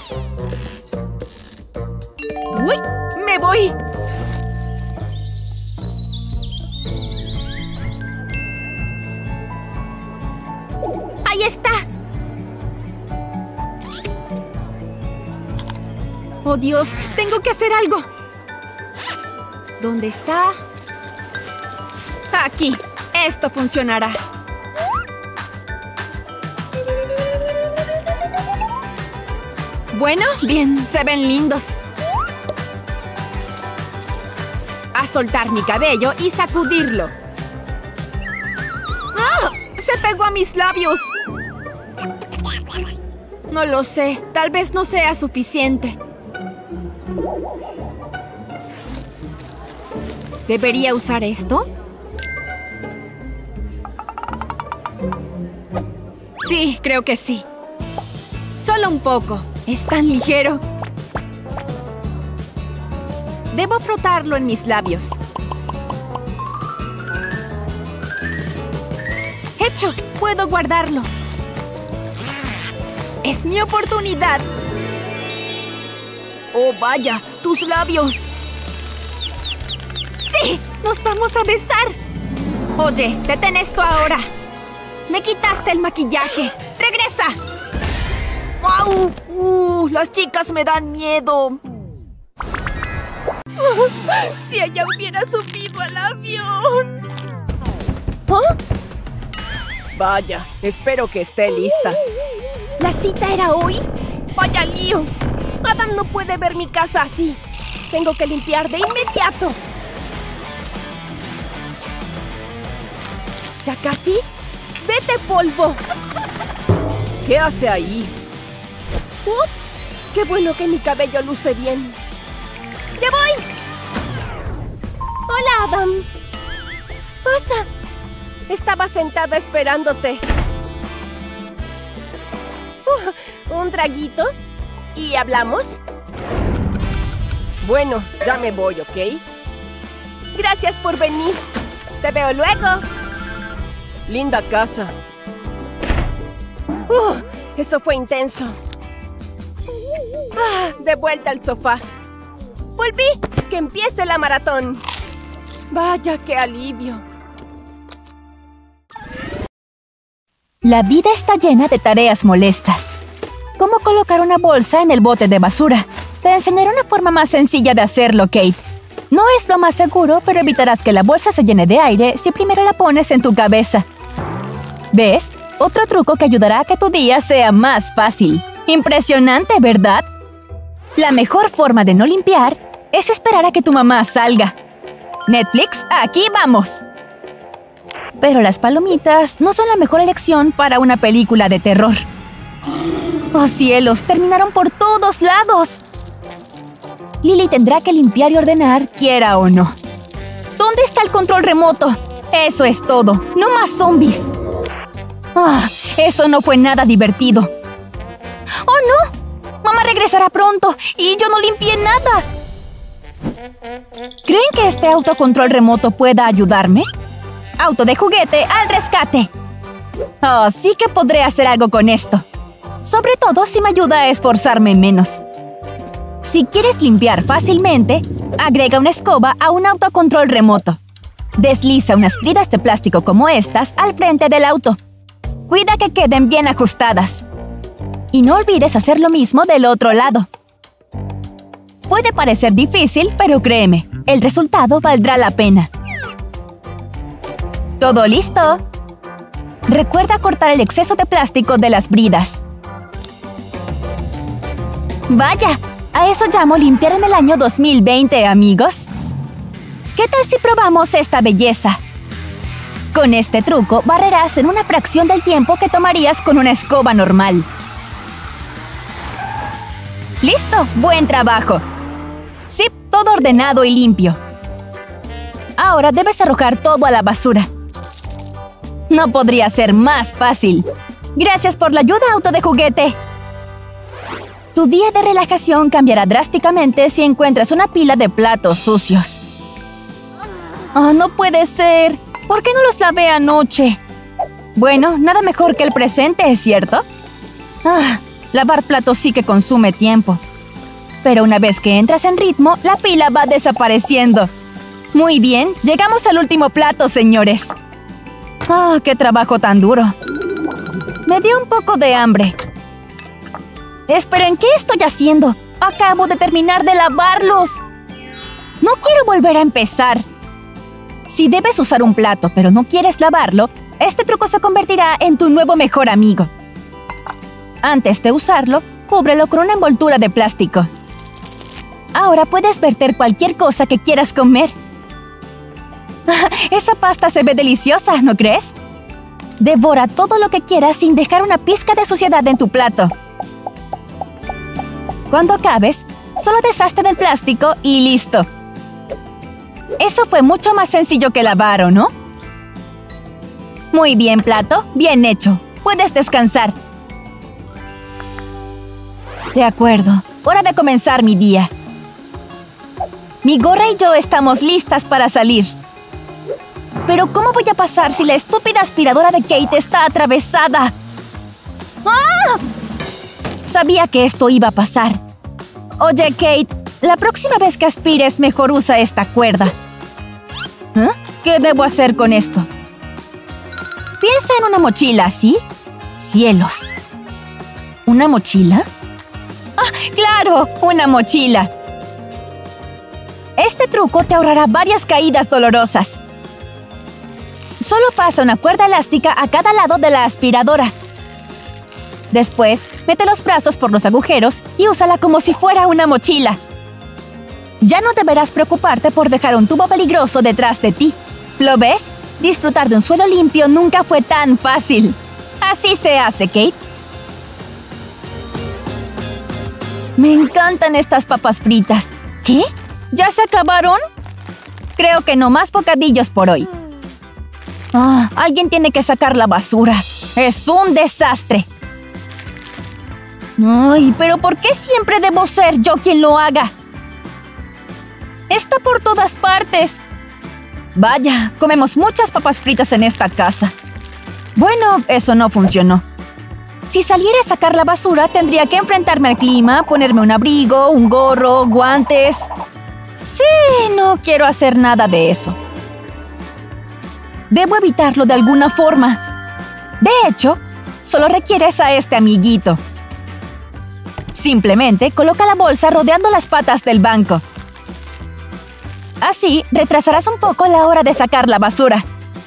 ¡Uy! ¡Me voy! ¡Ahí está! ¡Oh, Dios! ¡Tengo que hacer algo! ¿Dónde está? Aquí. Esto funcionará. Bueno, bien. Se ven lindos. A soltar mi cabello y sacudirlo. ¡Ah! ¡Se pegó a mis labios! No lo sé. Tal vez no sea suficiente. ¿Debería usar esto? Sí, creo que sí. Solo un poco. Es tan ligero. Debo frotarlo en mis labios. ¡Hecho! ¡Puedo guardarlo! ¡Es mi oportunidad! ¡Oh, vaya! ¡Tus labios! ¡Sí! ¡Nos vamos a besar! Oye, detén esto ahora. Me quitaste el maquillaje. ¡Regresa! ¡Wow! ¡Uh! ¡Las chicas me dan miedo! Oh, ¡si ella hubiera subido al avión! ¿Oh? Vaya, espero que esté lista. ¿La cita era hoy? ¡Vaya lío! Adam no puede ver mi casa así. Tengo que limpiar de inmediato. ¿Ya casi? ¡Vete, polvo! ¿Qué hace ahí? ¡Ups! ¡Qué bueno que mi cabello luce bien! ¡Ya voy! ¡Hola, Adam! ¡Pasa! Estaba sentada esperándote. Uh, ¿Un traguito? ¿Y hablamos? Bueno, ya me voy, ¿ok? Gracias por venir. Te veo luego. Linda casa. Uh, eso fue intenso. Ah, de vuelta al sofá. Volví. ¡Que empiece la maratón! Vaya, qué alivio. La vida está llena de tareas molestas. ¿Cómo colocar una bolsa en el bote de basura? Te enseñaré una forma más sencilla de hacerlo, Kate. No es lo más seguro, pero evitarás que la bolsa se llene de aire si primero la pones en tu cabeza. ¿Ves? Otro truco que ayudará a que tu día sea más fácil. Impresionante, ¿verdad? La mejor forma de no limpiar es esperar a que tu mamá salga. Netflix, aquí vamos. Pero las palomitas no son la mejor elección para una película de terror. ¡Oh, cielos! ¡Terminaron por todos lados! Lily tendrá que limpiar y ordenar, quiera o no. ¿Dónde está el control remoto? Eso es todo. ¡No más zombies! ¡Ah! Eso no fue nada divertido. ¡Oh, no! Mamá regresará pronto y yo no limpié nada. ¿Creen que este autocontrol remoto pueda ayudarme? Auto de juguete al rescate. Oh, sí que podré hacer algo con esto. Sobre todo si me ayuda a esforzarme menos. Si quieres limpiar fácilmente, agrega una escoba a un autocontrol remoto. Desliza unas bridas de plástico como estas al frente del auto. Cuida que queden bien ajustadas. Y no olvides hacer lo mismo del otro lado. Puede parecer difícil, pero créeme, el resultado valdrá la pena. ¿Todo listo? Recuerda cortar el exceso de plástico de las bridas. ¡Vaya! A eso llamo limpiar en el año dos mil veinte, amigos. ¿Qué tal si probamos esta belleza? Con este truco barrerás en una fracción del tiempo que tomarías con una escoba normal. ¡Listo! ¡Buen trabajo! Sí, todo ordenado y limpio. Ahora debes arrojar todo a la basura. No podría ser más fácil. Gracias por la ayuda, auto de juguete. Tu día de relajación cambiará drásticamente si encuentras una pila de platos sucios. ¡Oh, no puede ser! ¿Por qué no los lavé anoche? Bueno, nada mejor que el presente, ¿es cierto? Ah, lavar platos sí que consume tiempo. Pero una vez que entras en ritmo, la pila va desapareciendo. Muy bien, llegamos al último plato, señores. ¡Ah, qué trabajo tan duro! Me dio un poco de hambre. Esperen, ¿qué estoy haciendo? Acabo de terminar de lavarlos. No quiero volver a empezar. Si debes usar un plato pero no quieres lavarlo, este truco se convertirá en tu nuevo mejor amigo. Antes de usarlo, cúbrelo con una envoltura de plástico. Ahora puedes verter cualquier cosa que quieras comer. Esa pasta se ve deliciosa, ¿no crees? Devora todo lo que quieras sin dejar una pizca de suciedad en tu plato. Cuando acabes, solo deshazte del plástico y listo. Eso fue mucho más sencillo que lavar, ¿o no? Muy bien, plato. Bien hecho. Puedes descansar. De acuerdo. Hora de comenzar mi día. Mi gorra y yo estamos listas para salir. Pero ¿cómo voy a pasar si la estúpida aspiradora de Kate está atravesada? ¡Ah! Sabía que esto iba a pasar. Oye, Kate, la próxima vez que aspires, mejor usa esta cuerda. ¿Eh? ¿Qué debo hacer con esto? Piensa en una mochila, ¿sí? Cielos. ¿Una mochila? ¡Ah, claro! ¡Una mochila! Este truco te ahorrará varias caídas dolorosas. Solo pasa una cuerda elástica a cada lado de la aspiradora. Después, mete los brazos por los agujeros y úsala como si fuera una mochila. Ya no deberás preocuparte por dejar un tubo peligroso detrás de ti. ¿Lo ves? Disfrutar de un suelo limpio nunca fue tan fácil. Así se hace, Kate. Me encantan estas papas fritas. ¿Qué? ¿Ya se acabaron? Creo que no más bocadillos por hoy. Ah, alguien tiene que sacar la basura. Es un desastre. Ay, pero ¿por qué siempre debo ser yo quien lo haga? Está por todas partes. Vaya, comemos muchas papas fritas en esta casa. Bueno, eso no funcionó. Si saliera a sacar la basura, tendría que enfrentarme al clima, ponerme un abrigo, un gorro, guantes. Sí, no quiero hacer nada de eso. Debo evitarlo de alguna forma. De hecho, solo requieres a este amiguito. Simplemente coloca la bolsa rodeando las patas del banco. Así, retrasarás un poco la hora de sacar la basura.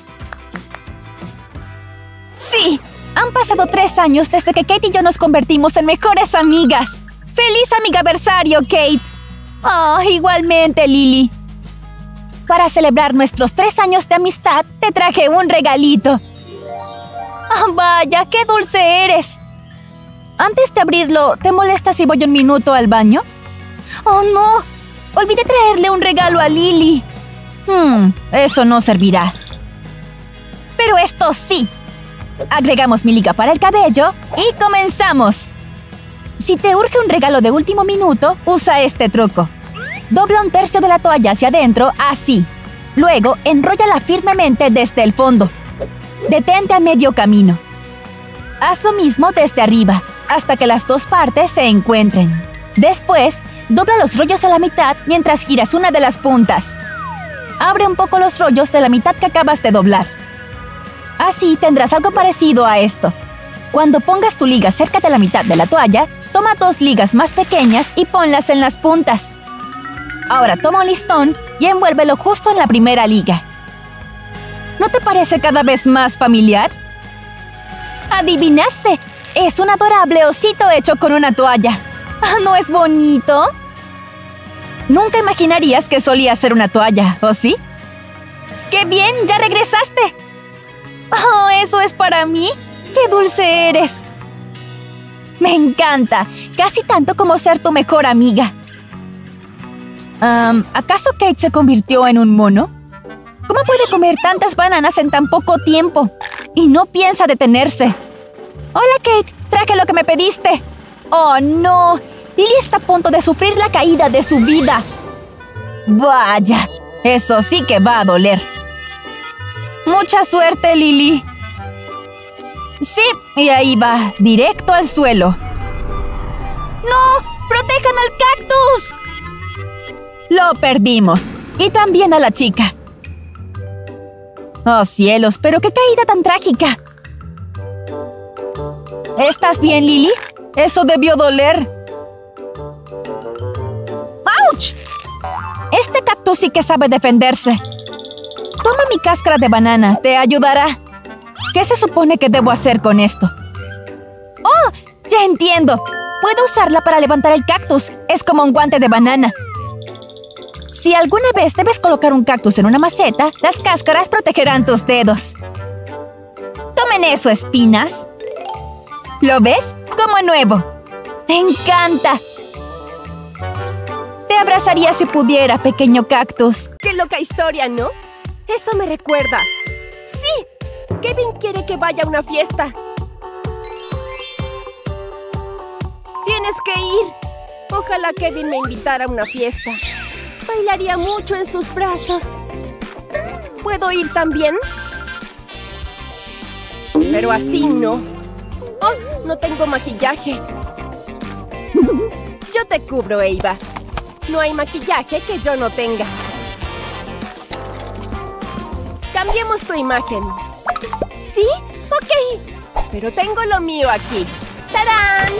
¡Sí! Han pasado tres años desde que Kate y yo nos convertimos en mejores amigas. ¡Feliz amigaversario, Kate! Oh, igualmente, Lily. Para celebrar nuestros tres años de amistad, te traje un regalito. ¡Oh, vaya! ¡Qué dulce eres! Antes de abrirlo, ¿te molesta si voy un minuto al baño? ¡Oh, no! Olvidé traerle un regalo a Lily. Hmm, eso no servirá. Pero esto sí. Agregamos mi liga para el cabello y comenzamos. Si te urge un regalo de último minuto, usa este truco. Dobla un tercio de la toalla hacia adentro, así. Luego, enróllala firmemente desde el fondo. Detente a medio camino. Haz lo mismo desde arriba, hasta que las dos partes se encuentren. Después, dobla los rollos a la mitad mientras giras una de las puntas. Abre un poco los rollos de la mitad que acabas de doblar. Así tendrás algo parecido a esto. Cuando pongas tu liga cerca de la mitad de la toalla, toma dos ligas más pequeñas y ponlas en las puntas. Ahora toma un listón y envuélvelo justo en la primera liga. ¿No te parece cada vez más familiar? ¡Adivinaste! Es un adorable osito hecho con una toalla. ¿No es bonito? Nunca imaginarías que solía ser una toalla, ¿o sí? ¡Qué bien! ¡Ya regresaste! ¡Oh, eso es para mí! ¡Qué dulce eres! Me encanta, casi tanto como ser tu mejor amiga. Um, ¿Acaso Kate se convirtió en un mono? ¿Cómo puede comer tantas bananas en tan poco tiempo? Y no piensa detenerse. Hola, Kate, traje lo que me pediste. ¡Oh, no! Lily está a punto de sufrir la caída de su vida. Vaya, eso sí que va a doler. Mucha suerte, Lily. Sí, y ahí va, directo al suelo. ¡No! ¡Protejan al cactus! Lo perdimos. Y también a la chica. Oh, cielos, pero qué caída tan trágica. ¿Estás bien, Lily? Eso debió doler. ¡Auch! Este cactus sí que sabe defenderse. Toma mi cáscara de banana, te ayudará. ¿Qué se supone que debo hacer con esto? ¡Oh! Ya entiendo. Puedo usarla para levantar el cactus. Es como un guante de banana. Si alguna vez debes colocar un cactus en una maceta, las cáscaras protegerán tus dedos. Tomen eso, espinas. ¿Lo ves? Como nuevo. ¡Me encanta! Te abrazaría si pudiera, pequeño cactus. ¡Qué loca historia!, ¿no? Eso me recuerda. ¡Sí! Kevin quiere que vaya a una fiesta. Tiene Tienes que ir. Ojalá Kevin me invitara a una fiesta. Bailaría mucho en sus brazos. ¿Puedo ir también? Pero así no. Oh, no tengo maquillaje. Yo te cubro, Eva. No hay maquillaje que yo no tenga. Cambiemos tu imagen. ¿Sí? Ok. Pero tengo lo mío aquí. ¡Tarán!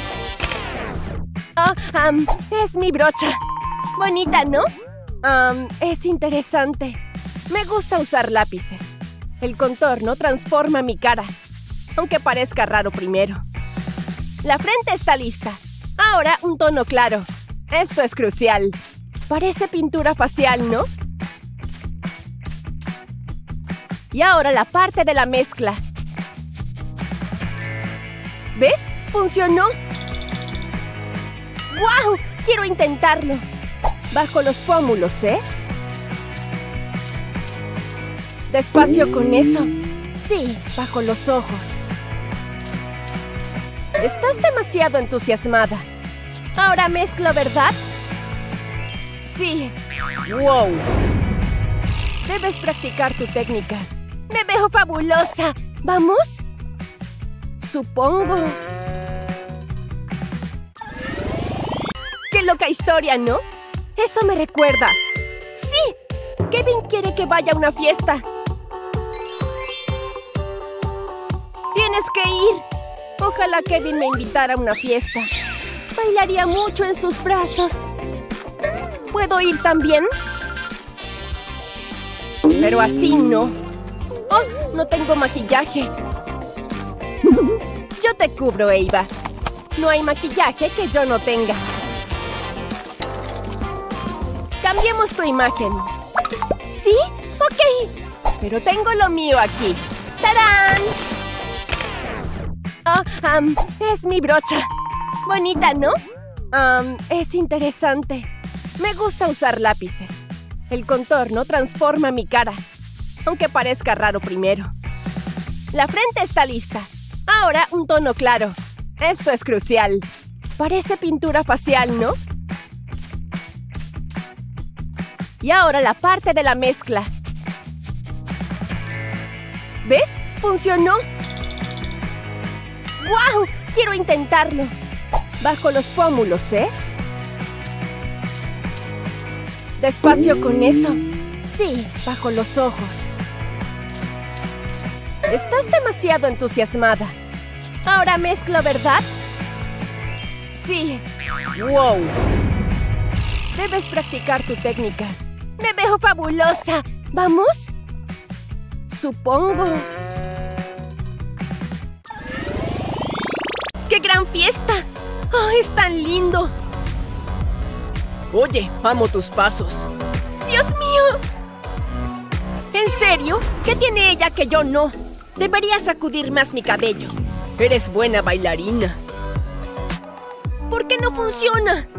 Oh, um, es mi brocha. Bonita, ¿no? Um, es interesante. Me gusta usar lápices. El contorno transforma mi cara, aunque parezca raro primero. La frente está lista. Ahora un tono claro. Esto es crucial. Parece pintura facial, ¿no? Y ahora la parte de la mezcla. ¿Ves? ¡Funcionó! ¡Guau! Quiero intentarlo. Bajo los pómulos, ¿eh? Despacio con eso. Sí, bajo los ojos. Estás demasiado entusiasmada. Ahora mezclo, ¿verdad? Sí. ¡Wow! Debes practicar tu técnica. ¡Me veo fabulosa! ¿Vamos? Supongo. ¡Qué loca historia!, ¿no? Eso me recuerda. ¡Sí! Kevin quiere que vaya a una fiesta. Tienes que ir. Ojalá Kevin me invitara a una fiesta. Bailaría mucho en sus brazos. ¿Puedo ir también? Pero así no. Oh, no tengo maquillaje. Yo te cubro, Eva. No hay maquillaje que yo no tenga. Cambiemos tu imagen. ¿Sí? Ok. Pero tengo lo mío aquí. ¡Tarán! Oh, um, es mi brocha. Bonita, ¿no? Um, es interesante. Me gusta usar lápices. El contorno transforma mi cara, aunque parezca raro primero. La frente está lista. Ahora un tono claro. Esto es crucial. Parece pintura facial, ¿no? Y ahora la parte de la mezcla. ¿Ves? ¡Funcionó! ¡Guau! Quiero intentarlo. Bajo los pómulos, ¿eh? Despacio con eso. Sí, bajo los ojos. Estás demasiado entusiasmada. Ahora mezclo, ¿verdad? Sí. ¡Wow! Debes practicar tu técnica. ¡Me veo fabulosa! ¿Vamos? Supongo. ¡Qué gran fiesta! ¡Oh, es tan lindo! Oye, amo tus pasos. ¡Dios mío! ¿En serio? ¿Qué tiene ella que yo no? Debería sacudir más mi cabello. Eres buena bailarina. ¿Por qué no funciona?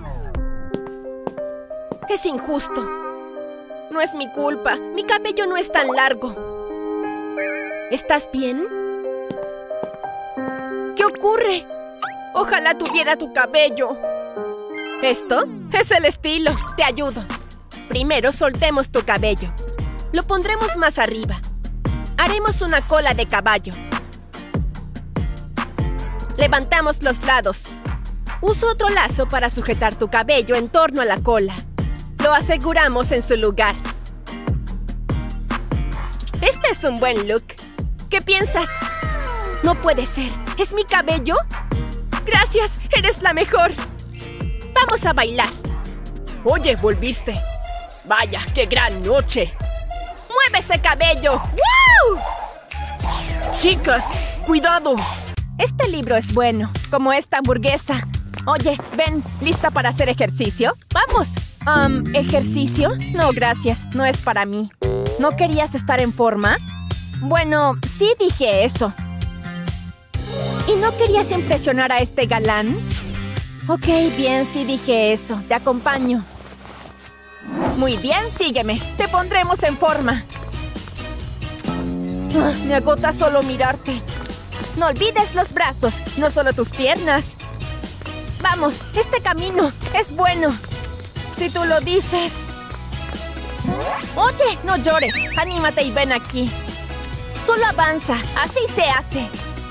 Es injusto. No es mi culpa. Mi cabello no es tan largo. ¿Estás bien? ¿Qué ocurre? Ojalá tuviera tu cabello. ¿Esto? Es el estilo. Te ayudo. Primero soltemos tu cabello. Lo pondremos más arriba. Haremos una cola de caballo. Levantamos los lados. Uso otro lazo para sujetar tu cabello en torno a la cola. Lo aseguramos en su lugar. Este es un buen look. ¿Qué piensas? No puede ser. ¿Es mi cabello? Gracias, eres la mejor. Vamos a bailar. Oye, volviste. Vaya, qué gran noche. ¡Mueve ese cabello! ¡Woo! Chicas, cuidado. Este libro es bueno, como esta hamburguesa. Oye, ven, ¿lista para hacer ejercicio? ¡Vamos! Um, ¿ejercicio? No, gracias, no es para mí. ¿No querías estar en forma? Bueno, sí dije eso. ¿Y no querías impresionar a este galán? Ok, bien, sí dije eso. Te acompaño. Muy bien, sígueme. Te pondremos en forma. Ah, me agota solo mirarte. No olvides los brazos, no solo tus piernas. Vamos, este camino es bueno. Si tú lo dices. Oye, no llores. Anímate y ven aquí. Solo avanza. Así se hace.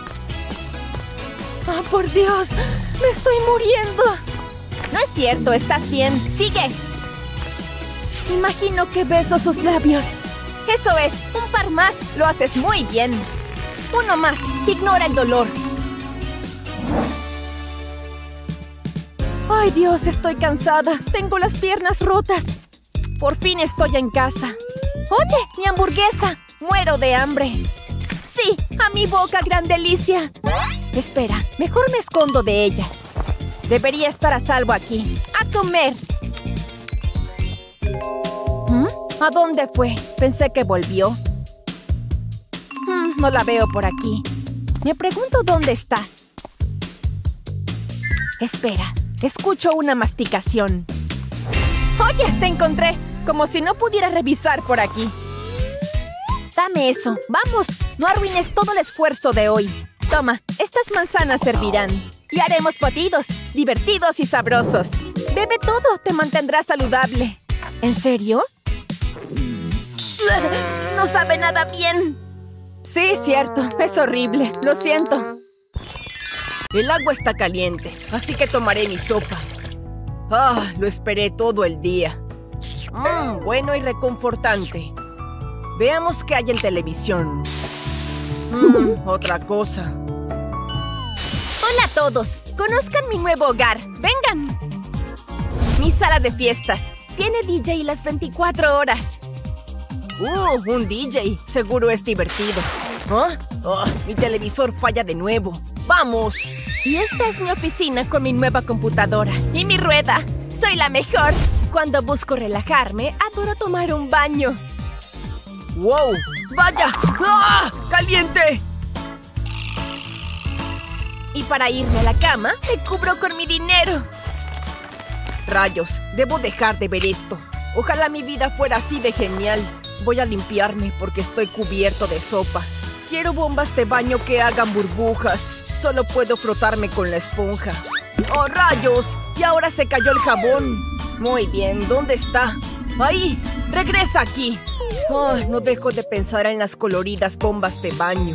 ¡Oh, por Dios! ¡Me estoy muriendo! No es cierto, estás bien. ¡Sigue! Imagino que beso sus labios. Eso es, un par más. Lo haces muy bien. Uno más. Ignora el dolor. ¡Ay, Dios! Estoy cansada. Tengo las piernas rotas. Por fin estoy en casa. ¡Oye, mi hamburguesa! Muero de hambre. ¡Sí! ¡A mi boca, gran delicia! Espera, mejor me escondo de ella. Debería estar a salvo aquí. ¡A comer! ¿Mm? ¿A dónde fue? Pensé que volvió. Mm, no la veo por aquí. Me pregunto dónde está. Espera, escucho una masticación. ¡Oye, te encontré! Como si no pudiera revisar por aquí. Dame eso. ¡Vamos! No arruines todo el esfuerzo de hoy. Toma, estas manzanas servirán. Y haremos batidos, divertidos y sabrosos. Bebe todo, te mantendrá saludable. ¿En serio? No sabe nada bien. Sí, cierto. Es horrible. Lo siento. El agua está caliente, así que tomaré mi sopa. Ah, lo esperé todo el día. Mmm, bueno y reconfortante. Veamos qué hay en televisión. Mmm, otra cosa. Hola a todos. Conozcan mi nuevo hogar. ¡Vengan! Mi sala de fiestas. Tiene D J las veinticuatro horas. Uh, un D J. Seguro es divertido. ¿Oh? Oh, mi televisor falla de nuevo. ¡Vamos! Y esta es mi oficina con mi nueva computadora. Y mi rueda. Soy la mejor. Cuando busco relajarme, adoro tomar un baño. ¡Wow! ¡Vaya! ¡Ah! ¡Caliente! Y para irme a la cama, me cubro con mi dinero. Rayos, debo dejar de ver esto. Ojalá mi vida fuera así de genial. Voy a limpiarme porque estoy cubierto de sopa. Quiero bombas de baño que hagan burbujas. Solo puedo frotarme con la esponja. ¡Oh, rayos! Y ahora se cayó el jabón. Muy bien, ¿dónde está? ¡Ahí! ¡Regresa aquí! Oh, no dejo de pensar en las coloridas bombas de baño.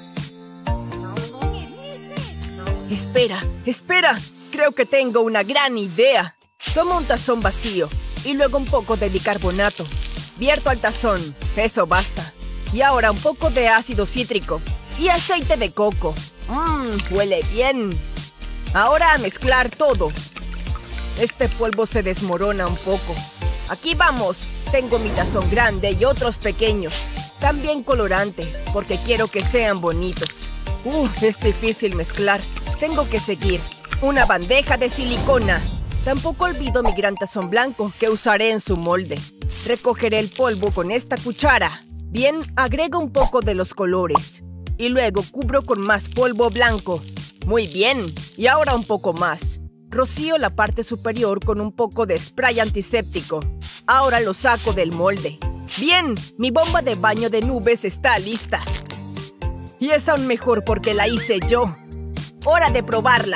Espera, espera. Creo que tengo una gran idea. Toma un tazón vacío y luego un poco de bicarbonato. Vierto al tazón. Eso basta. Y ahora un poco de ácido cítrico y aceite de coco. Mmm, huele bien. Ahora a mezclar todo. Este polvo se desmorona un poco. Aquí vamos. Tengo mi tazón grande y otros pequeños. También colorante, porque quiero que sean bonitos. Uh, es difícil mezclar. Tengo que seguir. Una bandeja de silicona. Tampoco olvido mi gran tazón blanco que usaré en su molde. Recogeré el polvo con esta cuchara. Bien, agrego un poco de los colores. Y luego cubro con más polvo blanco. Muy bien. Y ahora un poco más. Rocío la parte superior con un poco de spray antiséptico. Ahora lo saco del molde. Bien, mi bomba de baño de nubes está lista. Y es aún mejor porque la hice yo. ¡Hora de probarla!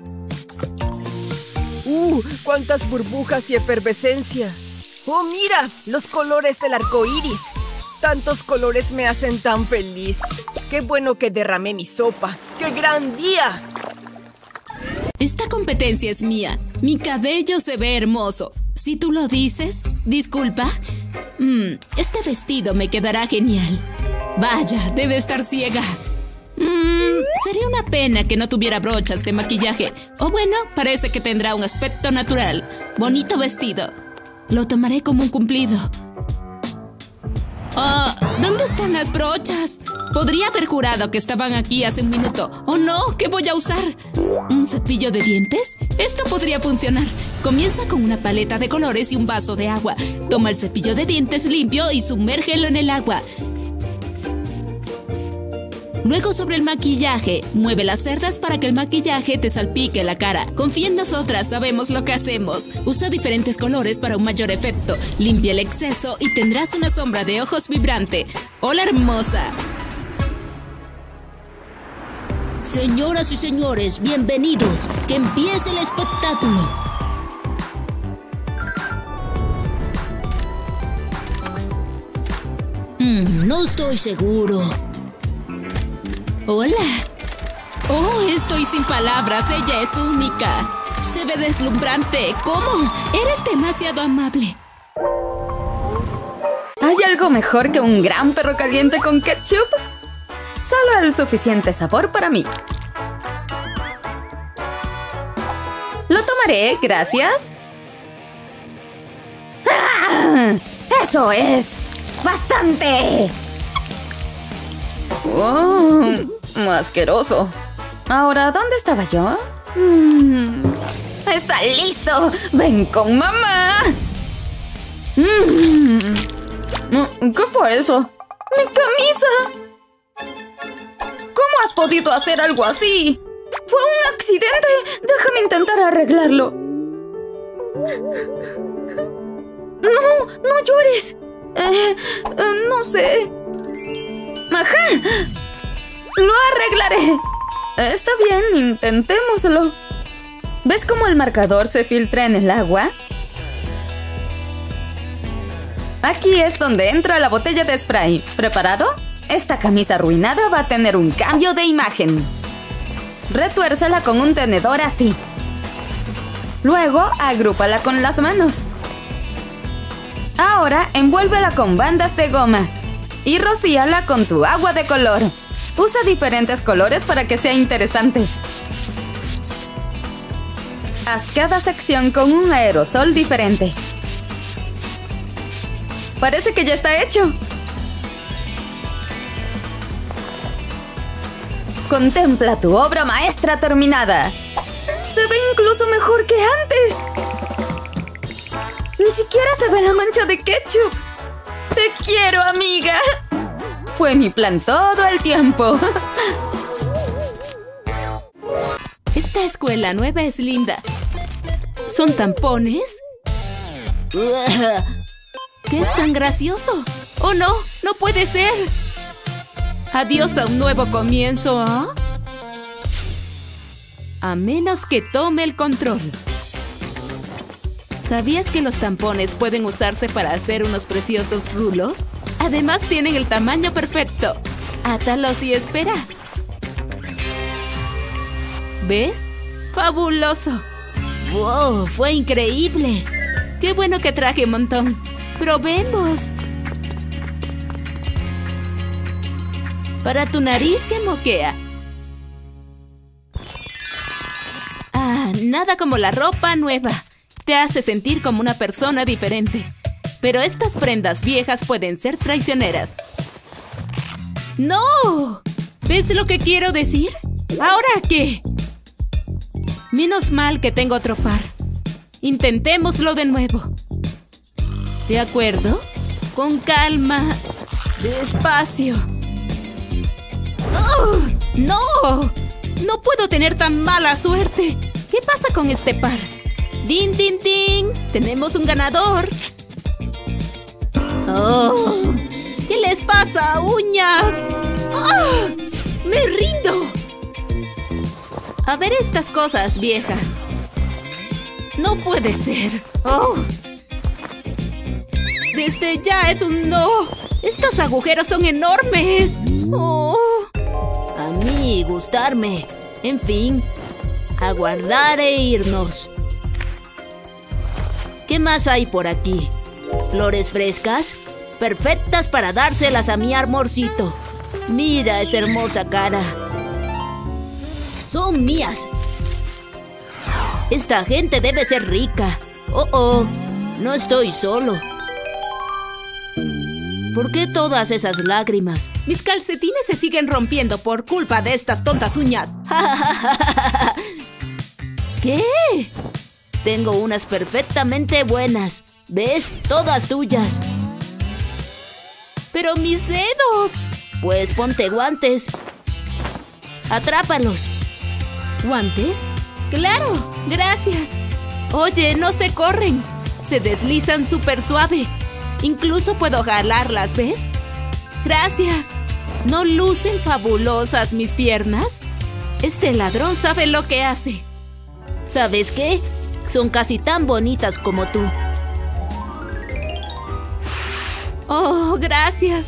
¡Uh! ¡Cuántas burbujas y efervescencia! ¡Oh, mira! Los colores del arco iris. Tantos colores me hacen tan feliz. ¡Qué bueno que derramé mi sopa! ¡Qué gran día! Esta competencia es mía. Mi cabello se ve hermoso. Si tú lo dices. Disculpa. Mm, este vestido me quedará genial. Vaya, debe estar ciega. Mm, sería una pena que no tuviera brochas de maquillaje. O bueno, parece que tendrá un aspecto natural. Bonito vestido. Lo tomaré como un cumplido. Oh, ¿dónde están las brochas? Podría haber jurado que estaban aquí hace un minuto. ¡Oh no! ¿Qué voy a usar? ¿Un cepillo de dientes? Esto podría funcionar. Comienza con una paleta de colores y un vaso de agua. Toma el cepillo de dientes limpio y sumérgelo en el agua. Luego sobre el maquillaje, mueve las cerdas para que el maquillaje te salpique la cara. Confía en nosotras, sabemos lo que hacemos. Usa diferentes colores para un mayor efecto. Limpia el exceso y tendrás una sombra de ojos vibrante. ¡Hola, hermosa! Señoras y señores, bienvenidos. Que empiece el espectáculo. Mm, no estoy seguro. Hola. Oh, estoy sin palabras. Ella es única. Se ve deslumbrante. ¿Cómo? Eres demasiado amable. ¿Hay algo mejor que un gran perro caliente con ketchup? Solo el suficiente sabor para mí. Lo tomaré, gracias. ¡Ah! ¡Eso es! ¡Bastante! ¡Oh! ¡Asqueroso! Ahora, ¿dónde estaba yo? Mm, ¡está listo! ¡Ven con mamá! Mm. ¿Qué fue eso? ¡Mi camisa! ¿Cómo has podido hacer algo así? ¡Fue un accidente! Déjame intentar arreglarlo. ¡No! ¡No llores! Eh, eh, no sé... ¡Ajá! ¡Lo arreglaré! Está bien, intentémoslo. ¿Ves cómo el marcador se filtra en el agua? Aquí es donde entra la botella de spray. ¿Preparado? Esta camisa arruinada va a tener un cambio de imagen. Retuércela con un tenedor así. Luego, agrúpala con las manos. Ahora, envuélvela con bandas de goma. Y rocíala con tu agua de color. Usa diferentes colores para que sea interesante. Haz cada sección con un aerosol diferente. Parece que ya está hecho. Contempla tu obra maestra terminada. Se ve incluso mejor que antes. Ni siquiera se ve la mancha de ketchup. Te quiero, amiga. Fue mi plan todo el tiempo. Esta escuela nueva es linda. ¿Son tampones? ¿Qué es tan gracioso? ¡Oh, no! ¡No puede ser! Adiós a un nuevo comienzo, ¿ah? ¿eh? A menos que tome el control. ¿Sabías que los tampones pueden usarse para hacer unos preciosos rulos? Además tienen el tamaño perfecto. Átalos y espera. ¿Ves? ¡Fabuloso! ¡Wow! ¡Fue increíble! ¡Qué bueno que traje un montón! ¡Probemos! Para tu nariz que moquea. Ah, nada como la ropa nueva. Te hace sentir como una persona diferente. Pero estas prendas viejas pueden ser traicioneras. ¡No! ¿Ves lo que quiero decir? ¿Ahora qué? Menos mal que tengo otro par. Intentémoslo de nuevo. ¿De acuerdo? Con calma. Despacio. ¡Oh! ¡No! ¡No puedo tener tan mala suerte! ¿Qué pasa con este par? ¡Din, din, din! ¡Tenemos un ganador! ¡Oh! ¿Qué les pasa, uñas? ¡Oh! ¡Me rindo! A ver estas cosas viejas. No puede ser. ¡Oh! Desde ya es un no. Estos agujeros son enormes. ¡Oh! A mí gustarme. En fin, aguardar e irnos. ¿Qué más hay por aquí? ¿Flores frescas? Perfectas para dárselas a mi amorcito. Mira esa hermosa cara. Son mías. Esta gente debe ser rica. Oh, oh, no estoy solo. ¿Por qué todas esas lágrimas? Mis calcetines se siguen rompiendo por culpa de estas tontas uñas. ¿Qué? Tengo unas perfectamente buenas. ¿Ves? Todas tuyas. ¡Pero mis dedos! Pues ponte guantes. Atrápalos. ¿Guantes? ¡Claro! ¡Gracias! Oye, no se corren. Se deslizan súper suave. Incluso puedo jalarlas, ¿ves? ¡Gracias! ¿No lucen fabulosas mis piernas? Este ladrón sabe lo que hace. ¿Sabes qué? Son casi tan bonitas como tú. Oh, gracias.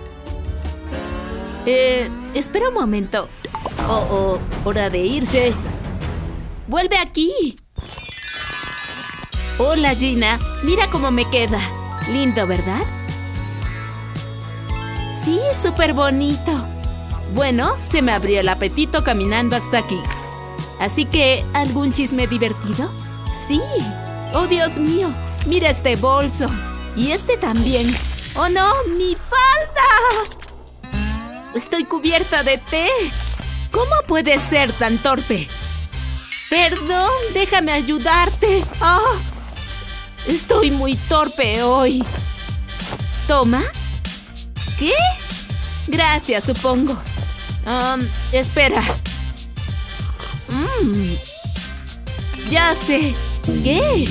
Eh, espera un momento. Oh, oh, hora de irse. ¡Vuelve aquí! Hola, Gina. Mira cómo me queda. Lindo, ¿verdad? Sí, súper bonito. Bueno, se me abrió el apetito caminando hasta aquí. Así que, ¿algún chisme divertido? Sí. Oh, Dios mío. Mira este bolso. Y este también. ¡Oh, no! ¡Mi falda! Estoy cubierta de té. ¿Cómo puedes ser tan torpe? Perdón, déjame ayudarte. Oh, estoy muy torpe hoy. ¿Toma? ¿Qué? Gracias, supongo. Um, espera. Mm. Ya sé. ¿Qué?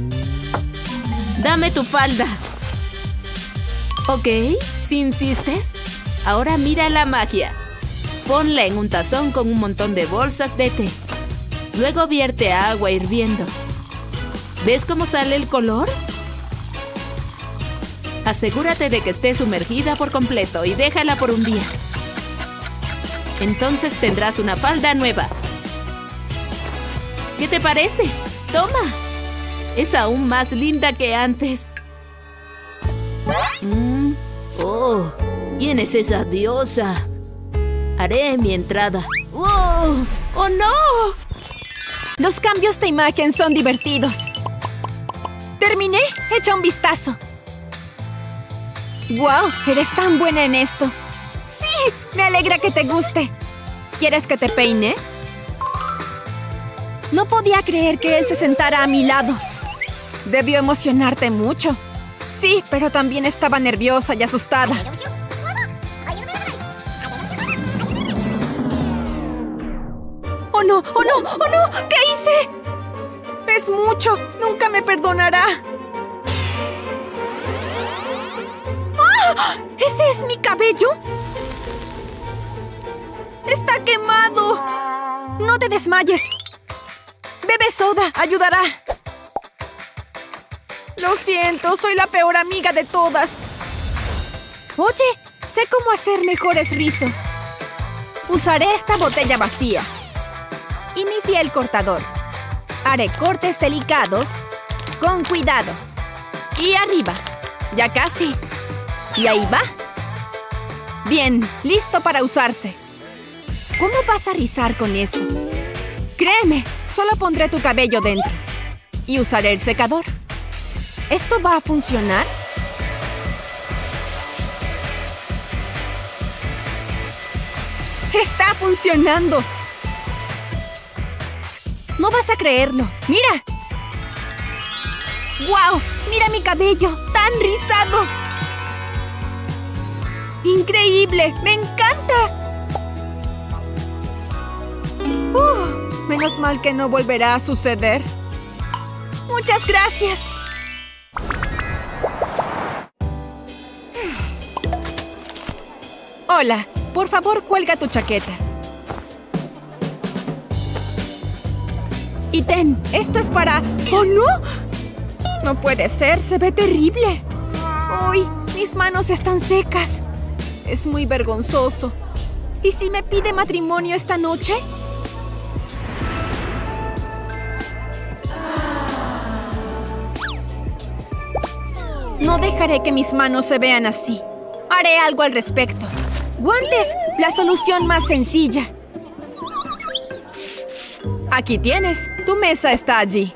Dame tu falda. Ok, si insistes. Ahora mira la magia. Ponla en un tazón con un montón de bolsas de té. Luego vierte agua hirviendo. ¿Ves cómo sale el color? Asegúrate de que esté sumergida por completo y déjala por un día. Entonces tendrás una falda nueva. ¿Qué te parece? ¡Toma! Es aún más linda que antes. Mm. Oh, ¿quién es esa diosa? Haré mi entrada. ¡Oh! ¡Oh, no! Los cambios de imagen son divertidos. Terminé. Echa un vistazo. ¡Wow! Eres tan buena en esto. ¡Sí! Me alegra que te guste. ¿Quieres que te peine? No podía creer que él se sentara a mi lado. Debió emocionarte mucho. Sí, pero también estaba nerviosa y asustada. ¡Oh, no! ¡Oh, no! ¡Oh, no! ¿Qué hice? Es mucho. Nunca me perdonará. ¡Ah! ¿Ese es mi cabello? ¡Está quemado! No te desmayes. Bebe soda. Ayudará. Lo siento. Soy la peor amiga de todas. Oye, sé cómo hacer mejores rizos. Usaré esta botella vacía. Y mi fiel cortador. Haré cortes delicados, con cuidado. Y arriba. Ya casi. Y ahí va. Bien, listo para usarse. ¿Cómo vas a rizar con eso? Créeme, solo pondré tu cabello dentro. Y usaré el secador. ¿Esto va a funcionar? ¡Está funcionando! No vas a creerlo. ¡Mira! ¡Guau! ¡Mira mi cabello! ¡Tan rizado! ¡Increíble! ¡Me encanta! Uh, menos mal que no volverá a suceder. ¡Muchas gracias! Hola. Por favor, cuelga tu chaqueta. Y ten, esto es para... ¡Oh, no! No puede ser, se ve terrible. ¡Uy! Mis manos están secas. Es muy vergonzoso. ¿Y si me pide matrimonio esta noche? No dejaré que mis manos se vean así. Haré algo al respecto. ¡Guantes! La solución más sencilla. Aquí tienes. Tu mesa está allí.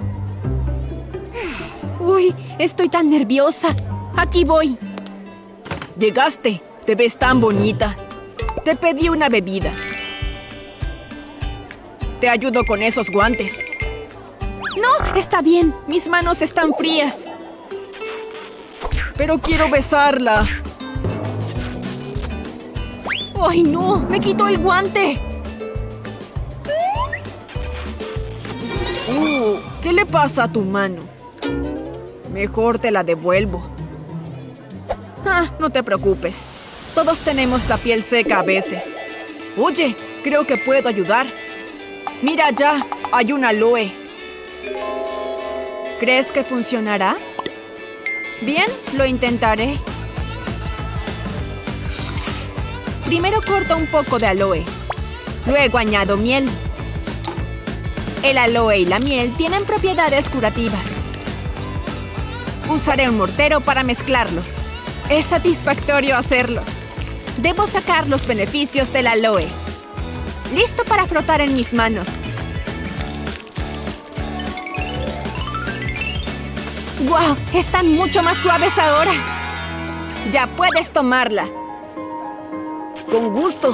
Uy, estoy tan nerviosa. Aquí voy. Llegaste. Te ves tan bonita. Te pedí una bebida. Te ayudo con esos guantes. No, está bien. Mis manos están frías. Pero quiero besarla. ¡Ay, no! ¡Me quitó el guante! Uh, ¿qué le pasa a tu mano? Mejor te la devuelvo. Ah, no te preocupes. Todos tenemos la piel seca a veces. Oye, creo que puedo ayudar. Mira ya, hay un aloe. ¿Crees que funcionará? Bien, lo intentaré. Primero corto un poco de aloe. Luego añado miel. El aloe y la miel tienen propiedades curativas. Usaré un mortero para mezclarlos. Es satisfactorio hacerlo. Debo sacar los beneficios del aloe. Listo para frotar en mis manos. ¡Guau! Están mucho más suaves ahora. Ya puedes tomarla. Con gusto.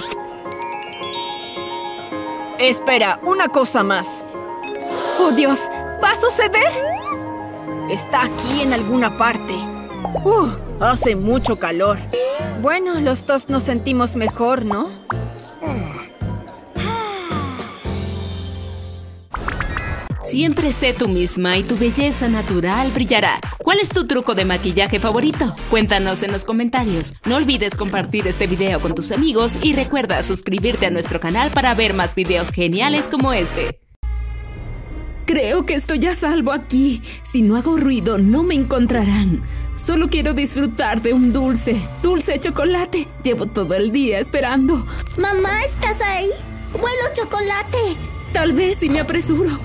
Espera, una cosa más. ¡Oh, Dios! ¿Va a suceder? Está aquí en alguna parte. Uh, hace mucho calor. Bueno, los dos nos sentimos mejor, ¿no? Siempre sé tú misma y tu belleza natural brillará. ¿Cuál es tu truco de maquillaje favorito? Cuéntanos en los comentarios. No olvides compartir este video con tus amigos y recuerda suscribirte a nuestro canal para ver más videos geniales como este. Creo que estoy a salvo aquí. Si no hago ruido, no me encontrarán. Solo quiero disfrutar de un dulce. Dulce de chocolate. Llevo todo el día esperando. Mamá, ¿estás ahí? Huelo chocolate. Tal vez si me apresuro.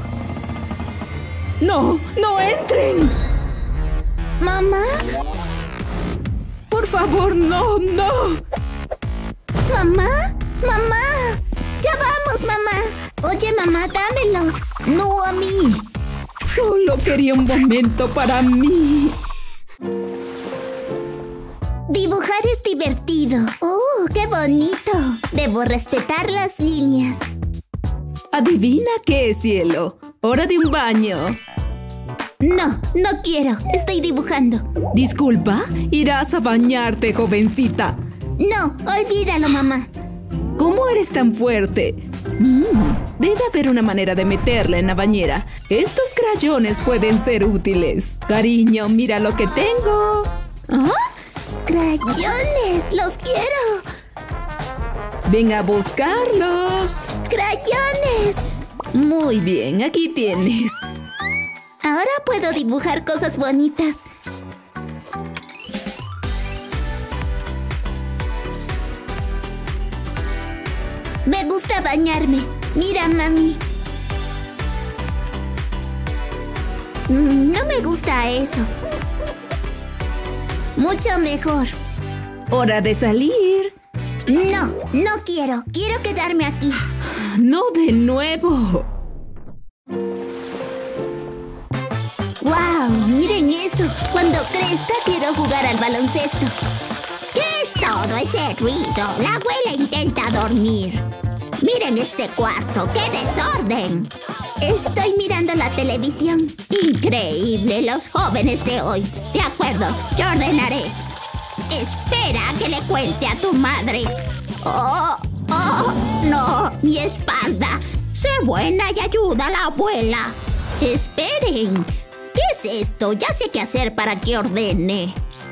¡No! ¡No entren! ¿Mamá? Por favor, no, no. ¿Mamá? ¡Mamá! ¡Ya vamos, mamá! Oye, mamá, dámelos. No a mí. Solo quería un momento para mí. Dibujar es divertido. ¡Oh, qué bonito! Debo respetar las líneas. ¿Adivina qué, cielo? Hora de un baño. No, no quiero. Estoy dibujando. Disculpa, irás a bañarte, jovencita. No, olvídalo, mamá. ¿Cómo eres tan fuerte? Mm, debe haber una manera de meterla en la bañera. Estos crayones pueden ser útiles. Cariño, mira lo que tengo. ¿Ah? ¡Crayones! ¡Los quiero! Ven a buscarlos. ¡Crayones! Muy bien, aquí tienes. Ahora puedo dibujar cosas bonitas. Me gusta bañarme. Mira, mami. Mm, no me gusta eso. Mucho mejor. Hora de salir. No, no quiero. Quiero quedarme aquí. No de nuevo. ¡Wow! Miren eso. Cuando crezca quiero jugar al baloncesto. ¿Qué es todo ese ruido? La abuela intenta dormir. Miren este cuarto. ¡Qué desorden! Estoy mirando la televisión. Increíble, los jóvenes de hoy. De acuerdo, yo ordenaré. Espera que le cuente a tu madre. ¡Oh! ¡Oh! ¡No! ¡Mi espalda! Sé buena y ayuda a la abuela. ¡Esperen! ¿Qué es esto? Ya sé qué hacer para que ordene.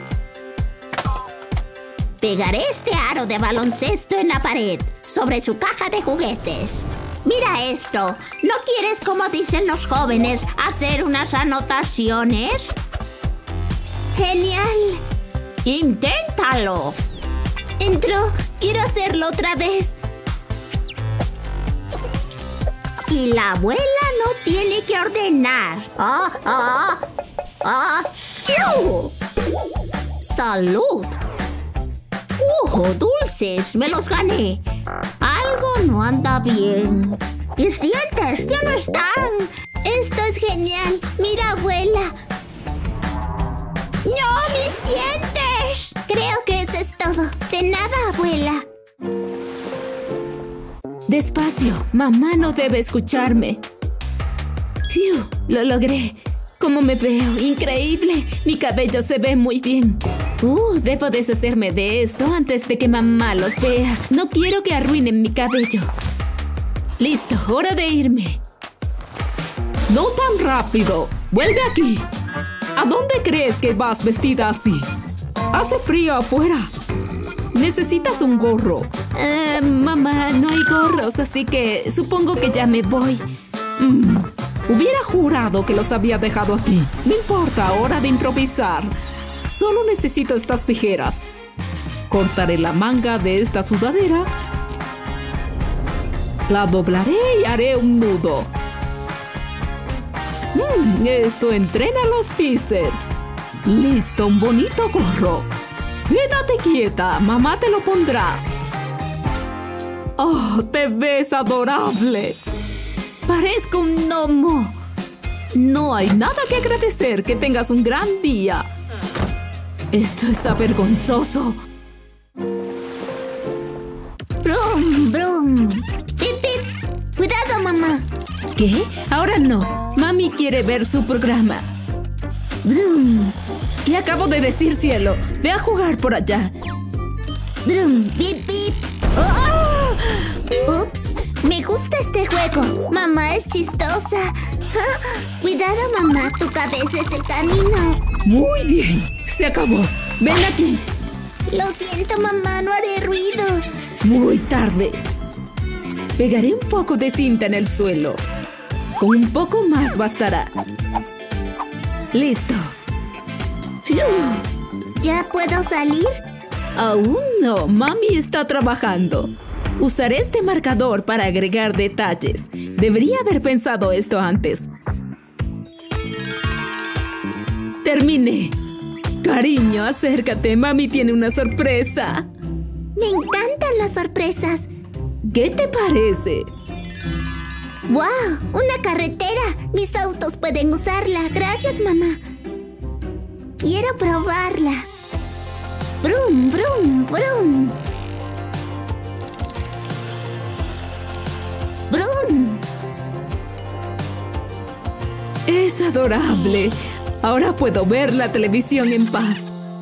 Pegaré este aro de baloncesto en la pared, sobre su caja de juguetes. Mira esto. ¿No quieres, como dicen los jóvenes, hacer unas anotaciones? ¡Genial! ¡Inténtalo! Entró. Quiero hacerlo otra vez. Y la abuela no tiene que ordenar. ¡Ah! ¡Ah! ¡Ah! ¡Siu! ¡Salud! ¡Uh! ¡Dulces! ¡Me los gané! Algo no anda bien. Mis dientes ya no están. Esto es genial. Mira, abuela. ¡No, mis dientes! Creo que eso es todo. De nada, abuela. Despacio, mamá no debe escucharme. ¡Fiu! Lo logré. ¿Cómo me veo? ¡Increíble! Mi cabello se ve muy bien. Uh, debo deshacerme de esto antes de que mamá los vea. No quiero que arruinen mi cabello. Listo, hora de irme. No tan rápido. Vuelve aquí. ¿A dónde crees que vas vestida así? Hace frío afuera. Necesitas un gorro. Eh, mamá, no hay gorros, así que supongo que ya me voy. Mm, hubiera jurado que los había dejado aquí. No importa, hora de improvisar. Solo necesito estas tijeras. Cortaré la manga de esta sudadera. La doblaré y haré un nudo. Mm, esto entrena los bíceps. Listo, un bonito gorro. Quédate quieta, mamá te lo pondrá. Oh, te ves adorable. Parezco un gnomo. No hay nada que agradecer, que tengas un gran día. Esto es avergonzoso. Brum, brum. Pip, pip. Cuidado, mamá. ¿Qué? Ahora no. Mami quiere ver su programa. Brum. ¿Qué acabo de decir, cielo? Ve a jugar por allá. Brum, pip, pip. ¡Oh! Ups, me gusta este juego. Mamá es chistosa. Cuidado, mamá, tu cabeza es el camino. Muy bien, se acabó. Ven aquí. Lo siento, mamá, no haré ruido. Muy tarde. Pegaré un poco de cinta en el suelo. Con un poco más bastará. Listo. ¡Fiu! ¿Ya puedo salir? Aún no, mami está trabajando. Usaré este marcador para agregar detalles. Debería haber pensado esto antes. Terminé. Cariño, acércate, mami tiene una sorpresa. Me encantan las sorpresas. ¿Qué te parece? ¡Wow! ¡Una carretera! Mis autos pueden usarla. Gracias, mamá. Quiero probarla. ¡Brum, brum, brum! ¡Brum! Es adorable. Ahora puedo ver la televisión en paz.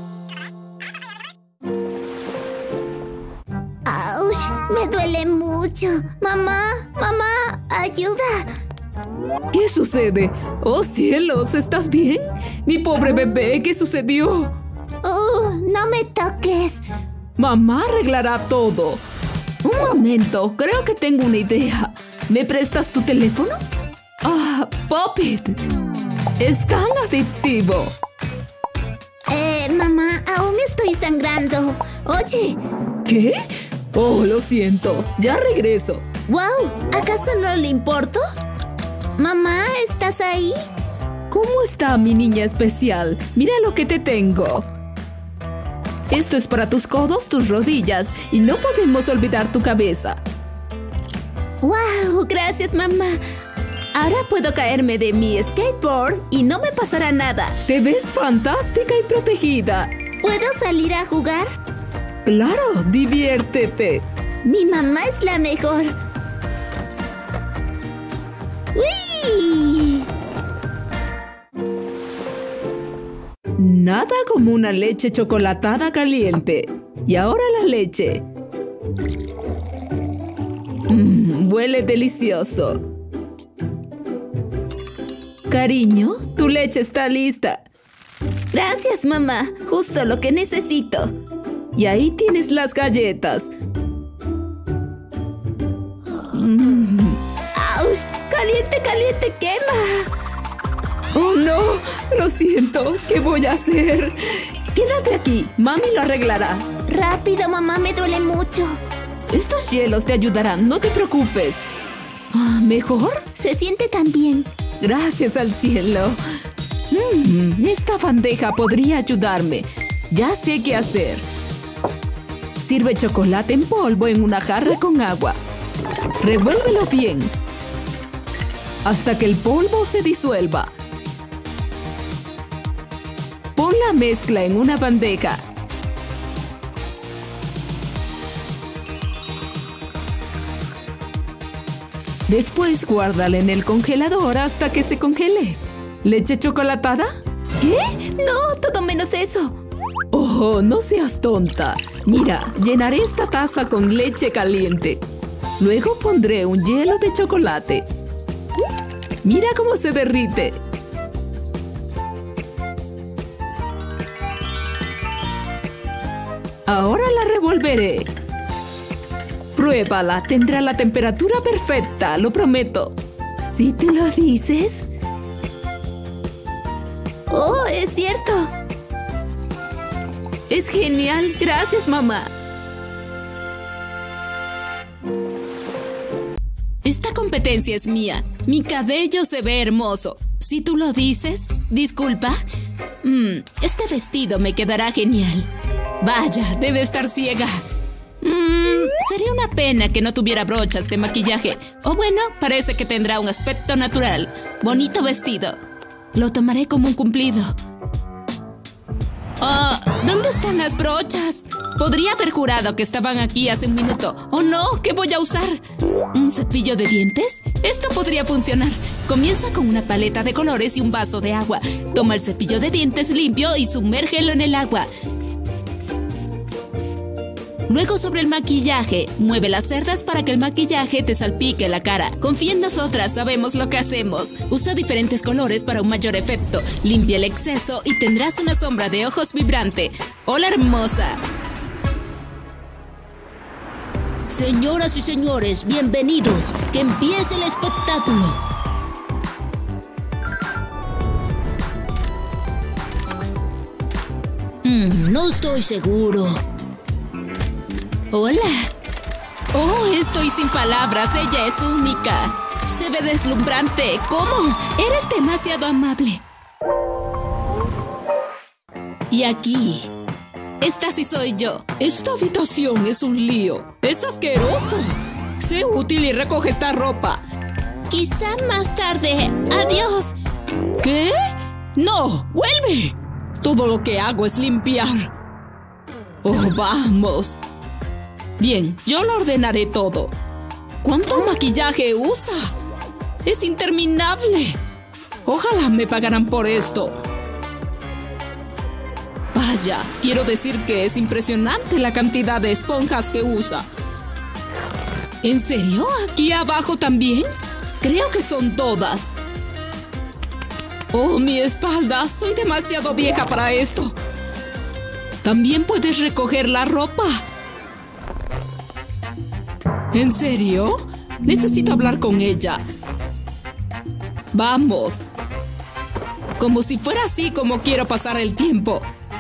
¡Auch! Me duele mucho. Mamá, mamá, ayuda. ¿Qué sucede? ¡Oh, cielos! ¿Estás bien? Mi pobre bebé, ¿qué sucedió? ¡Oh, no me toques! Mamá arreglará todo. Un momento, creo que tengo una idea. ¿Me prestas tu teléfono? ¡Ah, Pop-It! ¡Es tan adictivo! Eh, mamá, aún estoy sangrando. Oye. ¿Qué? Oh, lo siento. Ya regreso. ¡Wow! ¿Acaso no le importo? Mamá, ¿estás ahí? ¿Cómo está mi niña especial? Mira lo que te tengo. Esto es para tus codos, tus rodillas. Y no podemos olvidar tu cabeza. ¡Wow! Gracias, mamá. Ahora puedo caerme de mi skateboard y no me pasará nada. Te ves fantástica y protegida. ¿Puedo salir a jugar? Claro, diviértete. Mi mamá es la mejor. ¡Uy! Nada como una leche chocolatada caliente. Y ahora la leche. Mmm, huele delicioso. Cariño, tu leche está lista. Gracias, mamá. Justo lo que necesito. Y ahí tienes las galletas. Mm. ¡Auch! ¡Caliente, caliente, quema! ¡Oh, no! Lo siento. ¿Qué voy a hacer? Quédate aquí. Mami lo arreglará. Rápido, mamá, me duele mucho. Estos hielos te ayudarán. No te preocupes. ¿Mejor? Se siente tan bien. Gracias al cielo. Mm, esta bandeja podría ayudarme. Ya sé qué hacer. Sirve chocolate en polvo en una jarra con agua. Revuélvelo bien hasta que el polvo se disuelva. Pon la mezcla en una bandeja. Después guárdala en el congelador hasta que se congele. ¿Leche chocolatada? ¿Qué? No, todo menos eso. Oh, no seas tonta. Mira, llenaré esta taza con leche caliente. Luego pondré un hielo de chocolate. Mira cómo se derrite. Ahora la revolveré. Pruébala, tendrá la temperatura perfecta, lo prometo. ¿Sí tú lo dices? Oh, es cierto. Es genial, gracias, mamá. Esta competencia es mía. Mi cabello se ve hermoso. ¿Sí tú lo dices? Disculpa. Mm, este vestido me quedará genial. Vaya, debe estar ciega. Mm, sería una pena que no tuviera brochas de maquillaje. O bueno, parece que tendrá un aspecto natural. Bonito vestido. Lo tomaré como un cumplido. Oh, ¿dónde están las brochas? Podría haber jurado que estaban aquí hace un minuto. ¡Oh no! ¿Qué voy a usar? ¿Un cepillo de dientes? Esto podría funcionar. Comienza con una paleta de colores y un vaso de agua. Toma el cepillo de dientes limpio y sumérgelo en el agua. Luego sobre el maquillaje, mueve las cerdas para que el maquillaje te salpique la cara. Confía en nosotras, sabemos lo que hacemos. Usa diferentes colores para un mayor efecto. Limpia el exceso y tendrás una sombra de ojos vibrante. ¡Hola, hermosa! Señoras y señores, bienvenidos. Que empiece el espectáculo. Mm, no estoy seguro. Hola. Oh, estoy sin palabras. Ella es única. Se ve deslumbrante. ¿Cómo? Eres demasiado amable. Y aquí. Esta sí soy yo. Esta habitación es un lío. Es asqueroso. Sé útil y recoge esta ropa. Quizá más tarde. Adiós. ¿Qué? No, vuelve. Todo lo que hago es limpiar. Oh, vamos. Bien, yo lo ordenaré todo. ¿Cuánto maquillaje usa? Es interminable. Ojalá me pagaran por esto. Vaya, quiero decir que es impresionante la cantidad de esponjas que usa. ¿En serio? ¿Aquí abajo también? Creo que son todas. Oh, mi espalda. Soy demasiado vieja para esto. También puedes recoger la ropa. ¿En serio? Necesito hablar con ella. Vamos. Como si fuera así como quiero pasar el tiempo.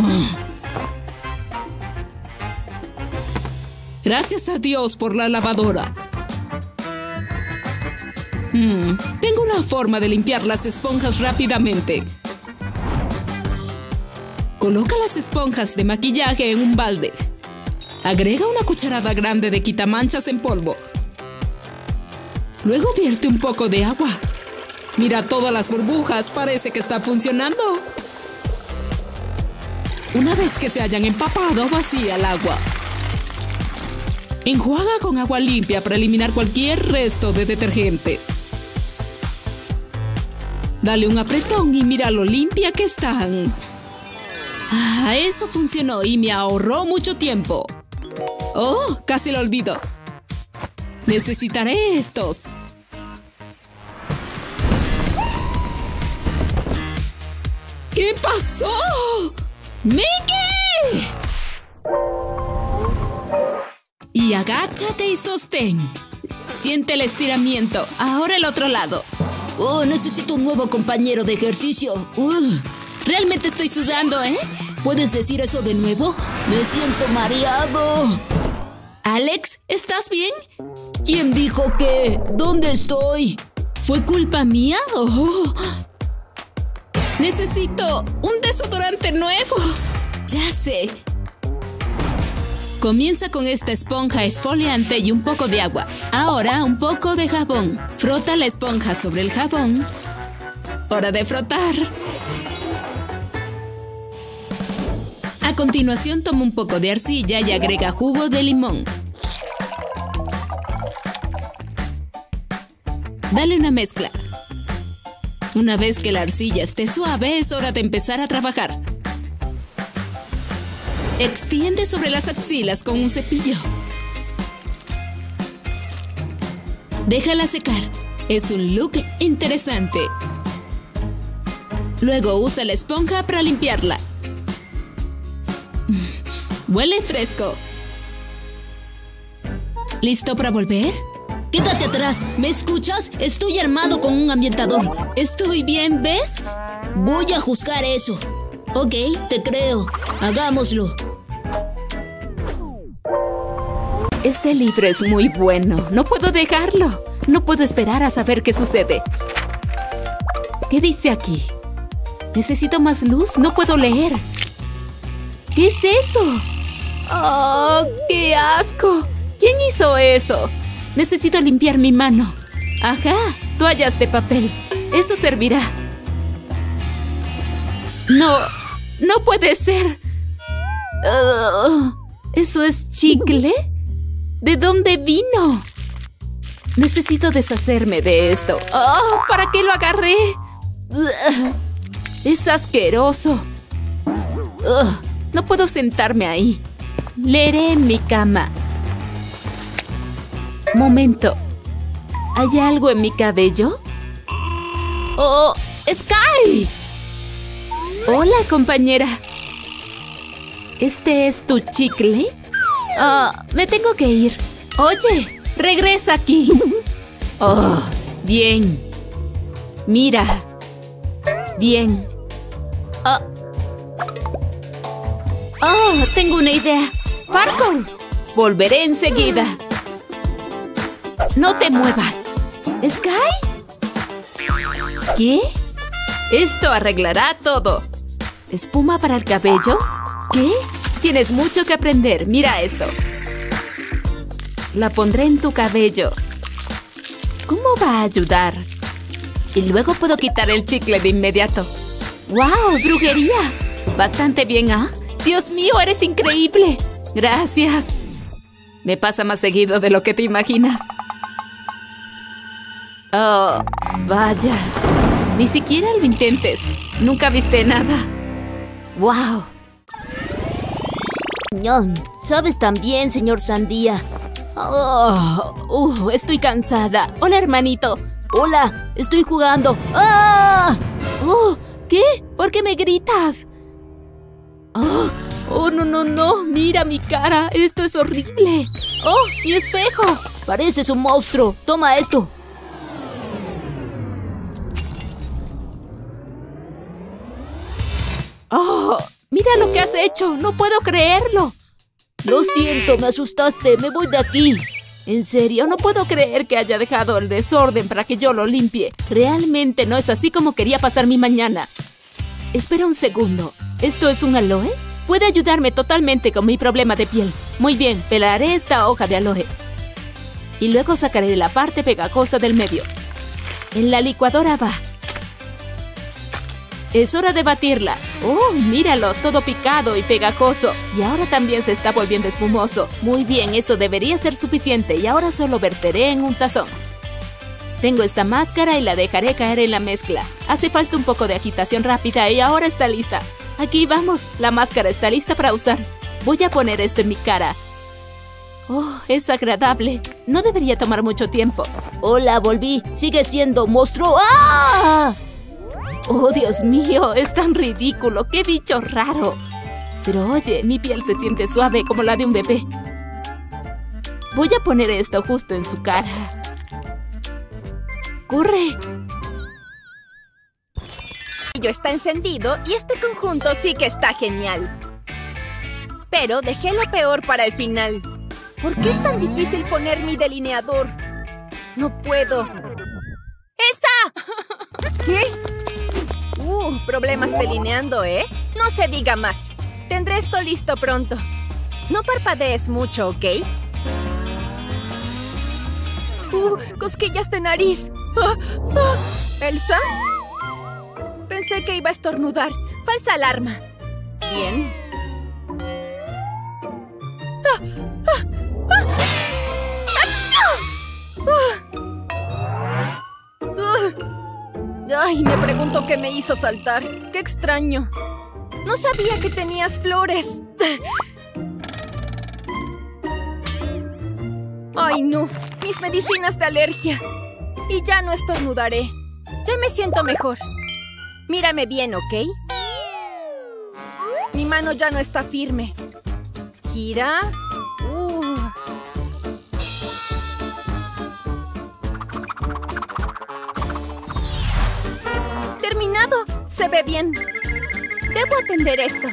Gracias a Dios por la lavadora. Hmm, tengo una forma de limpiar las esponjas rápidamente. Coloca las esponjas de maquillaje en un balde. Agrega una cucharada grande de quitamanchas en polvo. Luego vierte un poco de agua. Mira todas las burbujas, parece que está funcionando. Una vez que se hayan empapado, vacía el agua. Enjuaga con agua limpia para eliminar cualquier resto de detergente. Dale un apretón y mira lo limpia que están. Ah, eso funcionó y me ahorró mucho tiempo. Oh, casi lo olvido. Necesitaré estos. ¿Qué pasó? ¡Mickey! Y agáchate y sostén. Siente el estiramiento. Ahora el otro lado. Oh, necesito un nuevo compañero de ejercicio. Uh, realmente estoy sudando, ¿eh? ¿Puedes decir eso de nuevo? Me siento mareado. Alex, ¿estás bien? ¿Quién dijo que? ¿Dónde estoy? ¿Fue culpa mía? Oh. Necesito un desodorante nuevo. Ya sé. Comienza con esta esponja exfoliante y un poco de agua. Ahora un poco de jabón. Frota la esponja sobre el jabón. Hora de frotar. A continuación toma un poco de arcilla y agrega jugo de limón. Dale una mezcla. Una vez que la arcilla esté suave, es hora de empezar a trabajar. Extiende sobre las axilas con un cepillo. Déjala secar. Es un look interesante. Luego usa la esponja para limpiarla. Huele fresco. ¿Listo para volver? Quédate atrás. ¿Me escuchas? Estoy armado con un ambientador. Estoy bien, ¿ves? Voy a juzgar eso. Ok, te creo. Hagámoslo. Este libro es muy bueno. No puedo dejarlo. No puedo esperar a saber qué sucede. ¿Qué dice aquí? Necesito más luz. No puedo leer. ¿Qué es eso? ¡Oh, qué asco! ¿Quién hizo eso? Necesito limpiar mi mano. Ajá, toallas de papel. Eso servirá. No, no puede ser. Uh, ¿Eso es chicle? ¿De dónde vino? Necesito deshacerme de esto. Oh, ¿para qué lo agarré? Uh, es asqueroso. Uh, no puedo sentarme ahí. Leeré en mi cama. Momento. ¿Hay algo en mi cabello? ¡Oh! ¡Sky! Hola, compañera. ¿Este es tu chicle? Ah, uh, me tengo que ir. Oye, regresa aquí. Oh, bien. Mira. Bien. Oh. Oh, tengo una idea. ¡Parkour! Volveré enseguida. ¡No te muevas! ¿Sky? ¿Qué? Esto arreglará todo. ¿Espuma para el cabello? ¿Qué? Tienes mucho que aprender. Mira esto. La pondré en tu cabello. ¿Cómo va a ayudar? Y luego puedo quitar el chicle de inmediato. ¡Wow! ¡Brujería! Bastante bien, ¿ah? ¡Dios mío, eres increíble! Gracias. Me pasa más seguido de lo que te imaginas. Oh, vaya. Ni siquiera lo intentes. Nunca viste nada. ¡Wow! Ñon, ¿sabes también, señor Sandía? Oh, uh, estoy cansada. Hola, hermanito. Hola, estoy jugando. ¡Ah! Oh, ¿qué? ¿Por qué me gritas? Oh, oh, no, no, no. Mira mi cara. Esto es horrible. Oh, mi espejo. Pareces un monstruo. Toma esto. Oh, mira lo que has hecho. No puedo creerlo. Lo siento, me asustaste. Me voy de aquí. En serio, no puedo creer que haya dejado el desorden para que yo lo limpie. Realmente no es así como quería pasar mi mañana. Espera un segundo. ¿Esto es un aloe? Puede ayudarme totalmente con mi problema de piel. Muy bien, pelaré esta hoja de aloe. Y luego sacaré la parte pegajosa del medio. En la licuadora va. Es hora de batirla. ¡Oh, míralo! Todo picado y pegajoso. Y ahora también se está volviendo espumoso. Muy bien, eso debería ser suficiente. Y ahora solo verteré en un tazón. Tengo esta máscara y la dejaré caer en la mezcla. Hace falta un poco de agitación rápida y ahora está lista. Aquí vamos. La máscara está lista para usar. Voy a poner esto en mi cara. ¡Oh, es agradable! No debería tomar mucho tiempo. Hola, volví. Sigue siendo monstruo. ¡Ah! ¡Oh, Dios mío! Es tan ridículo. ¡Qué bicho raro! Pero oye, mi piel se siente suave como la de un bebé. Voy a poner esto justo en su cara. ¡Corre! El está encendido y este conjunto sí que está genial. Pero dejé lo peor para el final. ¿Por qué es tan difícil poner mi delineador? No puedo. ¡Elsa! ¿Qué? Uh, problemas delineando, ¿eh? No se diga más. Tendré esto listo pronto. No parpadees mucho, ¿ok? Uh, cosquillas de nariz. Ah, ah. ¿Elsa? Pensé que iba a estornudar. Falsa alarma. Bien. ¡Ah! ¡Ah! ¡Ah! ¡Achú! ¡Ah! ¡Ah! Ay, me pregunto qué me hizo saltar. ¡Qué extraño! No sabía que tenías flores. Ay, no. Mis medicinas de alergia. Y ya no estornudaré. Ya me siento mejor. Mírame bien, ¿ok? Mi mano ya no está firme. Gira. Uh. funcionado. Se ve bien. Debo atender esto.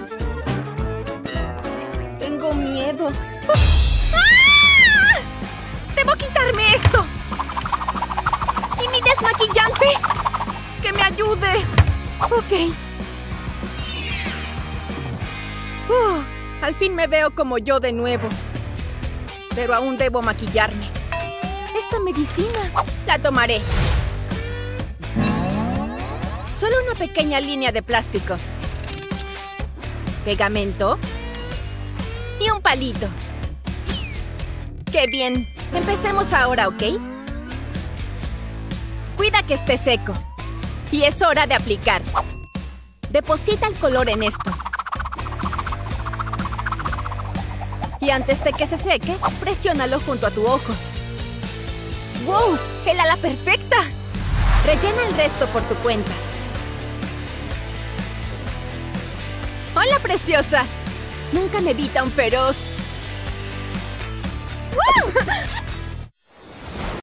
Tengo miedo. ¡Ah! ¡Debo quitarme esto! ¿Y mi desmaquillante? ¡Que me ayude! Ok. Uh, al fin me veo como yo de nuevo. Pero aún debo maquillarme. Esta medicina la tomaré. Solo una pequeña línea de plástico. Pegamento. Y un palito. ¡Qué bien! Empecemos ahora, ¿ok? Cuida que esté seco. Y es hora de aplicar. Deposita el color en esto. Y antes de que se seque, presiónalo junto a tu ojo. ¡Wow! ¡El ala perfecta! Rellena el resto por tu cuenta. ¡Hola, preciosa! Nunca me vi tan feroz.